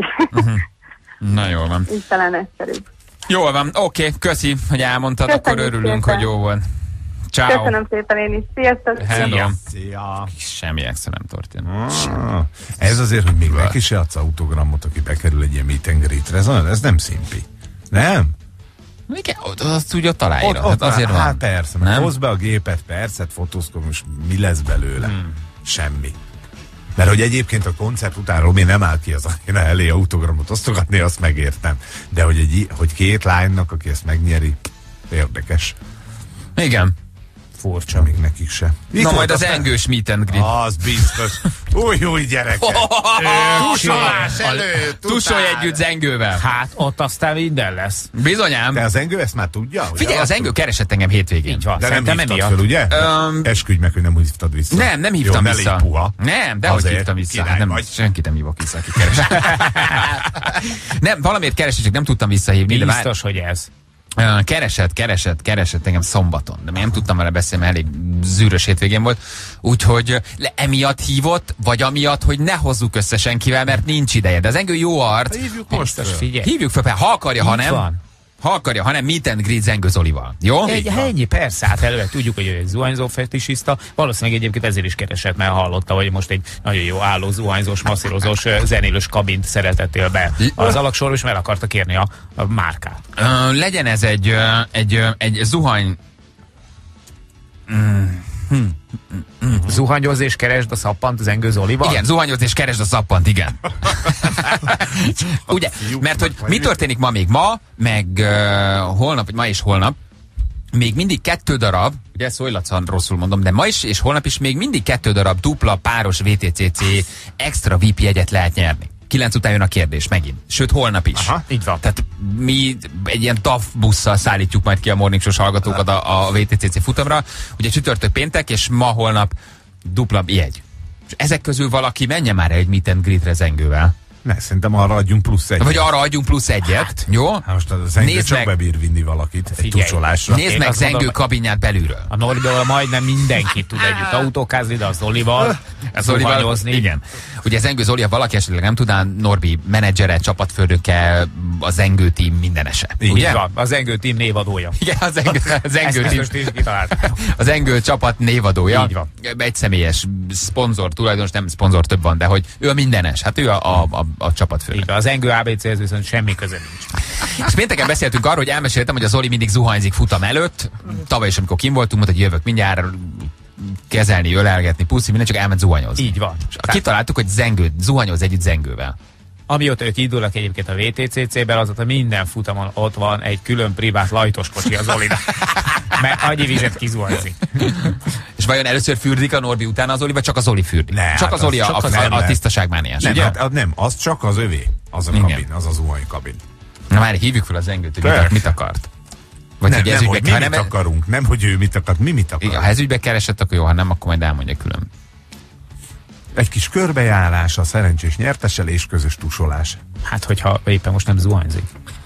Na jól van. így talán egyszerűbb. Jól van, oké, okay, köszi, hogy elmondtad, Köszönjük akkor örülünk, szépen. hogy jó volt. Ciao. Köszönöm szépen én is, sziasztok! Hello. Szia. Semmi extra nem történt. Ah, ez azért, hogy még neki se adsz autogramot, aki bekerül egy ilyen meet and greetre, ez, ez nem szimpi. Nem? Igen, ott- azt úgy ott aláírod. Ott, Hát ott, azért hát van. persze, mert Nem? hozd be a gépet, percet, fotózkod, most mi lesz belőle? Hmm. Semmi. Mert hogy egyébként a koncert után Robi nem áll ki az aréna elé autogramot osztogatni, azt megértem. De hogy, egy, hogy két lánynak, aki ezt megnyeri, érdekes. Igen. Furcsa. Még nekik se. Itt Na volt majd az aztán- engős meet and greet. Az biztos. Új, új gyerekek. Tusolás előtt. Tusolj után. együtt zengővel. Hát ott aztán minden lesz. Bizonyám. De az engő ezt már tudja? hogy Figyelj, az alapul? engő keresett engem hétvégén. Így van. De nem Szerintem hívtad emiatt. föl, ugye? Öm, Esküdj meg, hogy nem hívtad vissza. Nem, nem hívtam Jó, ne vissza. légy puha. Nem, de hogy Azért hívtam vissza. király Hát nem, vagy. senkit nem hívok vissza, aki keres. Nem, valamiért keresett, csak nem tudtam visszahívni. De vár, Biztos, hogy ez. Ö, keresett, keresett, keresett engem szombaton, de még nem tudtam vele beszélni, mert elég zűrös hétvégén volt. Úgyhogy le, emiatt hívott, vagy amiatt, hogy ne hozzuk össze senkivel, mert nincs ideje. De az engő jó arc. Hívjuk most Biztos, föl. figyelj. Hívjuk fel, ha akarja, ha Így nem. van. Ha akarja, ha nem, meet and greet Zengő Zolival. Jó? Egy, ennyi, persze, hát előre tudjuk, hogy ő egy zuhanyzó fetisista. Valószínűleg egyébként ezért is keresett, mert hallotta, hogy most egy nagyon jó álló, zuhanyzós, masszírozós, ö, zenélős kabint szeretettél be az alaksorba, és meg akarta kérni a, a márkát. Ö, legyen ez egy, ö, egy, ö, egy zuhany... Zuhanyoz és keresd a szappant az Engő Zolival? Igen, zuhanyoz és keresd a szappant, igen. Ugye, mert hogy mi történik ma még? Ma, meg uh, holnap, vagy ma és holnap, még mindig kettő darab, ugye Szojlacan rosszul mondom, de ma is és holnap is még mindig kettő darab dupla páros vé té cé cé extra vé i pé jegyet lehet nyerni. Kilenc után jön a kérdés megint. Sőt, holnap is. Aha. Így van. Tehát mi egy ilyen té á ef busszal szállítjuk majd ki a Morning Show-s hallgatókat a, a vé té cé cé futamra. Ugye csütörtök, péntek, és ma, holnap dupla jegy. És ezek közül valaki menje már egy meet and greetre Zengővel. Ne, szerintem arra adjunk plusz egyet. Vagy arra adjunk plusz egyet, hát, jó? Hát most az Zengő Nézd csak meg. bebír vinni valakit egy Figyelj. tusolásra. Nézd Én meg azt Zengő mondom, kabinját belülről. A Norbival majdnem mindenkit tud együtt autókázni, de a Zolival zuhanyozni. Igen. Ugye Zengő Zoli, ha valaki esetleg nem tudná, Norbi menedzsere, csapatfőnöke, a Zengő tím mindenese. Így Ugye? Így van, az Zengő tím névadója. Igen, az Zengő, az Zengő Ezt tím. most is kitalálták. Az Engő csapat névadója. Így van. Egy személyes szponzor, tulajdonos, nem szponzor, több van, de hogy ő a mindenes. Hát ő a, a, a, a csapatfőnök. Így van, az Engő á bé céhez viszont semmi köze nincs. És pénteken beszéltünk arról, hogy elmeséltem, hogy a Zoli mindig zuhanyzik futam előtt. Tavaly is, amikor kim voltunk, mondta, hogy jövök mindjárt kezelni, ölelgetni, puszi, minden, csak elment zuhanyozni. Így van. És kitaláltuk, hogy Zengő, zuhanyoz együtt Zengővel. Amióta ők indulnak egyébként a vé té cé cé-ben, azóta minden futamon ott van egy külön privát lajtos kocsi az Zolinak. Mert annyi vizet kizuhanyzik. És vajon először fürdik a Norbi utána az Zoli, vagy csak a Zoli fürdik? Ne, csak hát a Zoli az- a, csak az a, a ember. tisztaságmániás, Nem, ugye? hát, hát nem, az csak az övé. Az a Igen. kabin, az a zuhany kabin. Na már hívjuk fel az Zengőt, hogy Persze. mit, mit akart. Vagy Nem, hogy ez nem, hogy ügybe, mi ha mit nem, akarunk, nem, hogy ő mit akart, mi mit akarunk. igen, ha ez ügybe keresett, akkor jó, ha nem, akkor majd elmondja külön. Egy kis körbejárás, a szerencsés nyertessel és közös tusolás. Hát, hogyha éppen most nem zuhanyzik.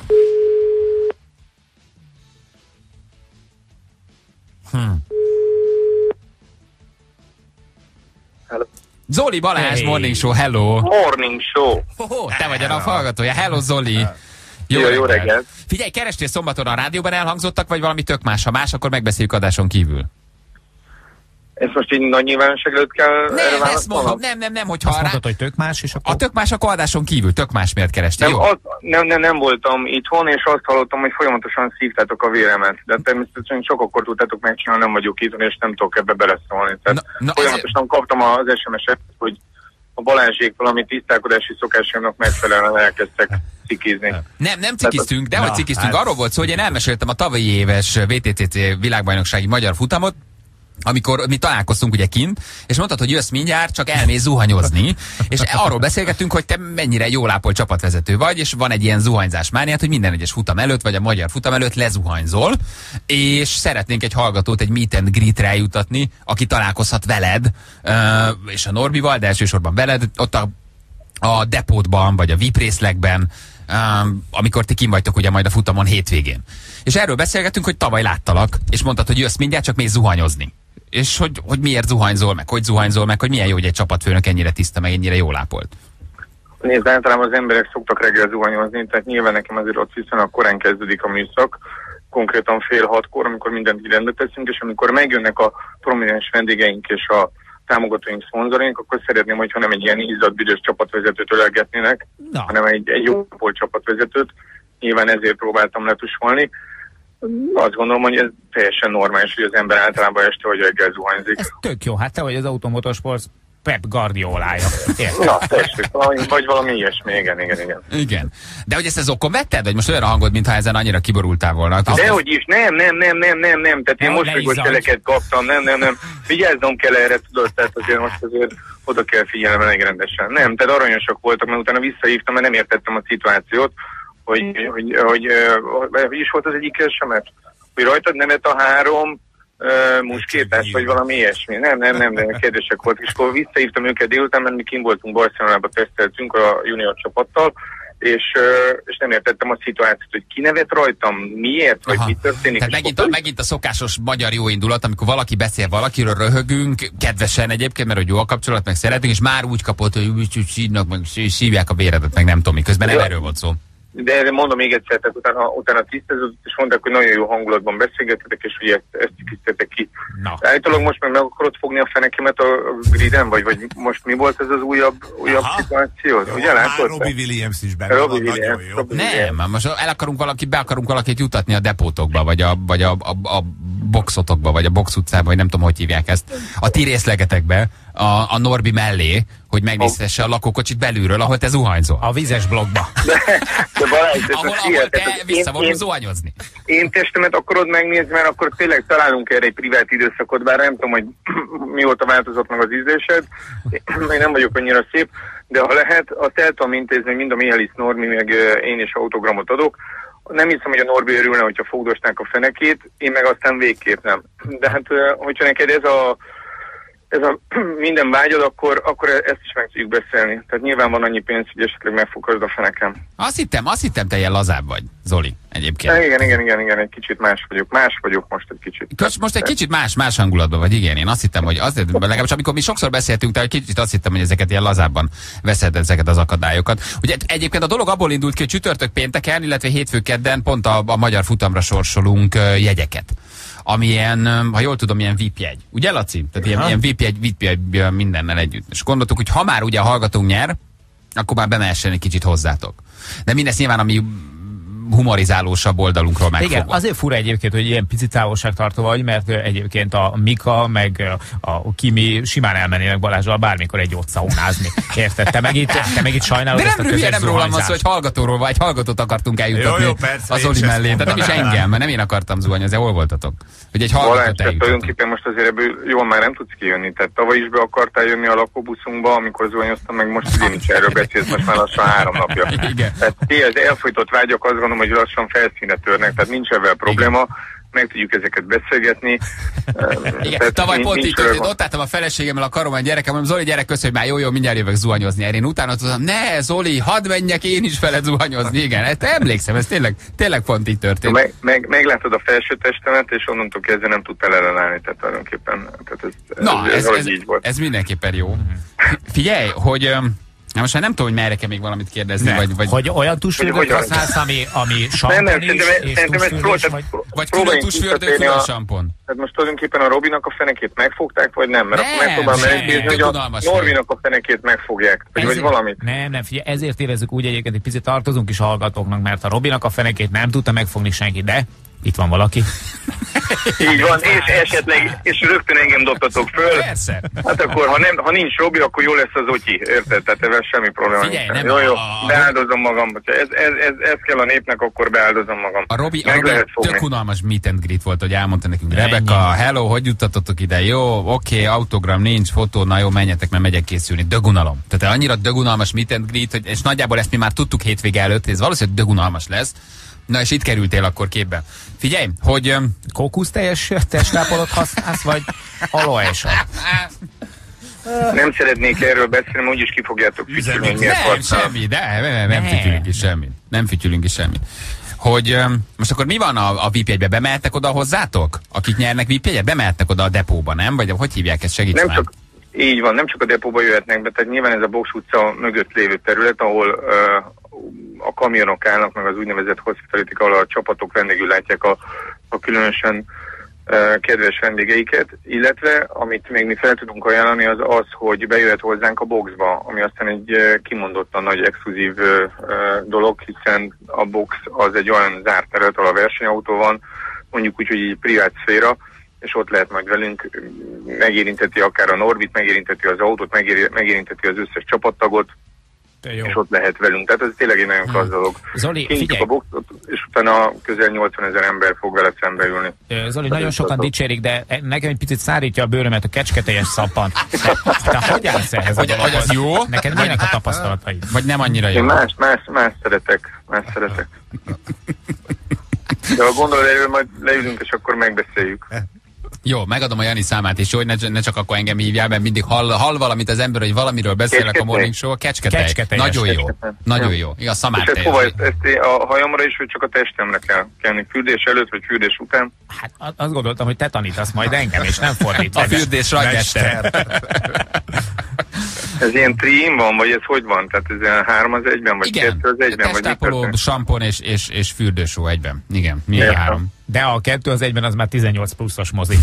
Zoli Balázs, Hey. Morning Show, hello! Morning show. Oh, te vagy a nap hallgatója, hello Zoli! Jó, jó reggelt. Figyelj, kerestél szombaton a rádióban elhangzottak, vagy valami tök más? Ha más, akkor megbeszéljük adáson kívül. Ezt most így nagy nyilvánosság előtt kell erre Nem, ezt válaszolnom? mondom, nem, nem, nem, hogyha Azt a, rá... mondod, hogy tök más, és akkor... a tök más, akkor adáson kívül, tök más miért kerestél, Nem, jó? az, nem, nem, nem voltam itthon, és azt hallottam, hogy folyamatosan szívtátok a véremet. De természetesen csak akkor tudtátok megcsinálni, nem vagyok itthon, és nem tudok ebbe beleszólni. Tehát Na- na, folyamatosan kaptam az es em es-et, hogy a Balázsék valami tisztálkodási szokásának megfelelően elkezdtek cikizni. Nem, nem cikiztünk, de hogy Na, cikiztünk. hát- Arról volt szó, hogy én elmeséltem a tavalyi éves vé té cé cé világbajnoksági magyar futamot, amikor mi találkoztunk ugye kint, és mondtad, hogy jössz mindjárt, csak elmész zuhanyozni, és arról beszélgettünk, hogy te mennyire jól ápolt csapatvezető vagy, és van egy ilyen zuhanyzás mániát, hogy minden egyes futam előtt, vagy a magyar futam előtt lezuhanyzol, és szeretnénk egy hallgatót egy meet and greetre eljutatni, aki találkozhat veled, és a Norbival, de elsősorban veled, ott a, a depótban, vagy a vé i pé részlegben, Um, amikor ti kim vagytok ugye majd a futamon hétvégén. És erről beszélgetünk, hogy tavaly láttalak, és mondtad, hogy jössz mindjárt, csak mész zuhanyozni. És hogy, hogy miért zuhanyzol, meg hogy zuhanyzol, meg hogy milyen jó, hogy egy csapatfőnök ennyire tiszta, meg ennyire jól ápolt. Nézd, általában az emberek szoktak reggel zuhanyozni, tehát nyilván nekem azért ott viszonylag korán kezdődik a műszak, konkrétan fél hatkor, amikor mindent rendbe teszünk, és amikor megjönnek a prominens vendégeink és a támogatóink, szponzoraink, akkor szeretném, hogyha nem egy ilyen izzadt büdös csapatvezetőt ölelgetnének, Na. hanem egy, egy jó csapatvezetőt. Nyilván ezért próbáltam letusolni. Azt gondolom, hogy ez teljesen normális, hogy az ember általában este vagy reggel zuhanyzik. Ez tök jó, hát te vagy az Automotorsport Pep Guardiolája. Érted? Na, tessék, valami, vagy valami ilyesmi, igen, igen, igen. Igen. De hogy ezt az okon vetted, vagy most olyan a hangod, mintha ezen annyira kiborultál volna? Dehogy is, nem, nem, nem, nem, nem, nem, tehát én Nehogy most ne hogy izzadj. teleket kaptam, nem, nem, nem. Vigyáznom kell erre, tudod, tehát azért most azért oda kell figyelnem elég rendesen. Nem, tehát aranyosak voltak, mert utána visszahívtam, mert nem értettem a szituációt, hogy, hogy, hogy, hogy, hogy, hogy is volt az egyik esemet, hogy rajtad nevet a három uh, muskétás, vagy valami ilyesmi. Nem, nem, nem, de kérdések voltak. És akkor visszahívtam őket délután, mert mi kint voltunk Barcelonában, teszteltünk a junior csapattal, és, uh, és nem értettem a szituációt, hogy ki nevet rajtam, miért, vagy Aha. mi történik. Tehát és megint akkor- a, megint a szokásos magyar jó indulat, amikor valaki beszél valakiről, röhögünk, kedvesen egyébként, mert hogy jó a kapcsolat, meg szeretünk, és már úgy kapott, hogy úgy, úgy sírnak, meg szívják a véredet, meg nem tudom mi. Közben nem Ja. erről volt szó. De erre mondom még egyszer, tehát utána, utána tisztázott, és mondták, hogy nagyon jó hangulatban beszélgettetek, és ugye ezt, ezt tiszteltek ki. Na. Állítólag most meg meg akarod fogni a fenekemet a, a griden, vagy, vagy most mi volt ez az újabb, újabb Aha. szituáció? Ugye Már látod? Robbie Williams is benne Robbie van, nagyon Williams, jó. Robbie Nem, már most el akarunk valaki, be akarunk valakit jutatni a depótokba, vagy a, vagy a, a, a boxotokba, vagy a box utcába, vagy nem tudom, hogy hívják ezt. A ti részlegetekbe, a, a Norbi mellé, hogy megnézhesse a lakókocsit belülről, ahol te zuhanyzol. A vizes blogba. De, de Balázs, ez Ahol, most ahol hihetetlen. te Én- visszavonul én- zuhanyozni. Én testemet akarod megnézni, mert akkor tényleg találunk erre egy privát időszakot, bár nem tudom, hogy mióta változott meg az ízlésed. Én nem vagyok annyira szép, de ha lehet, azt el tudom intézni, hogy mind a Mihály Norbi, meg ö, én is autogramot adok. Nem hiszem, hogy a Norbi örülne, hogyha fogdosnák a fenekét, én meg aztán végképp nem. De hát, ö, hogyha neked ez a ez a minden vágyad, akkor, akkor ezt is meg tudjuk beszélni. Tehát nyilván van annyi pénz, hogy esetleg megfoghassd a fenekem. Azt hittem, azt hittem, te ilyen lazább vagy, Zoli, egyébként. De igen, igen, igen, igen, egy kicsit más vagyok. Más vagyok most egy kicsit. Kösz, most egy kicsit más, más hangulatban vagy, igen. Én azt hittem, hogy azért, legalábbis amikor mi sokszor beszéltünk, de egy kicsit azt hittem, hogy ezeket ilyen lazábban veszed ezeket az akadályokat. Ugye egyébként a dolog abból indult ki, hogy csütörtök pénteken, illetve hétfő kedden pont a, a magyar futamra sorsolunk uh, jegyeket. Ami ilyen, ha jól tudom, ilyen vé i pé jegy. Ugye, Laci? Tehát ilyen, ilyen vé i pé jegy, vé i pé jegy mindennel együtt. És gondoltuk, hogy ha már ugye a hallgatónk nyer, akkor már bemehessen egy kicsit hozzátok. De mindezt nyilván, ami humorizálósabb oldalunkról megfogva. Igen, azért fura egyébként, hogy ilyen pici távolságtartó vagy, mert egyébként a Mika, meg a Kimi simán elmennének Balázsral bármikor egy ott szaunázni. Érted? Te meg itt, te meg itt sajnálod. De nem röviden nem rólam van szó, hogy hallgatóról vagy, hallgatót akartunk eljutatni jó, jó, persze, az Oli mellé. Tehát nem is engem, mert nem én akartam zuhanyozni, hol voltatok? Hogy egy hallgatót eljutatni. Tulajdonképpen most azért ebből jól már nem tudsz kijönni. Tehát tavaly is be akartál jönni a lakóbuszunkba, amikor zuhanyoztam, meg most ugye nincs erről beszélsz, most már lassan három napja. Igen. Tehát ti az elfolytott vágyak, azt gondolom, hogy lassan felszíne törnek, tehát nincs ebben probléma, meg tudjuk ezeket beszélgetni. Igen, tavaly nincs, pont így történt, ott álltam a feleségemmel, a karomban a gyerekem, mondom, Zoli, gyerek, köszönj, már jó, jó, mindjárt jövök zuhanyozni. Én utána tudtam, ne, Zoli, hadd menjek én is veled zuhanyozni. Igen, ezt emlékszem, ez tényleg, tényleg pont így történt. Meg, meg, meglátod a felső testemet, és onnantól kezdve nem tudtál ellenállni, tehát tulajdonképpen tehát ez, Na, ez, ez, ez, ez, így volt. ez mindenképpen jó. Figyelj, hogy... Na most már nem tudom, hogy merre kell még valamit kérdezni, vagy, vagy... Hogy olyan tusfürdőt használsz, ami, ami sampon is, és tusfürdős vagy? Vagy külön tusfürdő, külön sampon. Tehát most tulajdonképpen a Robinak a fenekét megfogták, vagy nem? Mert nem, akkor megpróbálom megnézni, hogy a Norvinak a fenekét megfogják, vagy, vagy valamit. Nem, nem, figyelj, ezért érezzük úgy egyébként, egy picit tartozunk is a hallgatóknak, mert a Robinak a fenekét nem tudta megfogni senki, de itt van valaki. Így van, és esetleg, és rögtön engem dobtatok föl. Persze. Hát akkor, ha, nem, ha nincs Robi, akkor jó lesz az Otyi, érted? Tehát ebben semmi probléma. Figyelj, nincs. nem, Jó, jó, a, a, beáldozom magam. Ha ez, ez, ez, ez kell a népnek, akkor beáldozom magam. A Robi, a Robi tök unalmas meet and greet volt, hogy elmondta nekünk. Rebecca, hello, hogy juttatok ide? Jó, oké, okay, autogram nincs, fotó, na jó, menjetek, mert megyek készülni. Dögunalom. Tehát annyira dögunalmas meet and greet, hogy, és nagyjából ezt mi már tudtuk hétvége előtt, ez valószínűleg dögunalmas lesz. Na és itt kerültél akkor képbe. Figyelj, hogy... Um... Kókuszteljes testtápolót használsz, vagy aloesav? Nem szeretnék erről beszélni, úgyis ki fogjátok fütyülni, hogy miért Nem, semmi, de nem, nem fütyülünk is semmit. Nem fütyülünk is semmit. Hogy um, most akkor mi van a, a vé i pé jegybe? Bemehettek oda hozzátok? Akik nyernek vé i pé jegyet? Bemehettek oda a depóba, nem? Vagy hogy hívják ezt? Segíts nem már. Csak, így van, nem csak a depóba jöhetnek be, tehát nyilván ez a Box utca mögött lévő terület, ahol uh, a kamionok állnak, meg az úgynevezett hospitality, ahol a csapatok vendégül látják a, a különösen uh, kedves vendégeiket, illetve amit még mi fel tudunk ajánlani, az az, hogy bejöhet hozzánk a Boxba, ami aztán egy uh, kimondottan nagy exkluzív uh, dolog, hiszen a Box az egy olyan zárt terület, ahol a versenyautó van, mondjuk úgy, hogy egy privát szféra, és ott lehet majd velünk, megérinteti akár a Norbit, megérinteti az autót, megér, megérinteti az összes csapattagot, és ott lehet velünk. Tehát ez tényleg egy nagyon klassz dolog. Zoli, figyelj! A boxot, és utána közel nyolcvanezer ember fog vele szembe ülni. Zoli, tehát nagyon sokan dicsérik, de nekem egy picit szárítja a bőrömet a kecsketeljes szappant. Te hogy állsz ehhez a dologhoz? Az jó? Neked milyenek a tapasztalataid? Vagy nem annyira jó? Én más, más, más szeretek. Más szeretek. De ha gondolod, erről majd leülünk, és akkor megbeszéljük. Jó, megadom a Jani számát is, jó, hogy ne, ne csak akkor engem hívjál, mert mindig hall, hall valamit az ember, hogy valamiről beszélek a Morning Show. Kecsketej. Kecsketej. Nagyon jó. Nagyon jó. Igaz, szamár és ezt hova, ezt, ezt a hajamra is, vagy csak a testemre kell kelni? Fürdés előtt, vagy fürdés után? Hát azt gondoltam, hogy te tanítasz majd engem, és nem fordítva. A fürdés rajmester. Ez ilyen trim van, vagy ez hogy van? Tehát ez ilyen három az egyben, vagy igen, kettő az egyben? Igen, testápoló, sampon és, és, és fürdősó egyben. Igen, mi a három. De a kettő az egyben az már tizennyolc pluszos mozi.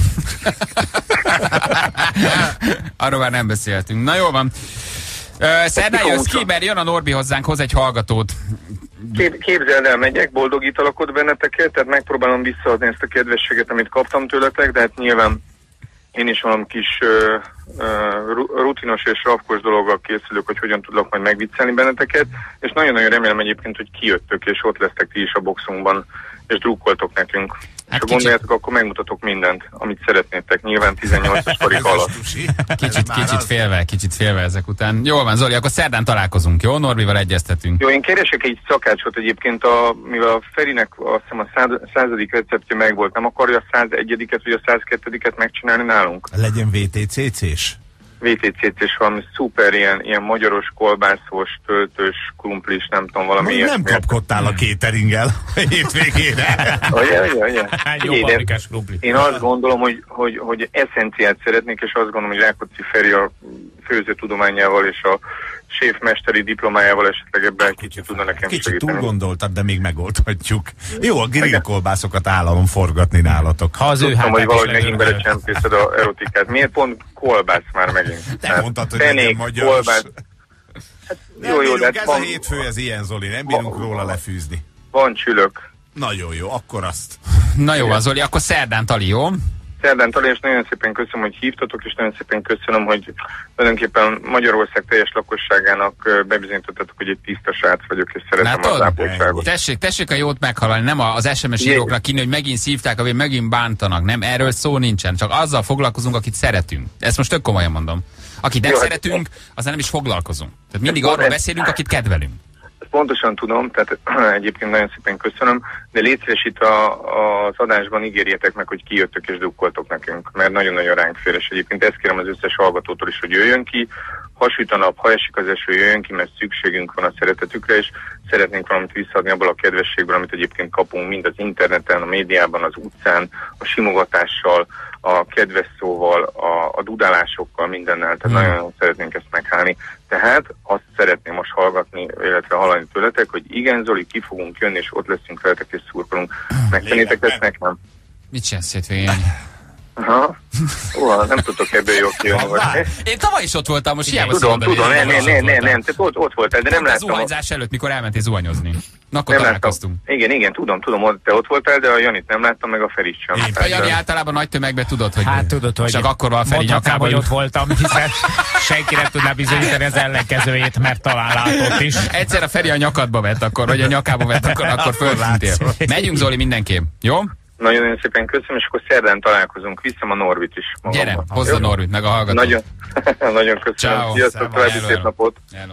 Arról már nem beszéltünk. Na jó van. Szerdán jössz ki, mert jön a Norbi hozzánk, hoz egy hallgatót. Kép, képzeld el, megyek, boldogítalakot benneteket, tehát megpróbálom visszaadni ezt a kedvességet, amit kaptam tőletek, de hát nyilván én is valami kis uh, uh, rutinos és rafkos dologgal készülök, hogy hogyan tudlak majd megviccelni benneteket, és nagyon-nagyon remélem egyébként, hogy kijöttök, és ott lesztek ti is a boxunkban, és drukkoltok nekünk. Hát és ha gondoljátok, akkor megmutatok mindent, amit szeretnétek. Nyilván tizennyolcas karik alatt. Kicsit, kicsit félve, kicsit félve ezek után. Jól van, Zoli, akkor szerdán találkozunk, jó? Norbival egyeztetünk. Jó, én keresek egy szakácsot egyébként, a, mivel a Ferinek azt hiszem a száz, századik receptje megvolt, nem akarja a százegyediket vagy a százkettediket megcsinálni nálunk? Legyen vé té cé cés? vé té cé cés valami szuper, ilyen, ilyen magyaros, kolbászos, töltős, krumplis, nem tudom, valami ilyet. Nem kapkodtál a cateringgel hétvégére. Ugye, ugye, ugye. Jó paprikás krumpli. Én azt gondolom, hogy, hogy, hogy eszenciát szeretnék, és azt gondolom, hogy Rákóczi Feri a főzőtudományával és a séfmesteri diplomájával esetleg ebben kicsit tudna nekem kicsit segíteni. túl gondoltad, de még megoldhatjuk. Jó, a grillkolbászokat állalom forgatni nálatok. Ha az ő Tudtam, hogy valahogy megint legyőr. belecsempészed a erotikát. Miért pont kolbász már megint? Te mondtad, hogy Fenék, legyen magyar. kolbász. Hát, Nem jó, jó, bírunk, de hát ez van, a hétfő, ez ilyen, Zoli, nem bírunk van, róla lefűzni. van csülök. Nagyon jó, akkor azt. Na jó van, Zoli, akkor szerdán tali, jó? Szerdán Tali, és nagyon szépen köszönöm, hogy hívtatok, és nagyon szépen köszönöm, hogy tulajdonképpen Magyarország teljes lakosságának bebizonyítottatok, hogy egy tiszta srác vagyok, és szeretem Látod? az ápoltságot. Tessék, tessék a jót meghallani, nem az es em es íróknak kínni, hogy megint szívták, vagy megint bántanak, nem, erről szó nincsen, csak azzal foglalkozunk, akit szeretünk. Ezt most tök komolyan mondom. Akit nem Jó, szeretünk, azzal nem is foglalkozunk. Tehát mindig Ez arról ez- beszélünk, akit kedvelünk. Ezt pontosan tudom, tehát egyébként nagyon szépen köszönöm, de légy szíves itt a, az adásban ígérjetek meg, hogy kijöttök és drukkoltok nekünk, mert nagyon-nagyon ránk fér, és egyébként ezt kérem az összes hallgatótól is, hogy jöjjön ki, ha süt a nap, ha esik az eső, jöjjön ki, mert szükségünk van a szeretetükre, és szeretnénk valamit visszaadni abból a kedvességből, amit egyébként kapunk mind az interneten, a médiában, az utcán, a simogatással, a kedves szóval, a, a dudálásokkal, mindennel, tehát hmm. nagyon szeretnénk ezt meghálni. Tehát azt szeretném most hallgatni, illetve hallani tőletek, hogy igen, Zoli, ki fogunk jönni, és ott leszünk veletek, és szurkolunk. Megtennétek ezt nekem? Mit csinálsz hétvégén? Aha. Uha, nem tudok ebből jól kijönni. Én tavaly is ott voltam, most hiába Tudom, szólod, tudom, hogy nem, én nem, tavaly nem, is ott nem, voltam. nem, te ott, ott voltál, de nem Pont az láttam. zuhanyzás előtt, mikor elmentél zuhanyozni. Na, akkor Nem találkoztunk. láttam. Igen, igen, tudom, tudom, ott- te ott voltál, de a Janit nem láttam, meg a Ferit sem. A Jani általában nagy tömegben tudod, hogy Hát tudod, hogy csak akkor van a Feri mondhatnám, nyakában. hogy ott voltam, hiszen senki nem tudná bizonyítani az ellenkezőjét, mert talán látott is. Egyszer a Feri a nyakadba vett akkor, vagy a nyakába vett akkor, akkor föltűntél. Megyünk, Zoli, mindenképp. Jó? Nagyon-nagyon szépen köszönöm, és akkor szerdán találkozunk. Viszem a Norbit is magammal. Gyere, hozd a Norbit, meg a hallgatót. Nagyon, nagyon köszönöm. Ciao. Sziasztok, további szép napot. Hello.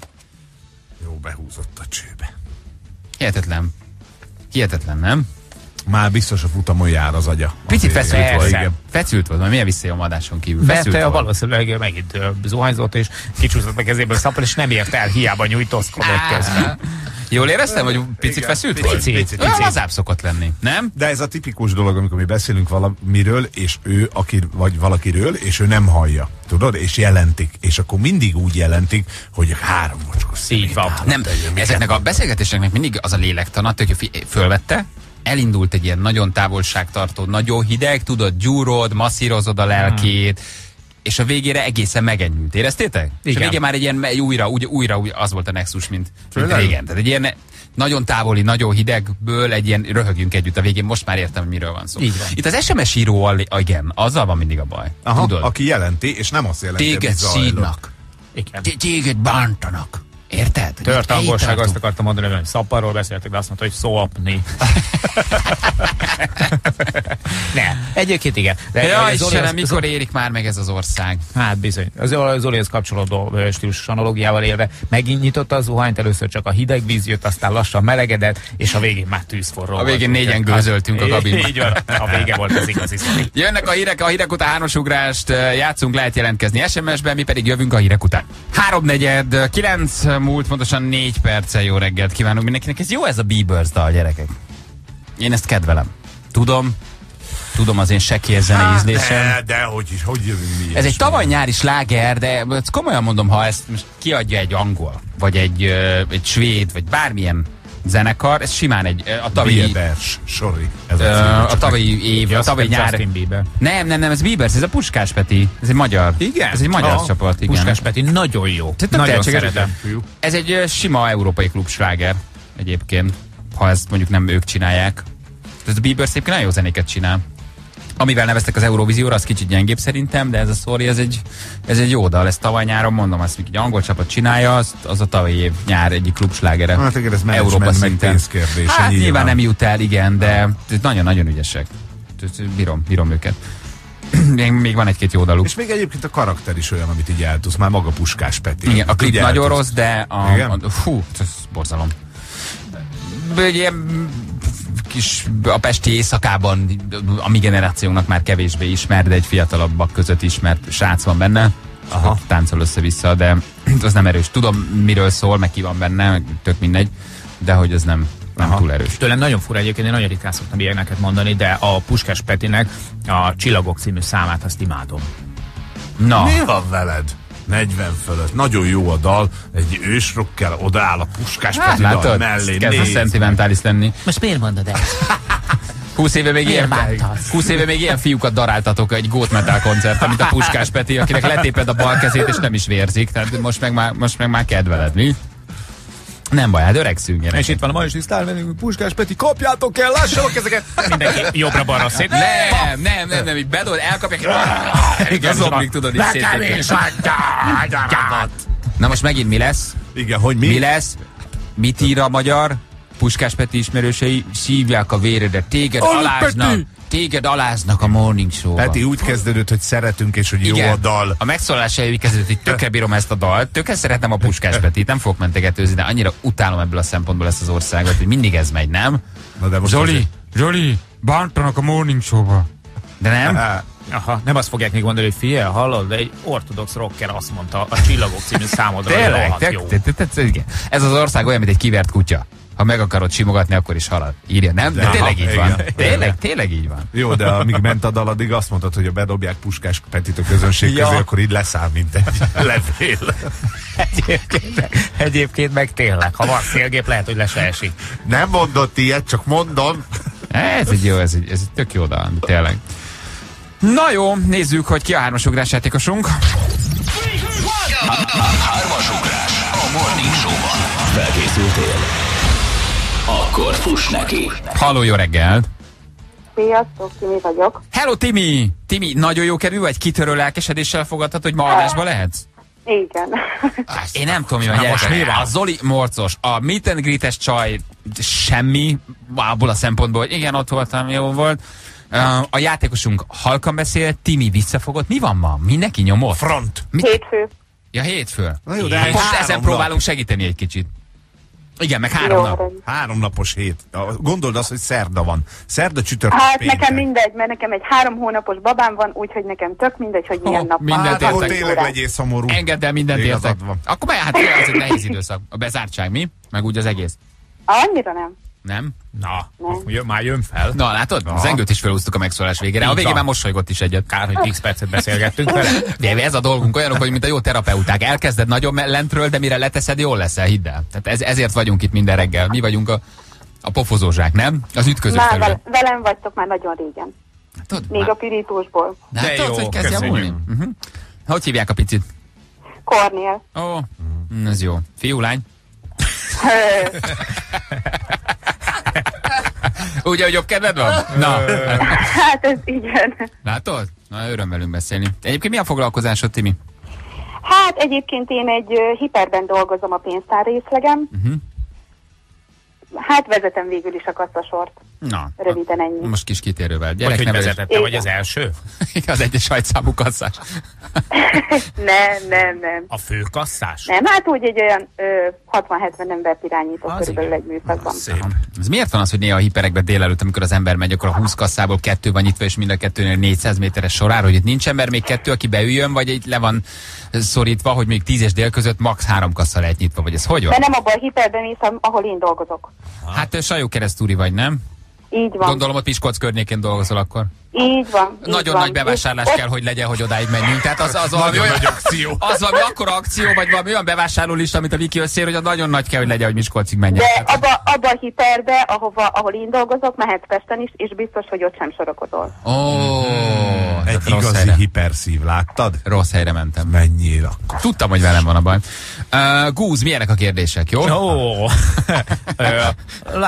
Jó, behúzott a csőbe. Hihetetlen. Hihetetlen, nem? Már biztos a futamon jár az agya. Picit Azért feszült igen. volt. Igen. Feszült volt, majd milyen visszajön adáson kívül. Mert Feszült uh, volt. valószínűleg megint uh, zuhanyzott, és kicsúszott a kezéből szappal, és nem ért el, hiába nyújtózkodott közben. Jól éreztem, hogy picit Igen, feszült picit, volt? picit, Olyan picit. lazább szokott lenni, nem? De ez a tipikus dolog, amikor mi beszélünk valamiről, és ő, aki, vagy valakiről, és ő nem hallja. Tudod? És jelentik. És akkor mindig úgy jelentik, hogy három mocskos szemét Így van. állat Nem, legyen. Mit ezeknek a mondom? beszélgetéseknek mindig az a lélektana, tök jó, fi- fölvette, elindult egy ilyen nagyon távolságtartó, nagyon hideg, tudod, gyúrod, masszírozod a lelkét, és a végére egészen megenyült. Éreztétek? És a Igen. végén már egy ilyen egy újra, úgy, újra úgy, az volt a Nexus, mint, mint Tényleg? régen. Tehát egy ilyen nagyon távoli, nagyon hidegből egy ilyen röhögjünk együtt a végén, most már értem, hogy miről van szó. Így van. Itt az es em es író, igen, azzal van mindig a baj. Aha, Tudod? aki jelenti, és nem azt jelenti, Téged amit zajlott. szídnak. Igen. Té- Téged bántanak. Érted? Tört Itt angolság, tartunk. azt akartam mondani, hogy szapparról beszéltek, de azt mondta, hogy szóapni. Nem, egyébként igen. De Ja, az Zoli Istenem, az- mikor érik már meg ez az ország? Hát bizony. Az az Zolihoz kapcsolódó ö, stílusos analógiával élve megint nyitotta a zuhanyt, először csak a hideg víz jött, aztán lassan melegedett, és a végén már tűzforró. A végén volt. négyen Hát, gőzöltünk a kabinban. Így van, a vége volt az igazi sztori. Jönnek a hírek, a hírek után hármasugrást játszunk, lehet jelentkezni es em es-ben, mi pedig jövünk a hírek után. Háromnegyed, kilenc múlt, pontosan négy perccel jó reggelt kívánunk mindenkinek. Ez jó ez a Bieber's dal, gyerekek. Én ezt kedvelem. Tudom, tudom az én sekély zene ízlésem. De, de hogy, is, hogy jövünk mi? Ez egy tavaly nyári sláger, de ezt komolyan mondom, ha ezt most kiadja egy angol, vagy egy, ö, egy svéd, vagy bármilyen zenekar, ez simán egy, ö, a tavalyi, Biebers, sorry. Ez ö, a, címe, a csak tavalyi év, a tavalyi nyár. Justin Bieber. Nem, nem, nem, ez Biebers, ez a Puskás Peti, ez egy magyar. Igen? Ez egy magyar Aha. csapat, igen. Puskás Peti nagyon jó. Te tök Nagyon tehetséges szeretem. fiú. Ez egy ö, sima európai klubsláger egyébként, ha ezt mondjuk nem ők csinálják. Ez a Bieber szépen nagyon jó zenéket csinál. Amivel neveztek az Eurovízióra, az kicsit gyengébb szerintem, de ez a Sorry, ez egy, ez egy jó dal. Ezt tavaly nyáron mondom, azt egy angol csapat csinálja, azt, az a tavalyi év nyár egyik klubslágere. Hát igen, ez Európa menedzsment meg szinten. pénzkérdése. Hát nyilván. nyilván nem jut el, igen, de nagyon-nagyon ügyesek. Bírom, bírom őket. Még, még van egy-két jó daluk. És még egyébként a karakter is olyan, amit így eltudsz, már maga Puskás Peti. Igen, a klip Így nagyon eltudsz. rossz, de a, a, fú, ez borzalom. Egy ilyen kis, a pesti éjszakában a mi generációnak már kevésbé ismert, de egy fiatalabbak között ismert srác van benne. Aha. Táncol össze-vissza, de az nem erős. Tudom, miről szól, meg ki van benne, tök mindegy, de hogy ez nem, nem túl erős. Tőlem nagyon fura egyébként, én nagyon ritkán szoktam ilyeneket mondani, de a Puskás Petinek a Csillagok című számát azt imádom. Na. Mi van veled? negyven fölött. Nagyon jó a dal, egy ősrokkel odaáll a Puskás Hát, Peti dal látod? mellé. Kezd a szentimentális lenni. Most miért mondod ezt? húsz éve még ilyen, bántasz? húsz éve még ilyen fiúkat daráltatok egy goth metal koncert, mint a Puskás Peti, akinek letéped a bal kezét, és nem is vérzik. Tehát most meg már, most meg már kedveled, mi? Nem baj, hát öregszünk. És itt van a mai is tisztán, Puskás Peti, kapjátok el, lássanak ezeket! Mindenki jobbra-balra szét. Nem, nem, nem, nem, így bedol, elkapják, és az omlik, tudod, így szétépni. Na most megint mi lesz? Igen, hogy mi? Mi lesz? Mit ír a magyar? Puskás Peti ismerősei szívják a véredet, téged aláznak, téged aláznak a Morning Show-ba. Peti úgy kezdődött, hogy szeretünk, és hogy jó Igen. a dal. A megszólalása úgy kezdődött, hogy tökre bírom ezt a dalt, tökre szeretem a Puskás Petit, nem fogok mentegetőzni, de annyira utálom ebből a szempontból ezt az országot, hogy mindig ez megy, nem? Na de most Zoli, azért- Zoli, bántanak a Morning Show-ba. De nem? Á, Aha, nem azt fogják még mondani, hogy figyelj, hallod, de egy ortodox rocker azt mondta a Csillagok című számodra, hogy Tényleg, rohadt tök- jó. tök- tök- tök- igen. Ez az ország olyan, mint egy kivert kutya. Ha meg akarod simogatni, akkor is halad. Írja, nem? De Aha, tényleg így van. igen. Tényleg, tényleg így van. jó, de amíg ment a dal, addig azt mondtad, hogy ha bedobják Puskás Petit a közönség Ja. közé, akkor így leszáll, mint egy levél. Egyébként, egyébként meg tényleg, ha van szélgép, lehet, hogy le se esik. Nem mondott ilyet, csak mondom. Ez egy jó, ez egy, ez egy tök jó dal, tényleg. Na jó, nézzük, hogy ki a hármasugrás játékosunk. Hármasugrás a Morning Show-ban. Felkészültél? Akkor fuss neki. Halló, jó reggelt! Sziasztok, Timi vagyok. Hello, Timi! Timi, nagyon jó kedvű vagy, kitörő lelkesedéssel fogadhat, hogy ma adásba lehetsz? Igen. Én nem tudom, mi van, Na, most gyerekek. mi van? A Zoli morcos, a meet and greet-es csaj semmi, abból a szempontból, hogy igen, ott voltam, jó volt. Uh, a játékosunk halkan beszél, Timi visszafogott. Mi van ma? Mindenki nyomott? Front. Mi? Hétfő. Ja, hétfő. Na jó, de És hát most három ezen nap. próbálunk segíteni egy kicsit. Igen, meg három Jó, nap. rendben. Három napos hét. Gondold azt, hogy szerda van. Szerda, csütörtök, Hát péntek. nekem mindegy, mert nekem egy három hónapos babám van, úgyhogy nekem tök mindegy, hogy milyen Ó, nap van. mindent Hát, akkor értek. tényleg legyél szomorú. Engedd el, mindent Igazad értek. van. Akkor már hát ez egy nehéz időszak. A bezártság, mi? Meg úgy az egész. Annyira nem. Nem? Na, Nem. jön, már jön fel. Na, látod? Az engőt is felhúztuk a megszólás végére. A Így végén van. már mosolygott is egyet. Kár, hogy tíz percet beszélgettünk vele. De ez a dolgunk, olyanok, hogy mint a jó terapeuták. Elkezded nagyon me- lentről, de mire leteszed, jól leszel, hidd el. Tehát ez, ezért vagyunk itt minden reggel. Mi vagyunk a, a pofozózsák, nem? Az ütköző Már felület. vel- velem vagytok már nagyon régen. Látod? Még Már- a pirítósból. De Látod, jó, hogy kezd köszönjük. javulni? Uh-huh. Hogy hívják a picit? Kornél. Ó, oh, ez jó. Fiú, lány? Úgy, hogy jobb kedved van? Na, Hát ez igen. látod? Na, öröm velünk beszélni. Egyébként mi a foglalkozásod, Timi? Hát egyébként én egy ö, hiperben dolgozom a pénztár részlegem. Uh-huh. Hát vezetem végül is a kasszasort. Na, Röviden ennyi. most kis kitérővel. Vagy hogy Gyereknevelés. vezetette, vagy az első? Az egyes sajtszámú kasszás. Nem, nem, nem. A főkasszás? Nem, hát úgy egy olyan ö, hatvan-hetven embert irányítok Az körülbelül igen. egy műszakban. Szép. Ez miért van az, hogy néha a hiperekben délelőtt, amikor az ember megy, akkor a húsz kasszából kettő van nyitva, és mind a kettőnél négyszáz méteres sorár, hogy itt nincs ember, még kettő, aki beüljön, vagy egy le van szorítva, hogy még tíz és dél között max három kassa lehet nyitva, vagy ez hogy van? De nem abban a hiperben hiszem, ahol én dolgozok. Hát te sajó keresztúri vagy, nem? Így van. Gondolom, hogy Miskolc környékén dolgozol akkor. Így van. Így Nagyon van. nagy bevásárlás És kell, hogy legyen, hogy odáig menjünk. Tehát az, az valami olyan, akció. Az valami akkora akció, vagy valami olyan bevásárlólista, amit a Viki összér, hogy az nagyon nagy kell, hogy legyen, hogy Miskolcig menjen. De abba, abba a hiperbe, ahova, ahol én dolgozok, mehetsz Pesten is, és biztos, hogy ott sem sorakozol. Ó, oh, Egy rossz igazi helyre. hiperszív, láttad? Rossz helyre mentem. Mennyire akkor. Tudtam, hogy velem van a baj. Uh, Gúz, milyenek a kérdések, jó? Ó, Ö, live.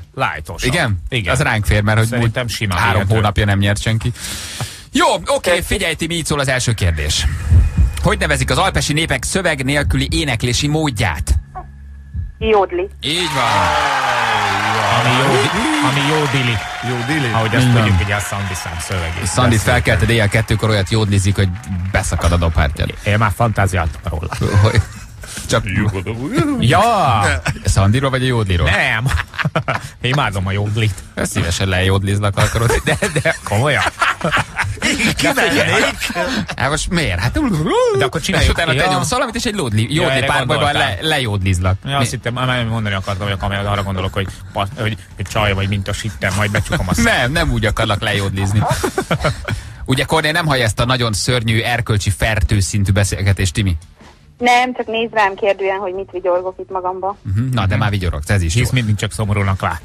Lájtosan. Igen? Igen. Az ránk fér, mert hogy Szerintem múlt simán három vihető. hónapja nem nyert senki. Jó, oké, figyelj, Timi, így szól az első kérdés. Hogy nevezik az alpesi népek szöveg nélküli éneklési módját? Jódli. Így van. Ami jó, ami jó dili. Jó, Dili. Ahogy azt Így van. tudjuk, ugye a Szandi szám szövegét. Szandit felkelte dél kettőkor, olyat jódlizik, hogy beszakad a dobhártyád. Én már fantáziáltam róla. Hogy- Csak Ja! Szandiról vagy a jódliról? Nem! Imádom a jódlit. Ezt szívesen lejódlizlak akarod. De, de komolyan. Kimennék. Hát most miért? Hát De akkor csináljuk. és utána te Ja. nyomsz valamit, és egy lódli, jódli erre párbajban le, gondoltam. lejódlizlak. Ja, azt hittem, már mondani akartam, hogy a kamerát arra gondolok, hogy, hogy, hogy csaj vagy mint a sitten, majd becsukom azt. Nem, nem úgy akarlak lejódlizni. Ugye, Kornél, nem hallja ezt a nagyon szörnyű, erkölcsi, fertő szintű beszélgetést, Timi? Nem, csak nézd rám kérdően, hogy mit vigyorgok itt magamba. Uh-huh. Na, de már vigyorogsz, ez is jó. Hisz mindig csak szomorúnak lát.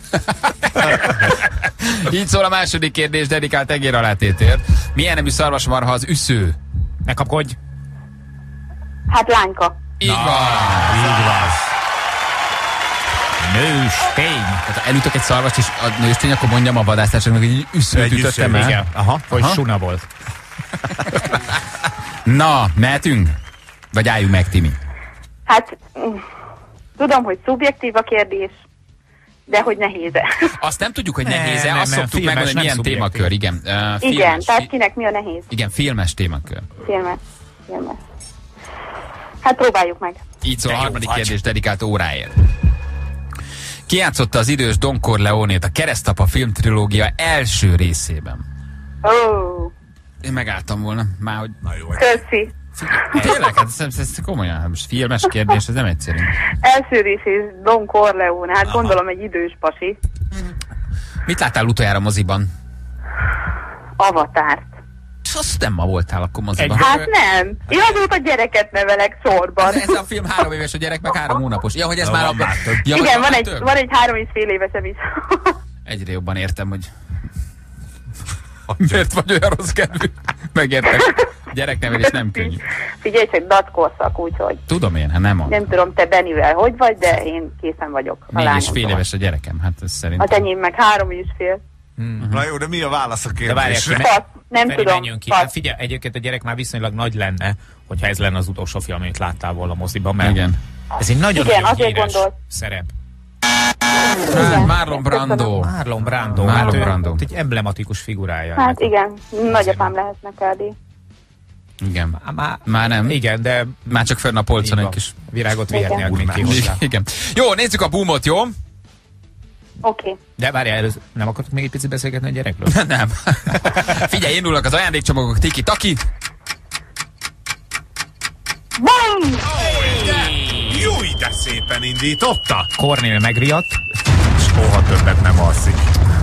Így szól a második kérdés, dedikált egér alátétért. Milyen nemű szarvasmarha az üsző? Ne kapkodj! Hát lányka. Így van. Így van. Nőstény. Hát, ha elütök egy szarvast, és a nőstény, akkor mondjam a vadásztárságnak, hogy egy üszőt Egy ütöttem üsző, el. Igen. Aha, Hogy aha. suna volt. Na, mehetünk? Vagy álljunk meg, Timi? Hát, mm, tudom, hogy szubjektív a kérdés, de hogy nehéz-e. Azt nem tudjuk, hogy Nem, nehéz-e, nem, azt nem, szoktuk filmes, megmondani, hogy nem milyen szubjektív. témakör. Igen, uh, Igen, filmes, tehát kinek mi a nehéz? igen, filmes témakör. Filmes. Filmes. Hát próbáljuk meg. Így szól a De jó harmadik vagy. kérdés dedikált óráért. Ki játszotta az idős Don Corleone-t a Keresztapa filmtrilógia első részében? Ó, Én megálltam volna, már hogy... Na jó, köszi. Tényleg, hát ez, ez, ez komolyan, hát most filmes kérdés, ez nem egyszerű. Első rész is Don Corleone, hát gondolom egy idős pasi. Mit láttál utoljára moziban? Avatárt. Azt nem ma voltál akkor moziban. Hát nem. Én azóta gyereket nevelek sorban. Ez a film három éves, a gyerek meg három hónapos. Ja, hogy ez már van a... már több. Ja, hogy Igen, van már egy, több? van egy három és fél évesem is. Egyre jobban értem, hogy miért vagy olyan rossz kedvű. Megértek. Gyereknevelés nem könnyű. Figyelj, csak datkorszak, úgyhogy Tudom én, hát nem mondom. nem tudom, te Benivel hogy vagy, de én készen vagyok. A Négy és fél lányomtól. éves a gyerekem, hát ez A szerintem. tenyém meg három és fél. Na jó, de mi a válasz a De várják, kérdésre? ki, Pasz, nem Feri, tudom. menjünk ki. Pasz. Hát figyelj, egyébként a gyerek már viszonylag nagy lenne, hogyha ez lenne az utolsó film, amit láttál volna a moziban, mert Igen. ez egy nagyon Igen, nagyon azért híres gondolt. szerep. Hát, Marlon Brando. Marlon Brando. Marlon hát ő Brando. egy emblematikus figurája. Hát ennek. igen, nagyapám lehetne kb. Igen. Á, Már, Már nem. Igen, de Már csak fönn a polcon így egy van. kis... Virágot vihetnél még ki hozzá. Igen. Jó, nézzük a boomot, jó? Oké. Okay. De várjál, először nem akartok még egy picit beszélgetni a gyerekről? Nem. Figyelj, indulnak az ajándékcsomagok, tiki-taki. Bum! Jó, de szépen indította! Kornél megriadt. Soha többet nem alszik.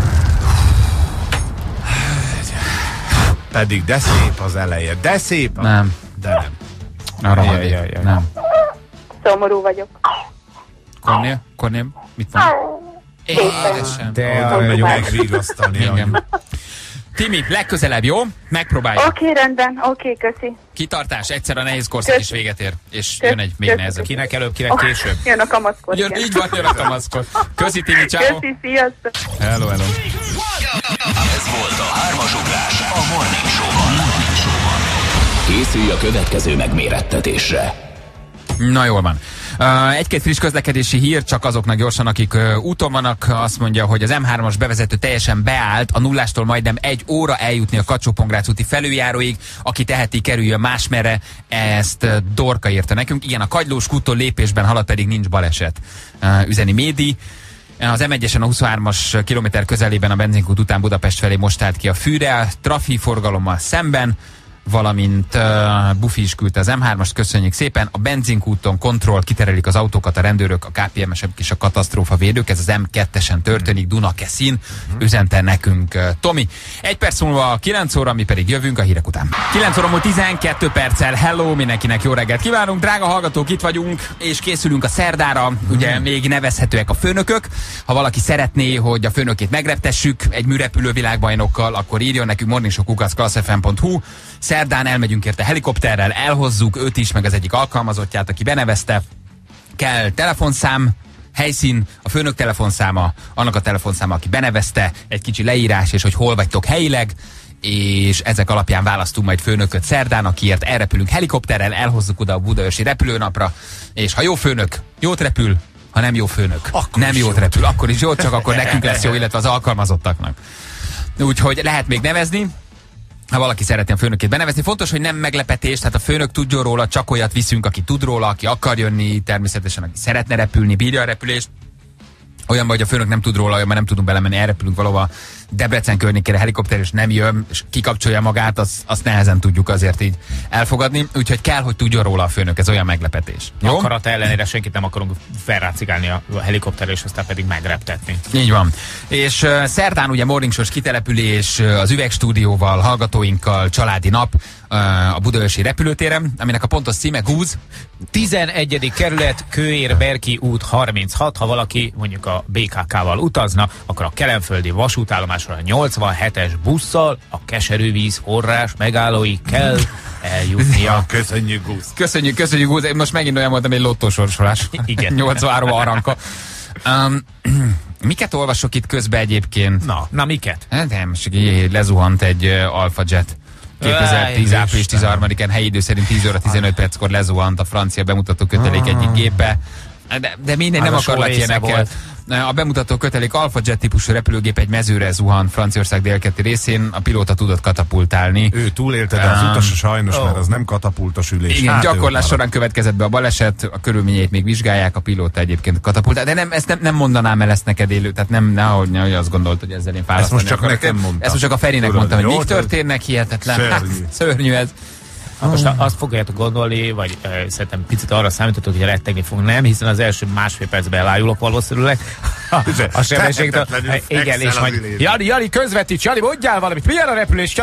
Pedig de szép az eleje, de szép. a- Nem. De nem. Arra Jaj, hagyj. jaj, jaj. Nem. Szomorú vagyok. Kornél? Kornél? Mit van? Édesem. De Nem a- megyünk megvigasztani. Igen. Timi, legközelebb, jó? Megpróbáljuk. Oké, okay, rendben. Oké, okay, köszi. Kitartás, egyszer a nehéz korszak is véget ér. És jön egy még Kösz- nehezebb. Kinek előbb, kinek később. Jön a kamaszkor. Jön, így van, jön a kamaszkor. Köszi, Timi, ciao. Köszi, sziasztok. Hello, hello. Ez volt a hármas ugrás a Morning Show-ban. Készülj a következő megmérettetésre. Na jól van. Uh, egy-két friss közlekedési hír, csak azoknak gyorsan, akik uh, úton vannak. Azt mondja, hogy az em hármas bevezető teljesen beállt, a nullástól majdnem egy óra eljutni a Kacsó-Pongrácz úti felüljáróig. Aki teheti, kerüljön másmerre, ezt uh, Dorka írta nekünk. Igen, a Kagylós kúttól lépésben halad, pedig nincs baleset. Uh, üzeni Médi. Az em egyesen a huszonhármas kilométer közelében a benzinkút után Budapest felé most állt ki a fűre, trafi forgalommal szemben, valamint uh, Bufi is küldte az em hármast, köszönjük szépen. A benzinkúton kontroll, kiterelik az autókat a rendőrök, a ká pé em esek és a katasztrófa védők, ez az em kettesen történik, Dunakeszin, üzente nekünk uh, Tomi. Egy perc múlva kilenc óra, mi pedig jövünk a hírek után. kilenc óra múlt tizenkét perccel, hello, mindenkinek jó reggelt kívánunk, drága hallgatók, itt vagyunk, és készülünk a szerdára, ugye még nevezhetőek a főnökök. Ha valaki szeretné, hogy a főnökét megreptessük egy műrepülő világbajnokkal, akkor írjon nekünk morningshow kukac klasszfm pont hu. Szerdán elmegyünk érte helikopterrel, elhozzuk őt is, meg az egyik alkalmazottját, aki benevezte. Kell telefonszám, helyszín, a főnök telefonszáma, annak a telefonszáma, aki benevezte, egy kicsi leírás, és hogy hol vagytok helyileg, és ezek alapján választunk majd főnököt szerdán, akiért elrepülünk helikopterrel, elhozzuk oda a budaörsi repülőnapra, és ha jó főnök, jót repül, ha nem jó főnök, akkor nem jót jót repül, akkor is jót, csak akkor nekünk lesz jó, illetve az alkalmazottaknak. Úgyhogy lehet még nevezni, ha valaki szeretné a főnökét benevezni. Fontos, hogy nem meglepetés, tehát a főnök tudjon róla, csak olyat viszünk, aki tud róla, aki akar jönni, természetesen, aki szeretne repülni, bírja a repülést. Olyan vagy a főnök nem tud róla, olyan nem tudunk belemenni, elrepülünk valahova Debrecen környékére helikopter, és nem jön, és kikapcsolja magát, azt, azt nehezen tudjuk azért így elfogadni. Úgyhogy kell, hogy tudjon róla a főnök, ez olyan meglepetés. Jó? Akarata ellenére senkit nem akarunk felrácigálni a helikopterre, és aztán pedig megreptetni. Így van. És uh, szerdán ugye Morning Show-s kitelepülés uh, az üvegstúdióval, hallgatóinkkal, családi nap uh, a budaörsi repülőtéren, aminek a pontos címe Gúz. tizenegyedik kerület, Kőér-Berki út harminchat. Ha valaki mondjuk a bé ká ká-val utazna, akkor a kelenföldi vasútállomásra a nyolcvanhetes busszal a Keserűvíz forrás megállóig kell eljutnia. Köszönjük, Gúz. Köszönjük, köszönjük, Gúz. Most megint olyan voltam, egy lottósorsolás. Igen. nyolcvanhárom aranka. Um, miket olvasok itt közben egyébként? Na, na miket? Hát nem, most lezuhant egy uh, Alfa Jet. kétezer-tíz április tizenharmadikán helyi idő szerint tíz óra tizenöt perckor lezuhant a francia bemutató kötelék egyik gépe. De, de minden nem akarlak ilyenekkel. A bemutató kötelék Alfa Jet típusú repülőgép egy mezőre zuhan Franciaország délkeleti részén, a pilóta tudott katapultálni. Ő túlélte, de az utas sajnos, oh. mert az nem katapultos ülés. Igen, hát gyakorlás során következett be a baleset, a körülményeit még vizsgálják, a pilóta egyébként katapultál. De nem, ezt nem, nem mondanám el ezt neked élő, tehát nem, nehogy, nehogy azt gondolt, hogy ezzel én választani ezt most csak nekem mondtam. Ezt most csak a Ferinek Tudod, mondtam, hogy jó, mik történnek, hihetetlen. Szörnyű. Hát, szörnyű ez. Most azt fogjátok gondolni, vagy uh, szerintem picit arra számítotok, hogy rettegni fog, nem, hiszen az első másfél percben elájulok valószínűleg a, a sebességtől. Igen, és majd Jani, Jani, közvetíts, Jani, mondjál valamit, milyen a repülés?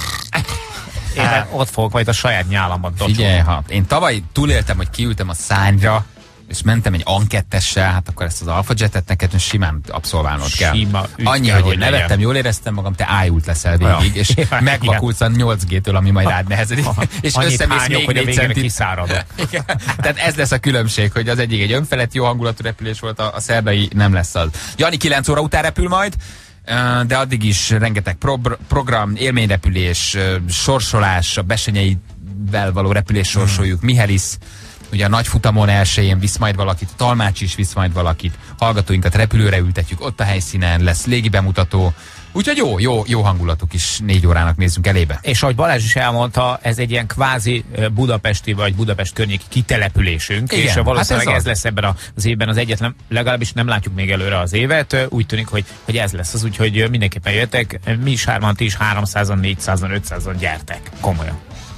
Én ott fogok majd a saját nyálamban tocsolni. Figyelj, ha én tavaly túléltem, hogy kiültem a szányra, és mentem egy ankettessel, hát akkor ezt az Alfa Jetet neked simán abszolválnod kell. Sima, annyi, kell, hogy én nevettem, jól éreztem magam, te ájult leszel végig, és ja, megvakulsz a nyolc G-től, ami majd rád nehezedik, és összemész még négy centit. Tehát ez lesz a különbség, hogy az egyik egy önfelett jó hangulatú repülés volt, a, a szerdai nem lesz az. Jani kilenc óra után repül majd, de addig is rengeteg pro program, élményrepülés, sorsolás, a Bessenyeivel való repülés sorsoljuk, hmm. Mihelis, ugye a nagy futamon elsőjén visz majd valakit, Talmács is visz majd valakit, hallgatóinkat repülőre ültetjük, ott a helyszínen lesz légi bemutató, úgyhogy jó, jó, jó hangulatuk is négy órának nézzünk elébe. És ahogy Balázs is elmondta, ez egy ilyen kvázi budapesti vagy Budapest környéki kitelepülésünk, igen, és valószínűleg hát ez, ez lesz ebben az évben az egyetlen, legalábbis nem látjuk még előre az évet, úgy tűnik, hogy, hogy ez lesz az, úgyhogy mindenképpen jöttek, mi is hárman, ti is háromszázan, négyszázan, ötszázan gyertek, komolyan.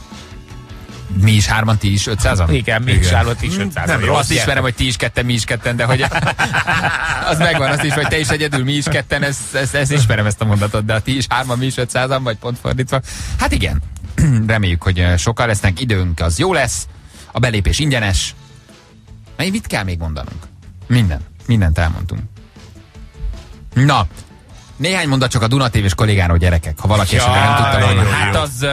Mi is hárman, ti is ötszázan? Igen, mi is hárman, ti is ötszázan. Nem, azt ismerem, hogy ti is ketten, mi is ketten, de hogy az megvan, azt is, hogy te is egyedül, mi is ketten, ezt, ezt, ezt ismerem ezt a mondatot, de a ti is hárman, mi is ötszázan, vagy pont fordítva. Hát igen, reméljük, hogy sokkal lesznek, időnk az jó lesz, a belépés ingyenes. Mely mit kell még mondanunk? Minden, mindent elmondtunk. Na, néhány mondat csak a Duna té vés kollégáról, gyerekek, ha valaki esetleg nem tudta volna. Hát az...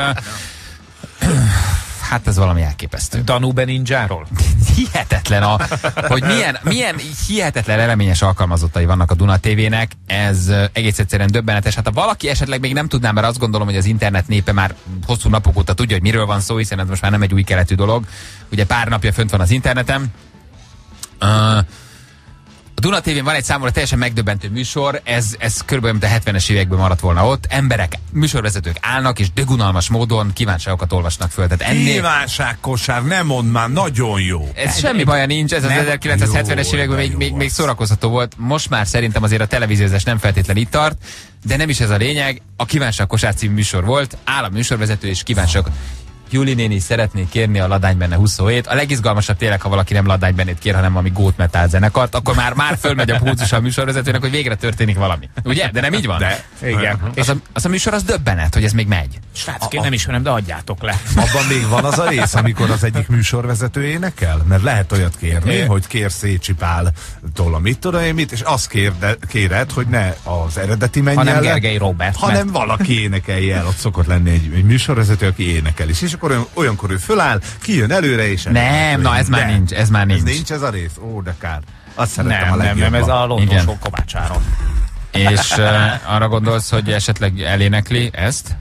Hát ez valami elképesztő. Danube Ninjáról? Hihetetlen, a, hogy milyen, milyen hihetetlen eleményes alkalmazottai vannak a Duna té vének, ez egész egyszerűen döbbenetes. Hát ha valaki esetleg még nem tudná, mert azt gondolom, hogy az internet népe már hosszú napok óta tudja, hogy miről van szó, hiszen ez most már nem egy új keletű dolog. Ugye pár napja fönt van az interneten. Uh, A Duna té vén van egy számomra teljesen megdöbbentő műsor, ez, ez körülbelül mint a hetvenes években maradt volna ott. Emberek, műsorvezetők állnak, és dögunalmas módon kívánságokat olvasnak föl. Tehát ennél... Kívánságkosár, nem mondd már, nagyon jó. Ez semmi baja nincs, ez az ezerkilencszázhetvenes években még, még, még szórakoztató volt. Most már szerintem azért a televíziózás nem feltétlen itt tart, de nem is ez a lényeg. A Kívánságkosár című műsor volt, áll a műsorvezető, és kívánság. Juli néni szeretné kérni a Ladány benne huszonhét. A legizgalmasabb tényleg, ha valaki nem Ladány bennét kér, hanem valami gót metal zenekart, akkor már, már fölmegy a pulzus a műsorvezetőnek, hogy végre történik valami. Ugye? De nem így van? De, igen. És a, az a műsor az döbbenet, hogy ez még megy. Srácok, én nem ismerem, de adjátok le. Abban még van az a rész, amikor az egyik műsorvezető énekel? Mert lehet olyat kérni, é. hogy kér Szécsi Páltól a mit tudom én mit, és azt kérde, kéred, hogy ne az eredeti menjen hanem le, Gergely Robert, hanem mert... valaki énekelje el. Ott szokott lenni egy, egy műsorvezető, aki énekel is. És akkor olyan, olyankor ő föláll, kijön előre, és... Nem, na ez már de, nincs, ez már nincs. Ez nincs ez a rész? Ó, de kár. Azt szerettem Nem, a nem, legjobban. nem, ez a lottósok Kovács Áron. És uh, arra gondolsz, hogy esetleg elénekli ezt?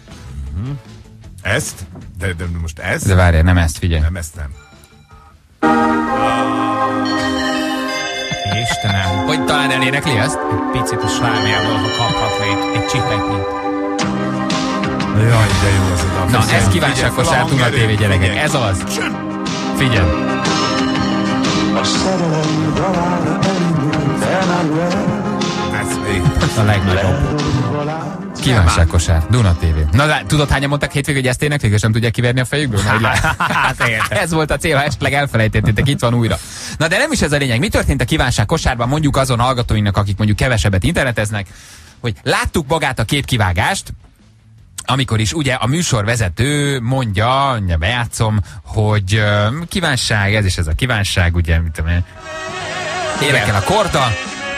Ezt? De, de most ezt? De várjál, nem ezt, figyelj. Nem, ezt nem. Istenem, Hogy talán elénekli ezt? egy picit a slámjából, ha kaphatnék egy csipetnyit. Jaj, de jó az a dal. Na, Figyelj, ez kívánság figyelj, kosár Duna té vé, gyerekek. figyelj. Ez az. Figyelj. Ez még. A legnagyobb. Kívánság kosár Duna té vé. Na, lá- tudod, hányan mondták hétvégén, hogy ezt éneklik, és nem tudják kiverni a fejükből? Majd le- Hát értem. Ez volt a cél, ha esetleg elfelejtettétek, itt van újra. Na de nem is ez a lényeg. Mi történt a kívánság kosárban, mondjuk azon hallgatóinknak, akik mondjuk kevesebbet interneteznek, hogy láttuk magát a képkivágást, amikor is ugye a műsorvezető mondja, ugye bejátszom, hogy uh, kívánság, ez is ez a kívánság, ugye, mit tudom én, énekel a korda.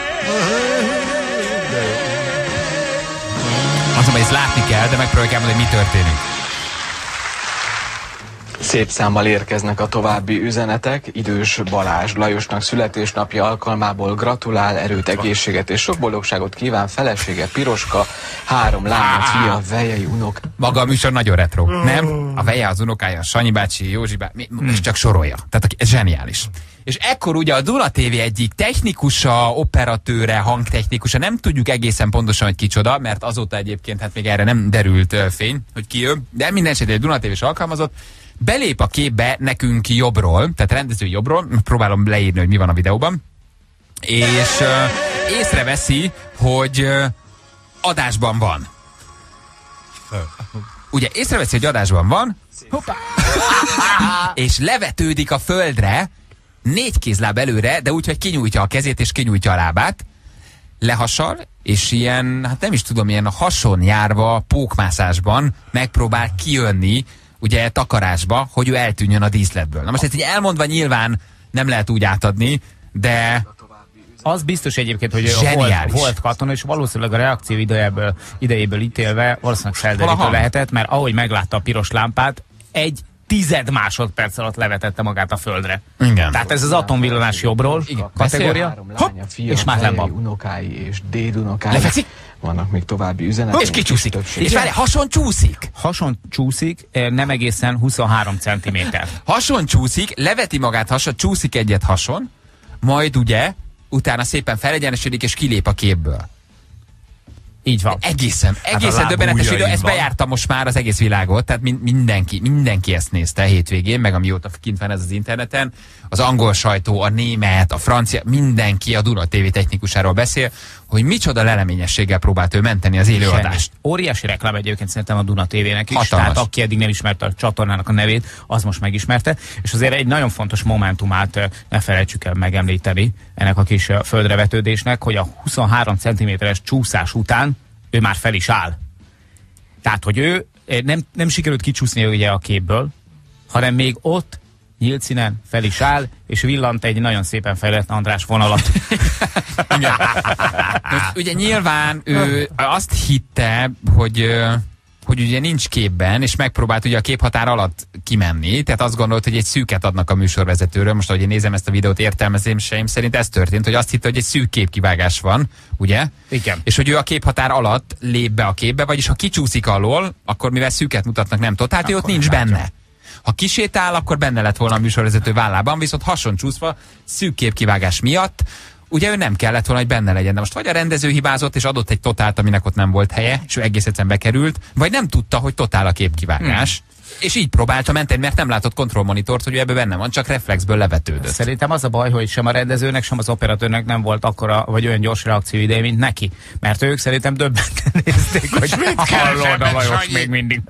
Azonban ezt látni kell, de megpróbáljuk elmondani, hogy mi történik. Szép számmal érkeznek a további üzenetek. Idős Balázs Lajosnak születésnapja alkalmából gratulál, erőt, egészséget és sok boldogságot kíván felesége Piroska, három lánya, fia, vejei, unok. Maga a műsor nagyon retro, nem? A veje, az unokája, Sanyi bácsi, Józsi bácsi, és csak sorolja. Tehát ez zseniális. És ekkor ugye a Duna té vé egyik technikusa, operatőre, hangtechnikusa, nem tudjuk egészen pontosan, hogy kicsoda, mert azóta egyébként hát még erre nem derült uh, fény, hogy ki ő, de minden esetben egy Duna té vés alkalmazott, belép a képbe nekünk jobbról, tehát rendező jobbról, próbálom leírni, hogy mi van a videóban, és uh, észreveszi, hogy uh, adásban van. Ugye észreveszi, hogy adásban van, hoppá, és levetődik a földre, négy kézláb előre, de úgy, hogy kinyújtja a kezét és kinyújtja a lábát, lehasal, és ilyen, hát nem is tudom, ilyen hason járva, pókmászásban megpróbál kijönni, ugye takarásba, hogy ő eltűnjön a díszletből. Na most ezt így elmondva nyilván nem lehet úgy átadni, de... Az biztos egyébként, hogy Zseniális. volt, volt katona, és valószínűleg a reakció idejéből, idejéből ítélve valószínűleg szelderítő Hol a hang? lehetett, mert ahogy meglátta a piros lámpát, egy tized másodperc alatt levetette magát a földre. Igen. Tehát ez az atomvillanás jobbról Igen. kategória. Három lánya, fia, és már nem vejei, van. unokái és dédunokái. Lefekszik? Vannak még további üzenetek. És kicsúszik. többség. És várj, hason csúszik. Hason csúszik, eh, nem egészen huszonhárom centiméter. Hason csúszik, leveti magát hason, csúszik egyet hason, majd ugye, utána szépen felegyenesedik és kilép a képből. Így van. Egészen, egészen láb döbbenetes idő, ujjain ezt van. bejárta most már az egész világot, tehát min- mindenki, mindenki ezt nézte hétvégén, meg amióta kint van ez az interneten, az angol sajtó, a német, a francia, mindenki a Duna té vé technikusáról beszél, hogy micsoda leleményességgel próbált ő menteni az élőadást. Óriási reklám egyébként szerintem a Duna té vének is, Hatalmas. tehát aki eddig nem ismerte a csatornának a nevét, az most megismerte, és azért egy nagyon fontos momentumát eh, ne felejtsük el megemlíteni ennek a kis eh, földrevetődésnek, hogy a huszonhárom centiméteres csúszás után ő már fel is áll. Tehát, hogy ő eh, nem, nem sikerült kicsúszni ugye a képből, hanem még ott nyílt színen fel is áll, és villant egy nagyon szépen fejlett András vonalat. Igen. Most ugye nyilván ő azt hitte, hogy, ö, hogy ugye nincs képben, és megpróbált ugye a képhatár alatt kimenni, tehát azt gondolt, hogy egy szűket adnak a műsorvezetőről. Most, ahogy én nézem ezt a videót, értelmezéseim szerint ez történt, hogy azt hitte, hogy egy szűk képkivágás van, ugye? Igen. És hogy ő a képhatár alatt lép be a képbe, vagyis ha kicsúszik alól, akkor mivel szűket mutatnak, nem tud, tehát ő ott nincs benne. Ha kisétál, akkor benne lett volna a műsorvezető vállában, viszont hason csúszva, szűk képkivágás miatt, ugye ő nem kellett volna, hogy benne legyen. De most vagy a rendező hibázott, és adott egy totált, aminek ott nem volt helye, és ő egész egyszerűen bekerült, vagy nem tudta, hogy totál a képkivágás. Hmm. És így próbálta menteni, mert nem látott kontrollmonitort, hogy ebbe benne van, csak reflexből levetődött. Szerintem az a baj, hogy sem a rendezőnek, sem az operatőrnek nem volt akkora, vagy olyan gyors reakcióideje, mint neki. Mert ők szerintem többenten nézték, hogy hallod a Lajos még mindig.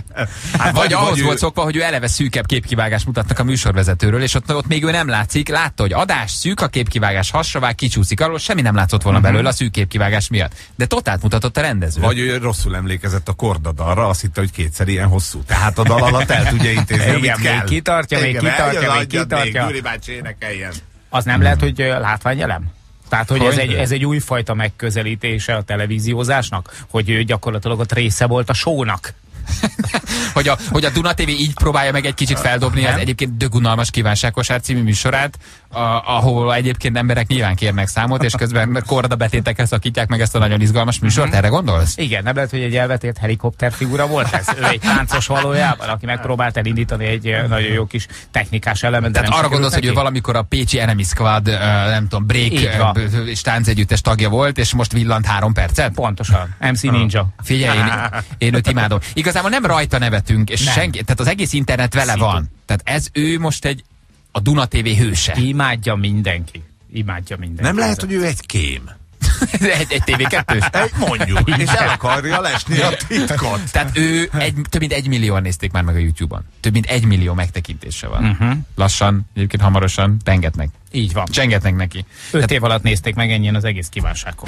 Hát vagy, vagy ahhoz ő... volt szokva, hogy ő eleve szűkebb képkivágást mutatnak a műsorvezetőről, és ott, ott még ő nem látszik, látta, hogy adás szűk, a képkivágás hasra vág, kicsúszik arról, semmi nem látszott volna uh-huh. belőle a szűk képkivágás miatt. De totált mutatott a rendező. Vagy ő rosszul emlékezett a kordadalra, azt hitte, hogy kétszer ilyen hosszú. Tehát a dal alatt el tudja intézni, amit Igen, kell. még kitartja, még Igen, kitartja, eljön, még adjad kitartja. Még, Gyuri bácsi énekeljen. Az nem hmm. lehet, hogy ö, látványelem? Tehát, hogy ez Hogy? egy, ez egy újfajta megközelítése a televíziózásnak, hogy ő gyakorlatilag ott része volt a shownak. hogy, a, hogy a Duna té vé így próbálja meg egy kicsit feldobni az egyébként dögunalmas kívánságkosár című műsorát, a, ahol egyébként emberek nyilván kérnek számot, és közben kordabetétekkel szakítják meg ezt a nagyon izgalmas műsort. Mm-hmm. Erre gondolsz? Igen, nem lehet, hogy egy elvetélt helikopterfigura volt ez? Ő egy táncos valójában, aki megpróbált elindítani egy nagyon jó kis technikás elemet. Tehát arra gondolsz, hogy ő valamikor a pécsi Enemy Squad, uh, nem tudom, break uh, és táncegyüttes tagja volt, és most villant három percet? Pontosan. em cé Ninja. Figyelj, én, én őt imádom. Igazából nem rajta nevetünk, és senki, tehát az egész internet vele Szintén. van. Tehát ez ő most egy a Duna té vé hőse. Imádja mindenki. Imádja mindenki. Nem lehet, hogy ő egy kém. egy, egy té vé kettős? Mondjuk, és el akarja lesni a titkot. Tehát ő egy, több mint egy millióan nézték már meg a YouTube-on. Több mint egy millió megtekintése van. Uh-huh. Lassan, egyébként hamarosan pengetnek. Így van. Csengetnek neki. Öt Tehát... év alatt nézték meg ennyien az egész kívánságkor.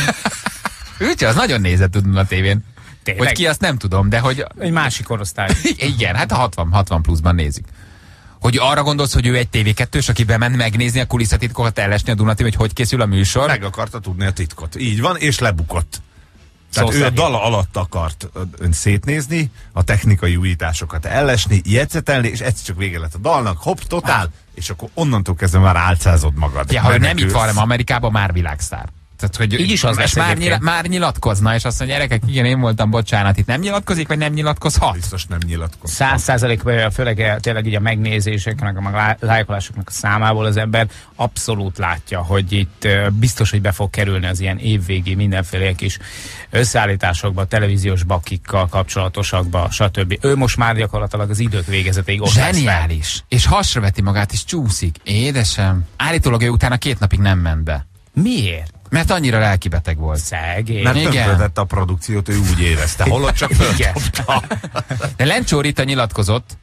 Ő az nagyon nézett tudni a tévén. Tényleg? Hogy ki, azt nem tudom, de hogy... Egy másik korosztály. Igen, hát a hatvan, hatvan pluszban nézik. Hogy arra gondolsz, hogy ő egy té vé kettős, aki bement megnézni a kulisszatitkokat, ellesni a Duna té vé, hogy hogy készül a műsor? Meg akarta tudni a titkot. Így van, és lebukott. Tehát szóval ő a dala alatt akart ön szétnézni, a technikai újításokat ellesni, jegyzetelni, és egyszer csak vége lett a dalnak, hopp, totál, és akkor onnantól kezdve már álcázod magad. Ja, ha ő nem itt van, hanem Amerikában már világsztár. Tehát, hogy így is az lesz már, nyila, már nyilatkozna, és azt mondja, gyerekek, igen, én voltam, bocsánat, itt nem nyilatkozik, vagy nem nyilatkozhat? Biztos nem nyilatkozik. Száz százalékban, főleg tényleg így a megnézéseknek, a lájkolásoknak a számából az ember abszolút látja, hogy itt biztos, hogy be fog kerülni az ilyen évvégi mindenféle kis összeállításokba, televíziós bakikkal kapcsolatosakba, stb. Ő most már gyakorlatilag az idők végezetéig ott zseniális. És hasra veti magát, és csúszik. Édesem. Állítólag ő utána két napig nem ment be. Miért? Mert annyira lelkibeteg volt. Szegény. Mert tönkretette a produkciót, ő úgy érezte. Holott csak föltopta. De Lencsó Rita nyilatkozott.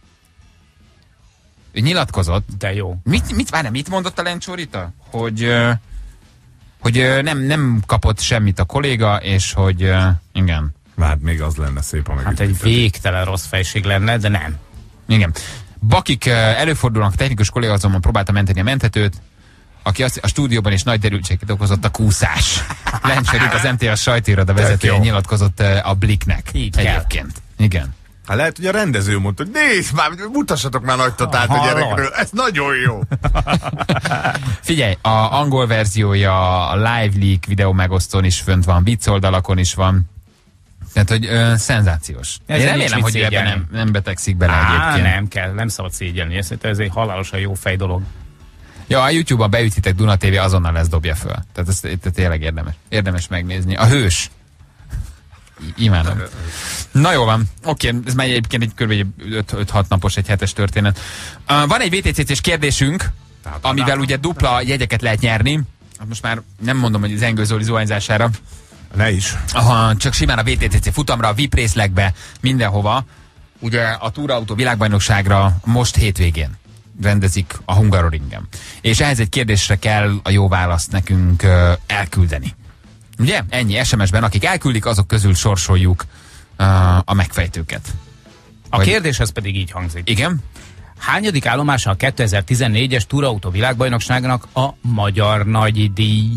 Ő nyilatkozott. De jó. Mit, mit, várj, mit mondott a Lencsó Rita? Hogy, hogy nem, nem kapott semmit a kolléga, és hogy igen. Már még az lenne szép, a hát egy végtelen rossz fejség lenne, de nem. Igen. Bakik előfordulnak, a technikus kolléga azonban próbálta menteni a mentetőt, aki azt, a stúdióban is nagy derültséget okozott a kúszás. Lencsó Rita, az em té á sajtóiroda vezetője nyilatkozott a Bliknek. Így egyébként. Kell. Igen. Hát lehet, hogy a rendező mondta, hogy nézd már, mutassatok már nagy totát a gyerekről, ez nagyon jó. Figyelj, a angol verziója a Live Leak videó megosztón is fönt van, vicc oldalakon is van. Tehát, hogy ö, szenzációs. Ez Én remélem, hogy ebben nem, nem betegszik bele Á, egyébként. nem kell, nem szabad szégyelni. Ez egy halálosan jó fej dolog. Ja, a YouTube-ban beütitek Duna té vé, azonnal lesz dobja föl. Tehát ez, ez tényleg érdemes. Érdemes megnézni. A hős. I imádom. Na jó van. Oké, ez már egyébként egy kb. öt-hat napos, egy hetes történet. Uh, van egy vé té cé cés kérdésünk, amivel ugye dupla jegyeket lehet nyerni. Most már nem mondom, hogy az Engő Zoli zuhanyzására. Ne is. Aha, csak simán a vé té cé cé futamra, a vé i pé részlegbe, mindenhova. Ugye a túrautó világbajnokságra most hétvégén rendezik a Hungaroringen. És ehhez egy kérdésre kell a jó választ nekünk uh, elküldeni. Ugye? Ennyi es em es-ben, akik elküldik, azok közül sorsoljuk uh, a megfejtőket. A Vagy... kérdés az pedig így hangzik. Igen? Hányadik állomása a kétezer-tizennégyes túrautó világbajnokságnak a Magyar Nagydíj?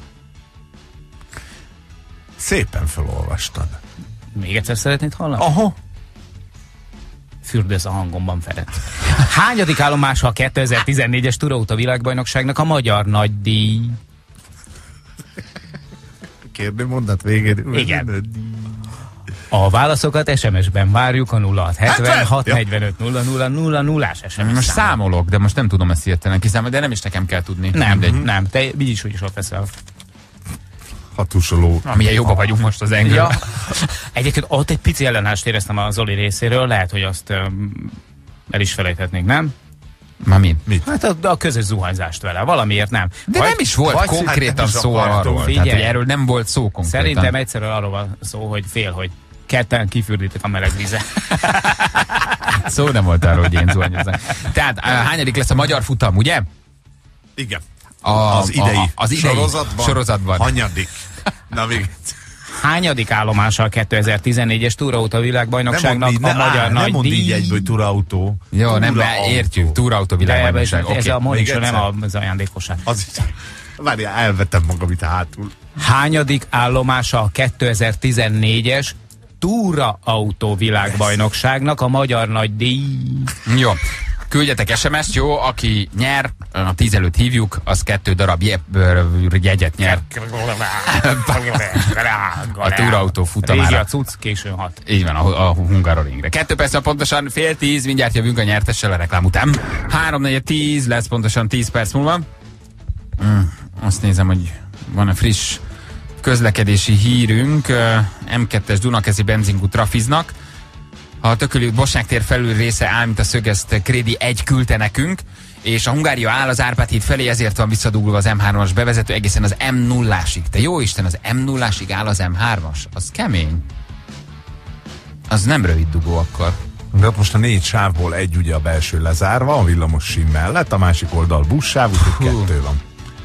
Szépen felolvastad. Még egyszer szeretnéd hallani? Aha. Fürdőz a hangomban, Ferenc. Hányadik állomása a kétezer-tizennégyes túrautó világbajnokságnak a Magyar Nagydíj? Kérdő mondat végén. Igen. A válaszokat es em es-ben várjuk a nulla hat hetvenhat negyvenöt nulla nulla nulla nullás es em es. Most számolok, de most nem tudom ezt hirtelen kiszámolni, de nem is nekem kell tudni. Nem, mindegy. nem, te így is, hogy is ott leszel. Hatusoló. Amilyen jobban vagyunk most az Engő. Ja. Egyébként ott egy pici ellenállást éreztem a Zoli részéről, lehet, hogy azt um, el is felejthetnénk, nem? Már mi? Mit? Hát a, a közös zuhanyzást vele, valamiért nem. De vagy, nem is volt konkrétan hát szó arról. Figyelj, tehát, hogy erről nem volt szó konkrétan. Szerintem egyszerűen arról van szó, hogy fél, hogy ketten kifürditek a meleg víze. Szó nem volt arról, hogy én zuhanyozom. Tehát hányadik lesz a magyar futam, ugye? Igen. A, az idei, a, az idei sorozatban. sorozatban. Hanyadik. Na még. Hányadik állomása a kétezer-tizennégyes túrautó világbajnokságnak a Magyar Nagydíj? Nem mondd így egyből túrautó. Jó, nem, értjük. Túrautó világbajnokság. Ez okay. A monitor nem az ajándékosság. Várjál, elvettem magam itt hátul. Hányadik állomása a kétezer-tizennégyes túra autó világbajnokságnak a magyar nagy díj. Jó. Küldjetek es em es-t, jó? Aki nyer, a tíz előtt hívjuk, az kettő darab jegyet nyer. A túrautó futamára. Régi a cucc, későn hat. Így van, a, a Hungaroringre. Kettő perc, pontosan fél tíz, mindjárt jövünk a nyertessel a reklám után. Három negyed tíz lesz pontosan tíz perc múlva. Mm, azt nézem, hogy van a friss közlekedési hírünk. em kettes Dunakeszi benzinkút trafiznak. A Tököli Bosnyák tér felül része áll, mint a szögezt Krédi egy küldte nekünk, és a Hungária áll az Árpád híd felé, ezért van visszadugulva az em hármas bevezető egészen az em nullásig. Te jó Isten, az em nullásig áll az em hármas? Az kemény. Az nem rövid dugó akkor. De ott most a négy sávból egy ugye a belső lezárva, a villamos sín mellett, a másik oldal buszsáv, úgyhogy kettő van.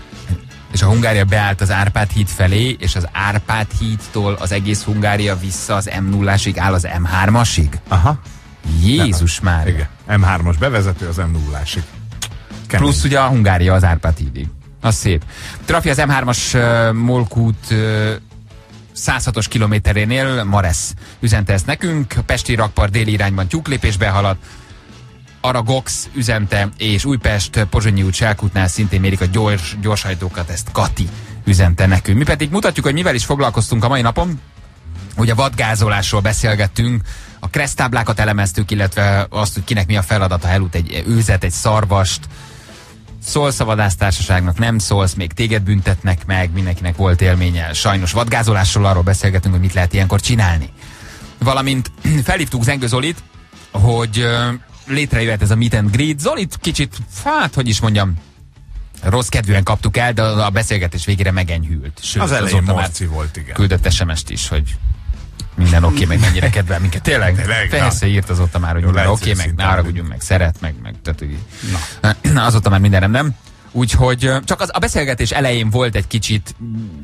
És a Hungária beállt az Árpád híd felé, és az Árpád hídtól az egész Hungária vissza az em nullásig áll az em hármasig? Aha. Jézus már. Igen. em hármas bevezető az em nullásig. Kemény. Plusz ugye a Hungária az Árpád hídig. Az szép. Trafi az em hármas uh, Molkút uh, száz hatos kilométerénél, Maresz üzente ezt nekünk, Pesti rakpart déli irányban tyúklépésbe haladt, Aragox üzente, és Újpest Pozsonyi út Selkútnál szintén mérik a gyors, gyorshajtókat, ezt Kati üzente nekünk. Mi pedig mutatjuk, hogy mivel is foglalkoztunk a mai napon. Ugye vadgázolásról beszélgettünk, a kresztáblákat elemeztük, illetve azt, hogy kinek mi a feladata, elút egy őzet, egy szarvast. Szólsz a vadásztársaságnak, nem szólsz, még téged büntetnek meg, mindenkinek volt élménye. Sajnos vadgázolásról arról beszélgetünk, hogy mit lehet ilyenkor csinálni. Valamint felhívtuk Zengő Zolit, hogy létrejöhet ez a meet and greet. Zolit kicsit, hát, hogy is mondjam, rossz kedvűen kaptuk el, de a beszélgetés végére megenyhült. Sőt, az elején Marci volt, igen. Küldött es em es-t is, hogy minden oké, okay, meg mennyire kedvel minket. Tényleg? Tényleg Persze írt azóta már, hogy minden oké, okay, meg ne haragudjunk, meg szeret, meg, meg tehát, hogy na. Azóta már minden rendben. Úgyhogy csak az, a beszélgetés elején volt egy kicsit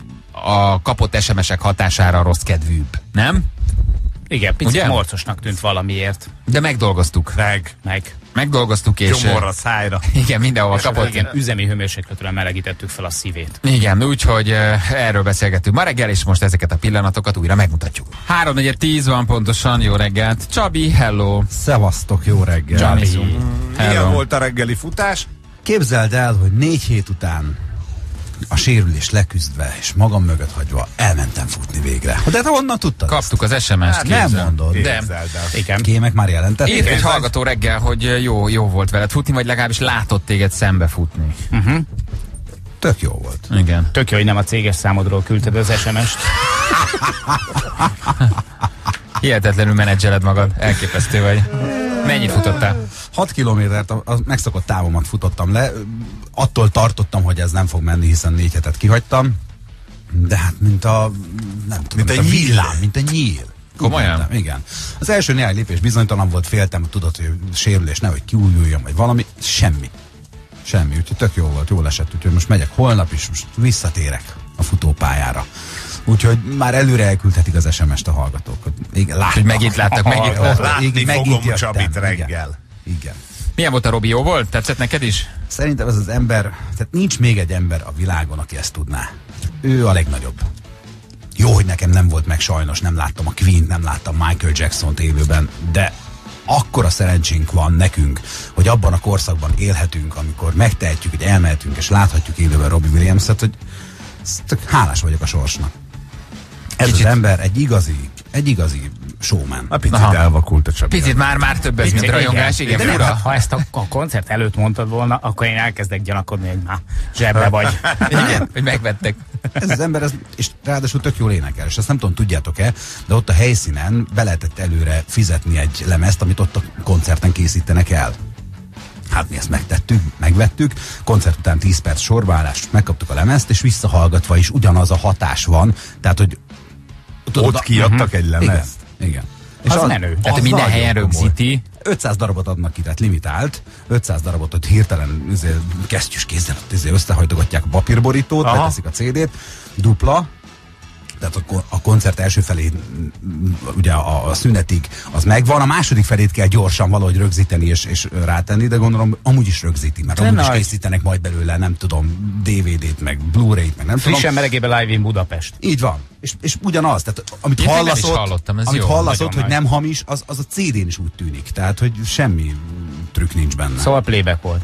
a kapott es em es-ek hatására rossz kedvűbb, nem? Igen, picit morcosnak tűnt valamiért. De megdolgoztuk. Meg. Meg. Megdolgoztuk, és... Gyomorra, szájra. Igen, mindenhol kapott. Igen, üzemi hőmérsékletűen melegítettük fel a szívét. Igen, úgyhogy uh, erről beszélgettünk ma reggel, és most ezeket a pillanatokat újra megmutatjuk. három negyed tíz van pontosan, jó reggelt. Csabi, hello. Szevasztok, jó reggel. Csabi, hello. Milyen volt a reggeli futás? Képzeld el, hogy négy hét után a sérülés leküzdve és magam mögött hagyva elmentem futni végre. De te honnan tudtad? Kaptuk az es em es-t. Hát nem mondod. De. Igen. Kémek már jelentették? Írt egy hallgató reggel, hogy jó, jó volt veled futni, vagy legalábbis látott téged szembe futni. Uh-huh. Tök jó volt. Igen. Tök jó, hogy nem a céges számodról küldted az es em es-t. Hihetetlenül menedzseled magad. Elképesztő vagy. Mennyit futottál? hat kilométert, a, a megszokott távomat futottam le. Attól tartottam, hogy ez nem fog menni, hiszen négy hetet kihagytam. De hát, mint a... Nem tudom, mint, mint a villám, mint a nyíl. Komolyan? Mentem, igen. Az első néhány lépés bizonytalan volt, féltem, tudod, hogy sérülés, nehogy kiújuljon, vagy valami. Semmi. Semmi, úgyhogy tök jó volt, jól esett. Úgyhogy most megyek holnap is, most visszatérek a futópályára. Úgyhogy már előre elküldhetik az es em es-t a hallgatók. Igen, láttak. Hogy megint láttak, megint láttak. Látni fogom Csabit reggel. Igen. Igen. Milyen volt a Robi, jó volt? Tetszett neked is? Szerintem ez az ember, tehát nincs még egy ember a világon, aki ezt tudná. Ő a legnagyobb. Jó, hogy nekem nem volt meg sajnos, nem láttam a Queen-t, nem láttam Michael Jackson-t élőben, de akkora szerencsénk van nekünk, hogy abban a korszakban élhetünk, amikor megtehetjük, hogy elmehetünk és láthatjuk élőben Robbie Williams-et, hogy tök hálás vagyok a sorsnak. Ez Kicsit. Az ember egy igazi, egy igazi showman. A picit Aha. elvakult a Csabi. Picit már, már több ez, mint rajongás. Igen, de nem, ha ezt a, a koncert előtt mondtad volna, akkor én elkezdek gyanakodni, hogy már zsebbe vagy. Igen, hogy megvettek. Ez az ember, ez, és ráadásul tök jól énekel, és ezt nem tudom, tudjátok-e, de ott a helyszínen be lehetett előre fizetni egy lemezt, amit ott a koncerten készítenek el. Hát mi ezt megtettük, megvettük, koncert után tíz perc sorbaállást, megkaptuk a lemezt, és visszahallgatva is ugyanaz a hatás van, tehát, hogy tudod, ott kiadtak uh-huh. egy lemezt. Igen. igen. És az, az menő. Tehát az minden helyen rögzíti. ötszáz darabot adnak ki, tehát limitált. ötszáz darabot, hogy hirtelen kesztyűs kézzel összehajtogatják a papírborítót, beteszik a cé dét, dupla, tehát a, a koncert első felé, ugye a, a szünetig az megvan, a második felét kell gyorsan valahogy rögzíteni és, és rátenni, de gondolom amúgy is rögzíti, mert amúgy is készítenek majd belőle, nem tudom, dé vé dét, meg Blu-ray-t, meg nem tudom. Frissen melegében Live in Budapest. Így van. És, és ugyanaz, tehát amit Én hallasz ott, hallottam, ez amit jó, hallasz ott, hogy nagy. nem hamis, az, az a cé dén is úgy tűnik. Tehát, hogy semmi trükk nincs benne. Szóval playback volt.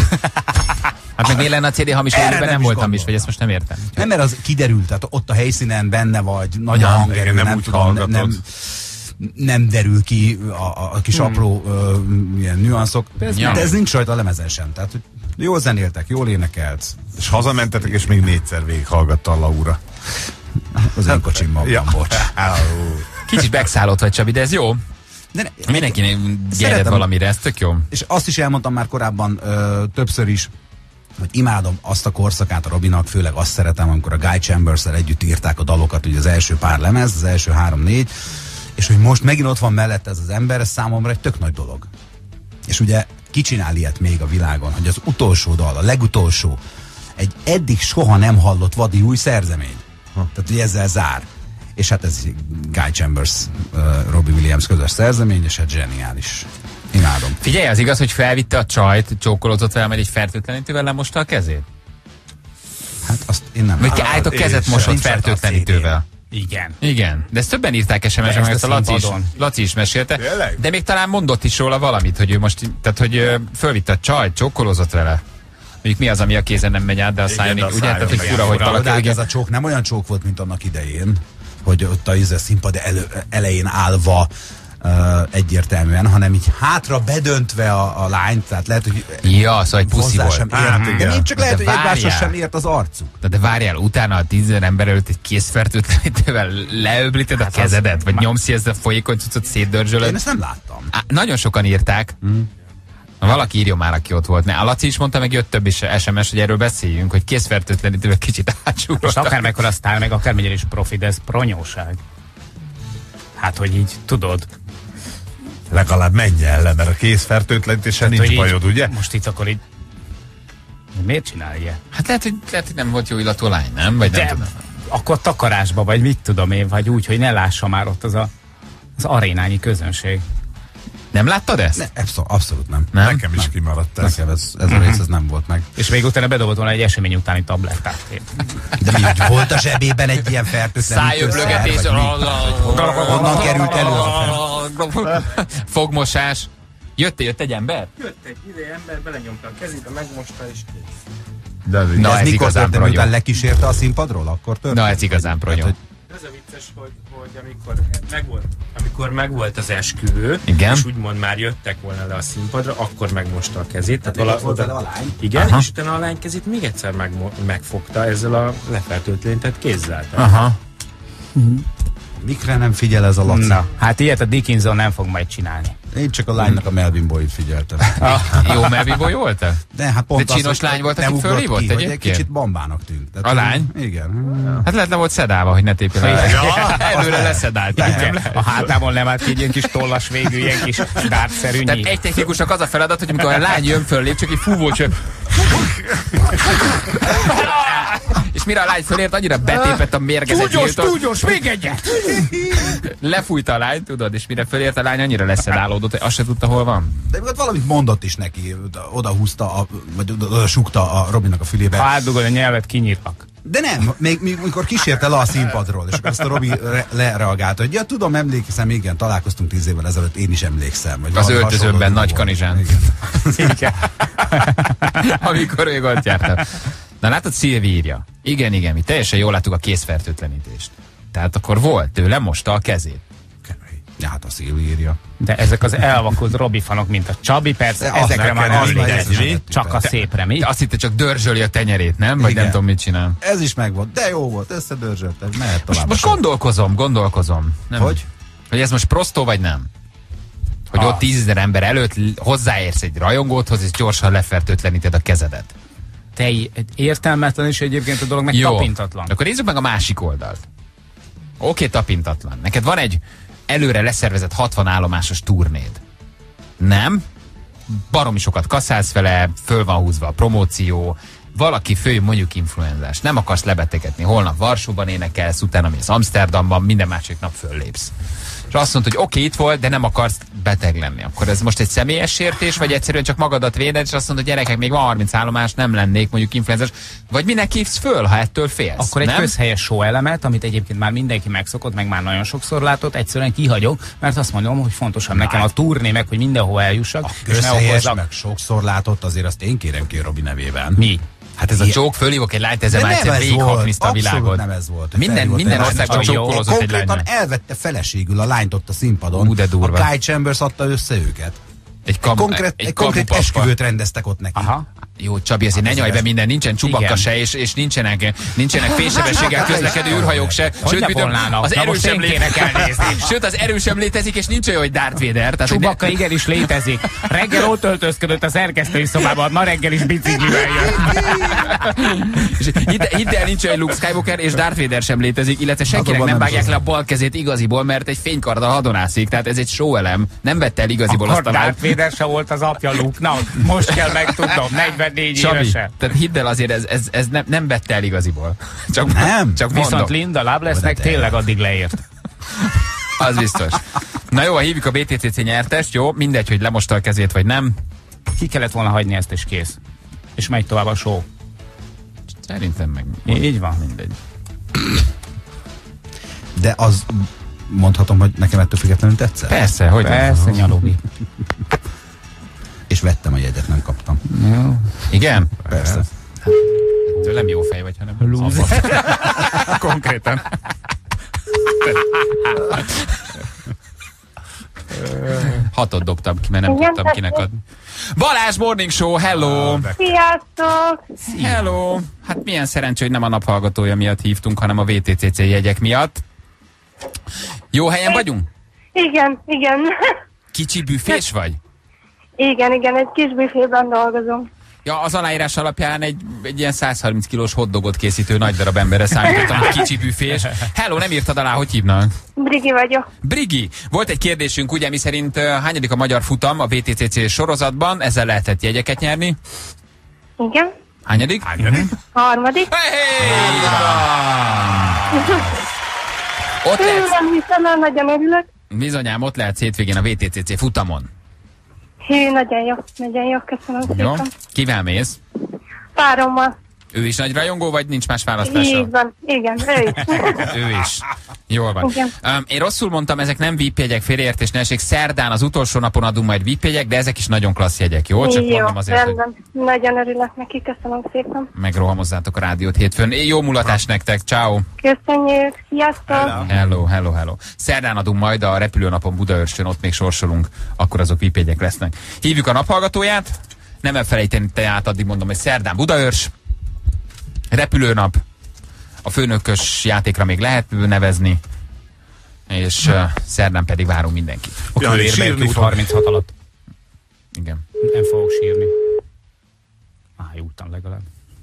Hát meg miért lenne a cé dé hamis, Erre élőben nem nem is volt hamis, gondoltam. vagy ezt most nem értem. Nem, mert az kiderült, tehát ott a helyszínen benne vagy, nagy a Nem, hangerő, igen, nem nem, úgy tudom, hallgatod. nem, nem derül ki a, a, a kis hmm. apró ö, ilyen nüanszok. De ez, Ja. de ez nincs rajta a lemezen sem. Tehát, hogy jól zenéltek, jól énekelt. És hazamentetek, és még négyszer végighallgatta a Laura. Az én kocsimban Ja. van, bocs. Kicsit megszállott vagy, Csabi, de ez jó. De ne, Mindenkinek gered Szeretem. valamire, ez tök jó. És azt is elmondtam már korábban ö, többször is, hogy imádom azt a korszakát a Robinak, főleg azt szeretem, amikor a Guy Chambers-szel együtt írták a dalokat, ugye az első pár lemez, az első három-négy, és hogy most megint ott van mellette ez az ember, ez számomra egy tök nagy dolog. És ugye ki csinál ilyet még a világon, hogy az utolsó dal, a legutolsó, egy eddig soha nem hallott vadi új szerzemény. Ha. Tehát ugye ezzel zár. És hát ez Guy Chambers, uh, Robbie Williams közös szerzemény, és hát zseniális. Imádom. Figyelj, az igaz, hogy felvitte a csajt, csókolózott vele, mert egy fertőtlenítővel lemosta a kezét? Hát azt én nem. Vagy Hát, állt a kezet mosott nincs rajta a fertőtlenítővel. Igen. Igen, de ezt többen írták es em es-en, De ezt ezt a a Laci is, színpadon. Laci is mesélte, Tényleg? de még talán mondott is róla valamit, hogy ő most, tehát hogy ö, fölvitte a csajt, csókolózott vele. Mondjuk mi az, ami a kézen nem megy át, de a szájon, de a ugye, szájon tehát hogy megy fura, át. hogy Fura, valaki, de igen. ez a csók nem olyan csók volt, mint annak idején, hogy ott a íze színpad elő, elején állva uh, egyértelműen, hanem így hátra bedöntve a, a lányt, tehát lehet, hogy Ja, szóval egy puszi hozzá volt. sem Hát ért. igen. De még csak lehet, De hogy egymásra várjál. sem ért az arcuk. De, de várjál, utána a tízezer ember előtt egy készfertőtlenítővel leöblíted a kezedet, vagy nyomsz ezt a folyékony cuccot, Én szétdörzsölöd. ezt nem láttam. Á, nagyon sokan írták. Hmm. Valaki írja már, aki ott volt. Ne, a Laci is mondta, meg jött több is es em es, hogy erről beszéljünk, hogy készfertőtlenítővel kicsit Most átsúroltak. akármekkora sztár, meg akármennyire is profi, de ez pronyóság. Hát, hogy így, tudod. Legalább menj el le, mert a kézfertőtlenítéssel hogy nincs így, bajod, ugye? Most itt akkor így... Miért csinál ilyet? Hát lehet, hogy, lehet, hogy nem volt jó illatú lány, nem? Vagy nem De tudom. akkor takarásba, vagy mit tudom én, vagy úgy, hogy ne lássa már ott az a, az arénányi közönség. Nem láttad ezt? Ne, abszol- abszolút nem. Nem? Nekem is kimaradt ez. Nekem ez, ez a rész ez nem volt meg. És még utána bedobott volna egy esemény utáni tablettát. De mi, hogy volt a zsebében egy ilyen fertőtlenítő szer, Szájöblögetés. vagy mi? Honnan került elő az a Fogmosás. Jött, jött egy ember? Jött egy ide ember, belenyomta a kezébe, megmosta és kész. De ez Na, ez ez mikor igazán történt, pronyó. miután lekísérte a színpadról? Akkor történt? Na, ez igazán pronyó. Hát, Az a vicces, hogy, hogy amikor megvolt, amikor megvolt az esküvő, Igen. és úgymond már jöttek volna le a színpadra, akkor megmosta a kezét. Tehát Tehát vala, ott volt oda, vele a lány? igen, Aha. és utána a lány kezét még egyszer megmo- megfogta ezzel a lefertőtlenített kézzel. Tehát Aha. Mikre nem figyel ez a Laci? Na, hát ilyet a Dickinson nem fog majd csinálni. Én csak a lánynak a Melvin Boyt figyeltem. Jó Melvin Boy volt -e? De hát pont De csinos hogy lány volt, nem aki ugrott fölhívott ki, hogy egy egyébként? kicsit bombának tűnt. Tehát, A lány? Igen. Hát lehet le volt szedálva, hogy ne tépjen el. Előre leszedálták. Igen, a hátában nem állt ki egy ilyen kis tollas végű, ilyen kis dártszerű Tehát nyíl. egy technikusnak az a feladat, hogy amikor a lány jön föllép, csak egy fúvócsöp. És mire a lány fölért, annyira betépett a mérgezett nyílton. túlgyors, még egyet! Lefújta a lány, tudod, és mire fölért a lány, annyira leszedálódott, hogy azt se tudta, hol van. De még ott valamit mondott is neki, oda húzta, a, vagy oda, oda sukta a Robinak a fülébe. Ha átdugod a nyelvet, kinyírlak. De nem, még, még mikor kísérte le a színpadról, és akkor azt a Robi re, lereagált, hogy ja, tudom, emlékszem, igen, találkoztunk tíz évvel ezelőtt, én is emlékszem. Vagy Az valami öltözőben, hasonló Nagy volt. Kanizsán. Igen. Igen. Amikor még ott jártam. Na látod, Szilvi írja. Igen, igen, mi teljesen jól láttuk a készfertőtlenítést. Tehát akkor volt, ő lemosta a kezét. Ja, hát a Szilvi írja. De ezek az elvakult Robi fanok, mint a Csabi, persze, De az ezekre nekem már az nem nagy emlékezz. eszmény. Csak a szépre, mi? Te azt hitte, csak dörzsöli a tenyerét, nem? Vagy Igen. nem tudom, mit csinál. Ez is megvolt, de jó volt, összedörzsöltem, mehet Most, tovább. most gondolkozom, gondolkozom. Nem? Hogy? Hogy ez most prostó, vagy nem? Hogy Ah. ott tízezer ember előtt l- hozzáérsz egy rajongódhoz, és gyorsan lefertőtleníted a kezedet. Te értelmetlen is egyébként a dolog, meg Jó. tapintatlan. Akkor nézzük meg a másik oldalt. Oké, tapintatlan. Neked van egy előre leszervezett hatvan állomásos turnéd. Nem? Baromi sokat kasszálsz vele, föl van húzva a promóció, valaki fő, mondjuk influenzás, nem akarsz lebetegedni, holnap Varsóban énekelsz, utána mész Amsterdamban, minden másik nap föllépsz. És azt mondod, hogy oké, okay, itt volt, de nem akarsz beteg lenni. Akkor ez most egy személyes sértés, vagy egyszerűen csak magadat véded, és azt mondod, hogy gyerekek, még van harminc állomás, nem lennék mondjuk influenzás. Vagy minek hívsz föl, ha ettől félsz? Akkor egy nem? közhelyes show elemet, amit egyébként már mindenki megszokott, meg már nagyon sokszor látott, egyszerűen kihagyok, mert azt mondom, hogy fontosabb nekem a turné, meg, hogy mindenhol eljussak. A közhelyes, meg sokszor látott, azért azt én kérem ki Robi nevében. Mi? Hát ez a joke, fölhívok egy lányt, ezzel már egyszer végighakniszta a világot. Nem ez volt. Minden, minden országban csókolózott egy lány. Konkrétan elvette feleségül a lányt ott a színpadon. Ú, de durva. A Kai Chambers adta össze őket. Egy, kam, egy konkrét, egy egy konkrét esküvőt rendeztek ott neki. Aha. Jó, Csabi, azért hát ne nyalj be minden, nincsen Csubakka se, és, és nincsenek, nincsenek fénysebességgel közlekedő űrhajók se. Sőt, mit az erő sem létezik. Sőt, az erő sem létezik, és nincs olyan, hogy Darth Vader. Tehát, Csubakka ne... igenis létezik. Reggel ott öltözködött a szerkesztői szobában, ma reggel is biciklivel jön. Hidd el, nincs olyan Luke Skywalker, és Darth Vader sem létezik, illetve senkinek nem, nem vágják le a bal kezét igaziból, mert egy fénykarddal hadonászik. Tehát ez egy show elem. Nem vette el igaziból akkor azt a lányt. Darth Vader se volt az apja Luke-nak. Most kell megtudnom, negyvennégy Csabi, évesen. Tehát hidd el, azért ez, ez, ez nem, nem vette el igaziból. Csak, nem. Csak viszont Linda Lovelessnek tényleg addig leért. Az biztos. Na jó, hívjuk a bé té cé cé nyertest, jó? Mindegy, hogy lemosta a kezét, vagy nem. Ki kellett volna hagyni ezt, és kész. És megy tovább a show. Szerintem meg. Így van. Mindegy. De az mondhatom, hogy nekem ettől függetlenül tetszett? Persze, hogy Persze, Nyalubi. És vettem a jegyet, nem kaptam. Jó. Igen? Persze. Tőlem jó fej vagy, hanem konkrétan. Hatot dobtam ki, mert nem Igen, tudtam kinek adni. Balázs Morning Show, hello! Sziasztok! Hello! Hát milyen szerencsé, hogy nem a naphallgatója miatt hívtunk, hanem a vé té cé cé jegyek miatt. Jó helyen vagyunk? Igen, igen. Kicsi büfés vagy? Igen, igen, egy kis büfében dolgozom. Ja, az aláírás alapján egy, egy ilyen száz harminc kilós hotdogot készítő nagy darab emberre számítottam, hogy kicsi büfés. Hello, nem írtad alá, hogy hívnak? Brigi vagyok. Brigi, volt egy kérdésünk, ugye, mi szerint uh, hányadik a magyar futam a vé té cé cé sorozatban, ezzel lehetett jegyeket nyerni? Igen. Hányadik? Hányadik? Harmadik. Hey, ott Ő, lehet... nem hiszem, nagyon örülök. Bizonyám, ott lehet hétvégén a vé té cé cé futamon. Hű, nagyon jó, nagyon jó, köszönöm Jó. szépen. Kivel mész? Párommal. Ő is nagy rajongó, vagy nincs más választása? Így van, igen, ő is. Ő is. Jól van. Um, én rosszul mondtam, ezek nem vé i pé jegyek, félreértés ne essék. Szerdán az utolsó napon adunk majd vé i pé jegyek, de ezek is nagyon klassz jegyek, jó? Csak jó, mondom azért, rendben. Hogy nagyon örülök neki, köszönöm szépen. megrohamozzátok a rádiót hétfőn. Jó mulatást nektek, ciao. Köszönjük, sziasztok! Hello, hello, hello. Szerdán adunk majd a repülőnapon Budaörsön, ott még sorsolunk, akkor azok vé i pé jegyek lesznek. Hívjuk a naphallgatóját, nem elfelejteni te át, addig mondom, hogy szerdán Budaörs, repülőnap, a főnökös játékra még lehet nevezni, és uh, szerdán pedig várunk mindenkit. A Külérbe út harminchat alatt. Igen. Nem fogok sírni. Ájultam legalább.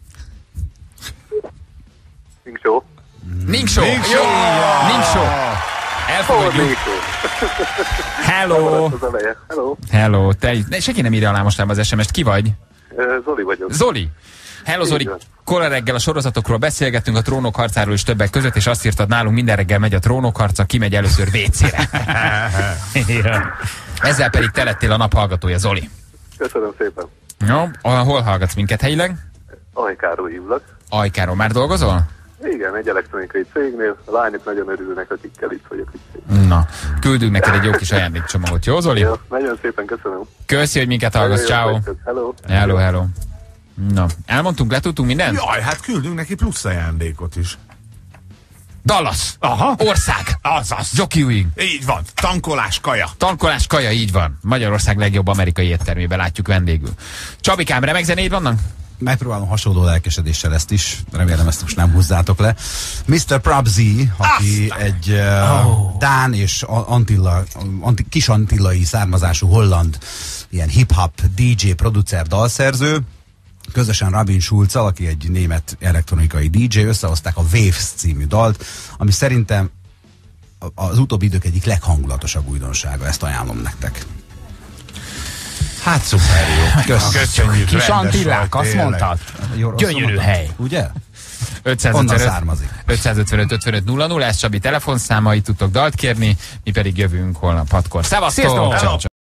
Nincs show. Nincs show. Nincs Jó. show. Nincs show. Elfogadjuk. Hello. Hello. Hello. Te, ne, senki nem írja alá most az es em est. Ki vagy? Zoli vagyok. Zoli. Hello Zoli. Kola reggel a sorozatokról beszélgettünk, a Trónok harcáról is többek között, és azt írtad, nálunk minden reggel megy a Trónok harca, ki megy először vécére. Ezzel pedig te lettél a nap hallgatója, Zoli. Köszönöm szépen. Jó, hol hallgatsz minket helyileg? Ajkáról hívlak. Ajkáról. Már dolgozol? Igen, egy elektronikai cégnél. A lányok nagyon örülnek, akikkel itt vagyok. Na, küldünk neked egy jó kis ajándékcsomagot, jó Zoli? Ja, nagyon szépen köszönöm. Köszi, hogy minket hallgatsz, ciao. Hello. Hello, hello. Na, elmondtunk, letudtunk mindent? Jaj, hát küldünk neki plusz ajándékot is. Dallas. Aha. Ország. Azaz. Jockeying. Így van. Tankolás kaja. Tankolás kaja, így van. Magyarország legjobb amerikai éttermében látjuk vendégül. Csabikám, remek zenéid vannak? Megpróbálom hasonló lelkesedéssel ezt is. Remélem, ezt most nem húzzátok le. miszter Prabzi, aki Aztán. egy uh, oh. dán és antilla, anti, kis antillai származású holland ilyen hip-hop dé dzsé, producer, dalszerző, közösen Robin Schulz-al, aki egy német elektronikai dé dzsé, összehozták a Waves című dalt, ami szerintem az utóbbi idők egyik leghangulatosabb újdonsága. Ezt ajánlom nektek. Hát szuper jó. Köszönjük. Kis rendes Antillák, vagy, azt tényleg. mondtad? Jó, rosszul Gyönyörű mondtam. hely. Ugye? ötszázötvenöt Onnan származik. ötszázötvenöt ötvenöt nulla nulla, ez Csabi telefonszáma, itt tudtok dalt kérni, mi pedig jövünk holnap hatkor. Szevasztok! Sziasztok! Ciao, ciao.